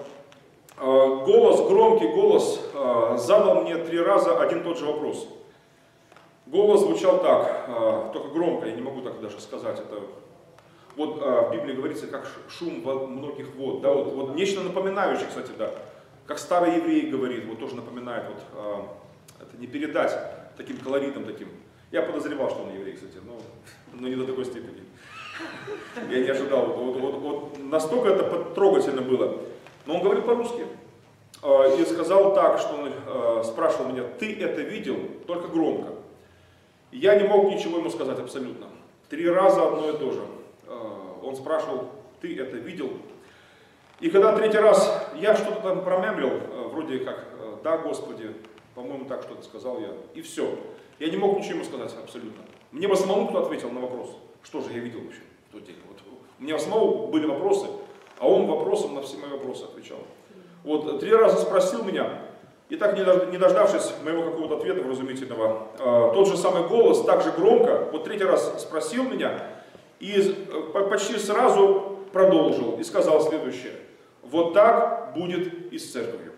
голос, громкий голос задал мне три раза один и тот же вопрос. Голос звучал так, только громко, я не могу так даже сказать, это вот а, в Библии говорится, как шум во многих вод, да, вот, вот нечто напоминающее, кстати, да, как старый еврей говорит, вот тоже напоминает, вот, а, это не передать таким колоритом таким. Я подозревал, что он еврей, кстати, но, но не до такой степени. Я не ожидал, вот, вот, вот, настолько это трогательно было. Но он говорил по-русски а, и сказал так, что он а, спрашивал меня, ты это видел, только громко. Я не мог ничего ему сказать абсолютно. Три раза одно и то же. Он спрашивал, ты это видел? И когда третий раз я что-то там промямлил, вроде как, да, Господи, по-моему, так что-то сказал я, и все. Я не мог ничего ему сказать абсолютно. Мне бы самому кто ответил на вопрос, что же я видел вообще в тот день. Вот. У меня самого были вопросы, а он вопросом на все мои вопросы отвечал. Вот, три раза спросил меня, и так не дождавшись моего какого-то ответа вразумительного, тот же самый голос, так же громко, вот третий раз спросил меня, и почти сразу продолжил и сказал следующее. Вот так будет и с церковью.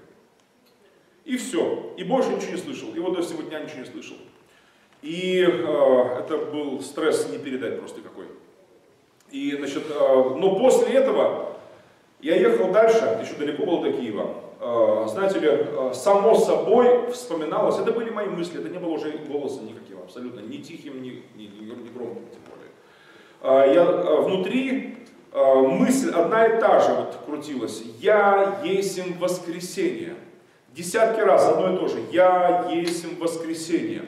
И все. И больше ничего не слышал. И вот до сего дня ничего не слышал. И э, это был стресс не передать просто какой. И, значит, э, но после этого я ехал дальше, еще далеко было до Киева. Э, знаете ли, э, само собой вспоминалось, это были мои мысли, это не было уже голоса никаким, абсолютно, ни тихим, ни, ни, ни громким, тем более. Я, внутри мысль одна и та же вот крутилась. Я есмь воскресение. Десятки раз одно и то же. Я есмь воскресение.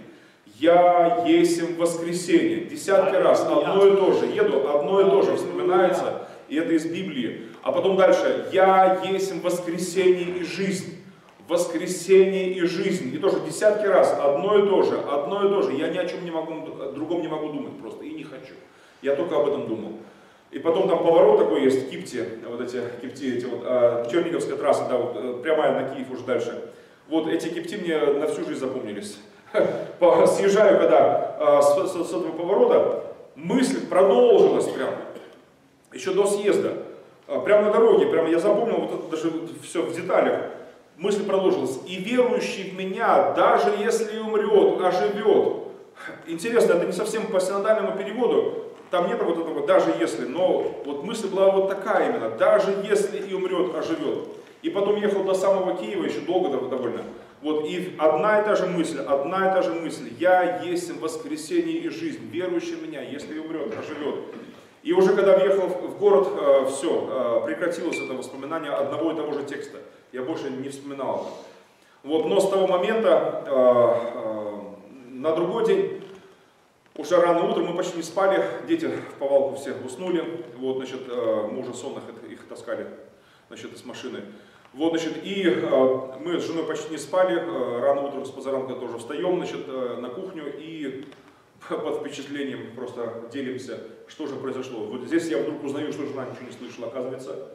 Я есмь воскресение. Десятки раз одно и то же. Еду, одно и то же вспоминается. И это из Библии. А потом дальше. Я есмь воскресение и жизнь. Воскресение и жизнь. И тоже десятки раз одно и то же. Одно и то же. Я ни о чем не могу, другом не могу думать просто. И не хочу. Я только об этом думал. И потом там поворот такой есть, Кипти, вот эти Кипти, эти вот, а, Черниговская трасса, да, вот, прямая на Киев уже дальше. Вот эти Кипти мне на всю жизнь запомнились. Съезжаю, когда а, с, с, с этого поворота, мысль продолжилась прям, еще до съезда. А, прямо на дороге, прямо я запомнил, вот это даже все в деталях. Мысль продолжилась. И верующий в меня, даже если умрет, оживет. Интересно, это не совсем по синодальному переводу. Там нет вот этого «даже если», но вот мысль была вот такая именно, «даже если и умрет, оживет». И потом ехал до самого Киева, еще долго довольно. Вот и одна и та же мысль, одна и та же мысль, «Я есть воскресение и жизнь, верующий в меня, если и умрет, оживет». И уже когда въехал в город, все, прекратилось это воспоминание одного и того же текста. Я больше не вспоминал. Вот, но с того момента, на другой день, уже рано утром, мы почти не спали, дети в повалку все уснули, вот, значит, мы уже сонных их таскали, значит, из машины. Вот, значит, и мы с женой почти не спали, рано утром с позаранка тоже встаем, значит, на кухню и под впечатлением просто делимся, что же произошло. Вот здесь я вдруг узнаю, что жена ничего не слышала, оказывается,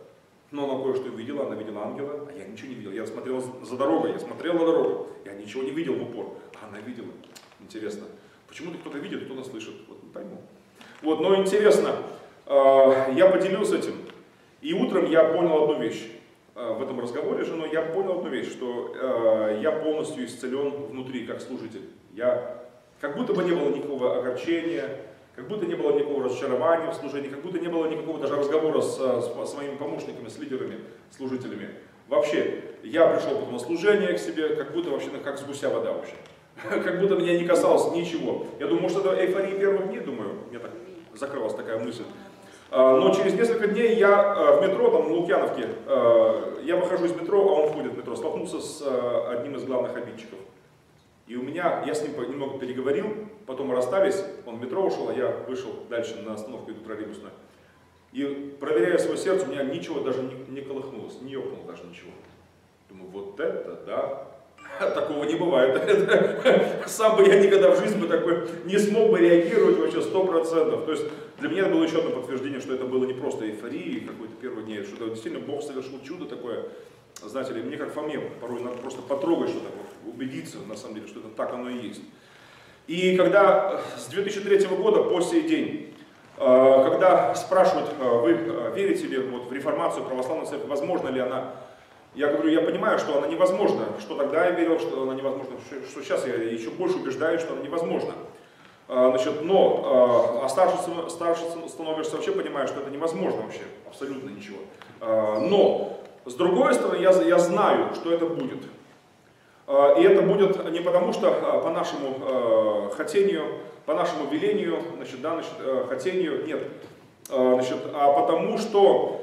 Но она кое-что видела, она видела ангела, а я ничего не видел. Я смотрел за дорогой, я смотрел на дорогу, я ничего не видел в упор, а она видела. Интересно, почему-то кто-то видит, кто-то слышит, вот не пойму. Вот, но интересно, я поделился этим, и утром я понял одну вещь. В этом разговоре с женой я понял одну вещь, что я полностью исцелен внутри, как служитель. Я, как будто бы не было никакого огорчения, как будто не было никакого разочарования в служении, как будто не было никакого даже разговора с, с, с моими помощниками, с лидерами, служителями. Вообще, я пришел потом на служение к себе, как будто вообще, как с гуся вода вообще. Как будто меня не касалось ничего. Я думаю, может, это эйфория первых дней, думаю, мне так закрылась такая мысль. Но через несколько дней я в метро, там, на Лукьяновке, я выхожу из метро, а он входит в метро, столкнулся с одним из главных обидчиков. И у меня, я с ним немного переговорил, потом мы расстались, он в метро ушел, а я вышел дальше на остановку, иду троллейбусную. И проверяя свое сердце, у меня ничего даже не, не колыхнулось, не ёкнуло даже ничего. Думаю, вот это да, такого не бывает. Сам бы я никогда в жизни бы такой не смог бы реагировать вообще сто процентов. То есть для меня это было еще одно подтверждение, что это было не просто эйфория какой-то первый день, что это действительно Бог совершил чудо такое. Знаете ли, мне как Фоме порой надо просто потрогать что-то, убедиться на самом деле, что это так оно и есть. И когда с две тысячи третьего года по сей день, когда спрашивают, вы верите ли вот в реформацию православной церкви, возможно ли она, я говорю, я понимаю, что она невозможна, что тогда я верил, что она невозможна, что сейчас я еще больше убеждаюсь, что она невозможна. Значит, но а старше, старше становишься, вообще понимаешь, что это невозможно вообще, абсолютно ничего. Но с другой стороны, я, я знаю, что это будет. И это будет не потому, что по нашему хотению, по нашему велению, значит, да, значит, хотению, нет, значит, а потому что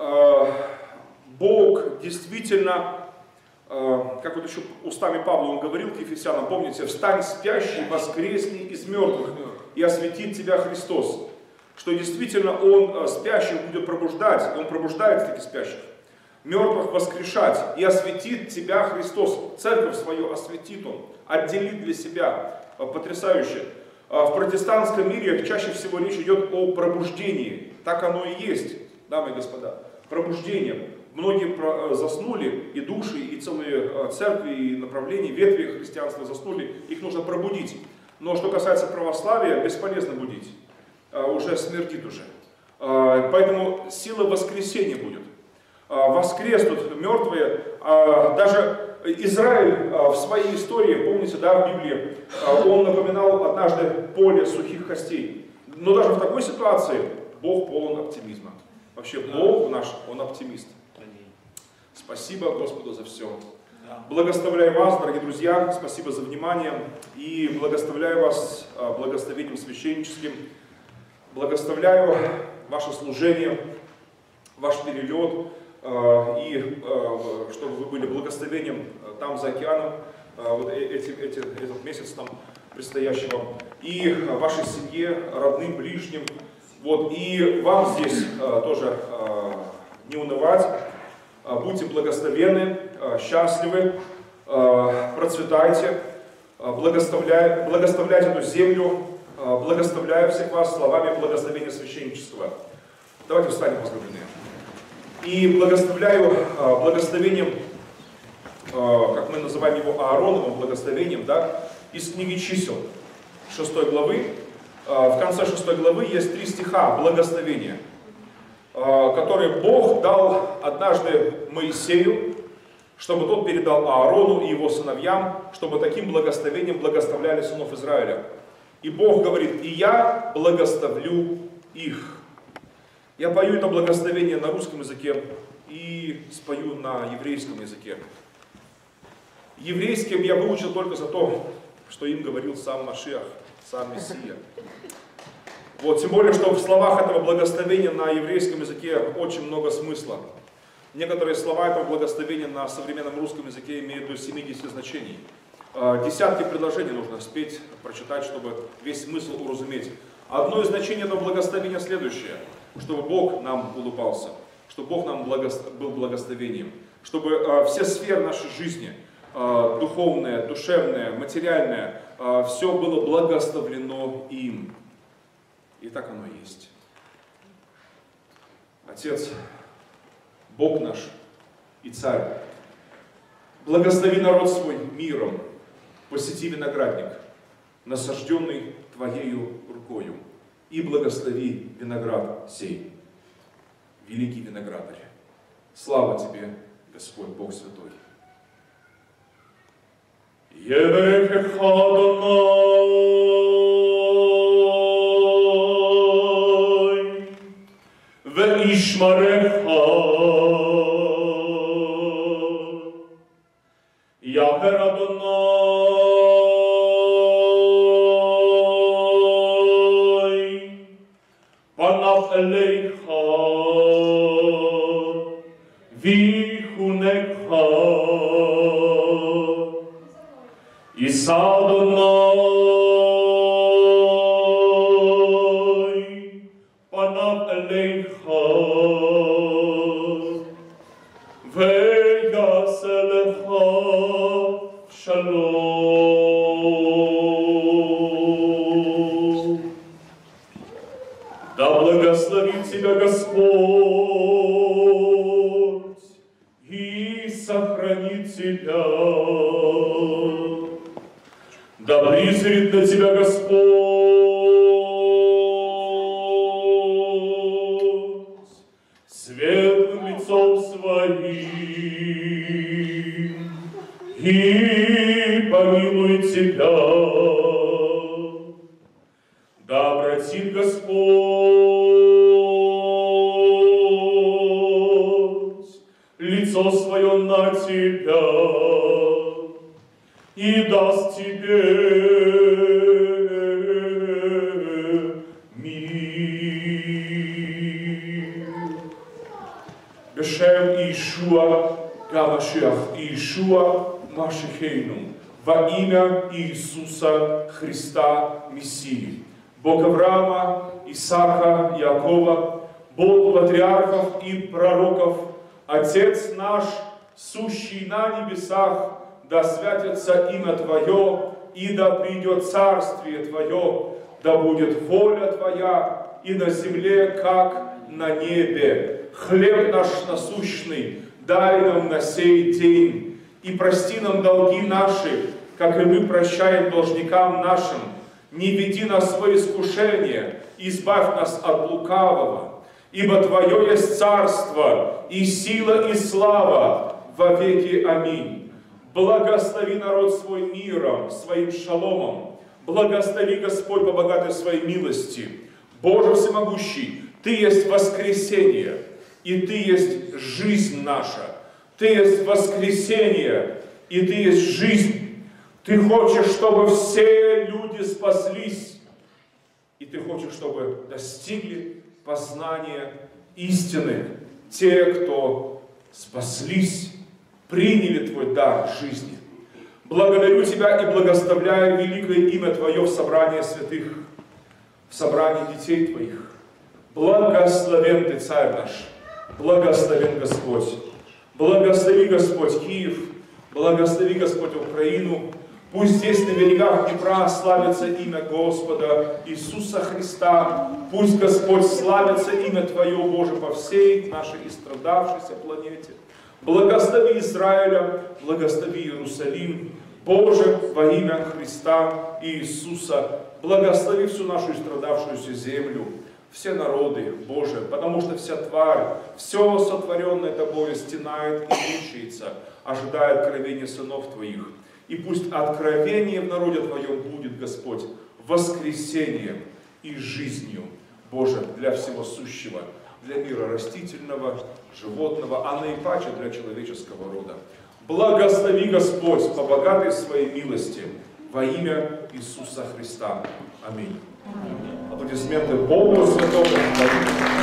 Бог действительно, как вот еще устами Павла он говорил к Ефесянам, помните, «Встань, спящий, воскресни из мертвых, и осветит тебя Христос». Что действительно Он спящих будет пробуждать, и Он пробуждает таких спящих. Мертвых воскрешать, и осветит тебя Христос. Церковь свою осветит Он, отделит для себя. Потрясающе. В протестантском мире чаще всего речь идет о пробуждении. Так оно и есть, дамы и господа. Пробуждение. Многие заснули, и души, и целые церкви, и направления, ветви христианства заснули. Их нужно пробудить. Но что касается православия, бесполезно будить. Уже смердит уже. Поэтому сила воскресения будет. Воскреснут мертвые. Даже Израиль в своей истории, помните, да, в Библии, он напоминал однажды поле сухих костей. Но даже в такой ситуации Бог полон оптимизма. Вообще Бог наш, Он оптимист. Спасибо Господу за все. Благословляю вас, дорогие друзья, спасибо за внимание. И благословляю вас благословением священническим. Благословляю ваше служение, ваш перелет. И чтобы вы были благословением там за океаном, вот эти, эти, этот месяц там предстоящий вам, и вашей семье, родным, ближним. Вот, и вам здесь тоже не унывать, будьте благословенны, счастливы, процветайте, благословляйте, благословляйте эту землю, благословляю всех вас словами благословения священнического. Давайте встанем, возлюбленные. И благословляю благословением, как мы называем его Аароновым благословением, да, из книги Чисел, шестой главы. В конце шестой главы есть три стиха благословения, которые Бог дал однажды Моисею, чтобы тот передал Аарону и его сыновьям, чтобы таким благословением благословляли сынов Израиля. И Бог говорит: «И я благословлю их». Я пою это благословение на русском языке и спою на еврейском языке. Еврейским я выучил только за то, что им говорил сам Машиах, сам Мессия. Вот, тем более, что в словах этого благословения на еврейском языке очень много смысла. Некоторые слова этого благословения на современном русском языке имеют до семидесяти значений. Десятки предложений нужно спеть, прочитать, чтобы весь смысл уразуметь. Одно из значений этого благословения следующее: чтобы Бог нам улыбался, чтобы Бог нам был благословением, чтобы все сферы нашей жизни, духовная, душевная, материальная, все было благословлено им. И так оно и есть. Отец, Бог наш и Царь. Благослови народ свой миром, посети виноградник, насажденный Твоею рукою, и благослови виноград сей, великий виноградарь. Слава Тебе, Господь Бог Святой. Яхер Адонай, Панав Элейха, Вихунекха, Иса Адонай, Панав Элейха, Веяселеха, Шалом. Да благословит тебя Господь и сохранит тебя. Да призрит на тебя Господь светлым лицом своим и помилует тебя. Да обратит Господь лицо свое на тебя и даст тебе мир. Бешем Иешуа Гамашиах, Иешуа Машихейну, во имя Иисуса Христа Мессии, Бог Авраама, Исаака, Иакова, Бог патриархов и пророков, Отец наш, сущий на небесах, да святится имя Твое, и да придет царствие Твое, да будет воля Твоя и на земле, как на небе. Хлеб наш насущный дай нам на сей день, и прости нам долги наши, как и мы прощаем должникам нашим. Не веди нас в искушение, избавь нас от лукавого. Ибо Твое есть царство, и сила, и слава во веки. Аминь. Благослови народ свой миром, своим шаломом. Благослови, Господь, по богатой своей милости. Боже всемогущий, Ты есть воскресение, и Ты есть жизнь наша. Ты есть воскресение, и Ты есть жизнь. Ты хочешь, чтобы все люди спаслись, и Ты хочешь, чтобы достигли познания истины те, кто спаслись, приняли Твой дар жизни. Благодарю Тебя и благословляю великое имя Твое в собрании святых, в собрании детей Твоих. Благословен Ты, Царь наш, благословен Господь. Благослови, Господь, Киев, благослови, Господь, Украину. Пусть здесь на берегах Днепра славится имя Господа Иисуса Христа. Пусть, Господь, славится имя Твое, Боже, по всей нашей истрадавшейся планете. Благослови Израиля, благослови Иерусалим. Боже, во имя Христа и Иисуса, благослови всю нашу истрадавшуюся землю, все народы, Боже, потому что вся тварь, все сотворенное Тобою стенает и мучается, ожидая откровения сынов Твоих. И пусть откровение в народе Твоем будет, Господь, воскресением и жизнью, Боже, для всего сущего, для мира растительного, животного, а наипаче для человеческого рода. Благослови, Господь, по богатой своей милости, во имя Иисуса Христа. Аминь. Аплодисменты Богу Святому.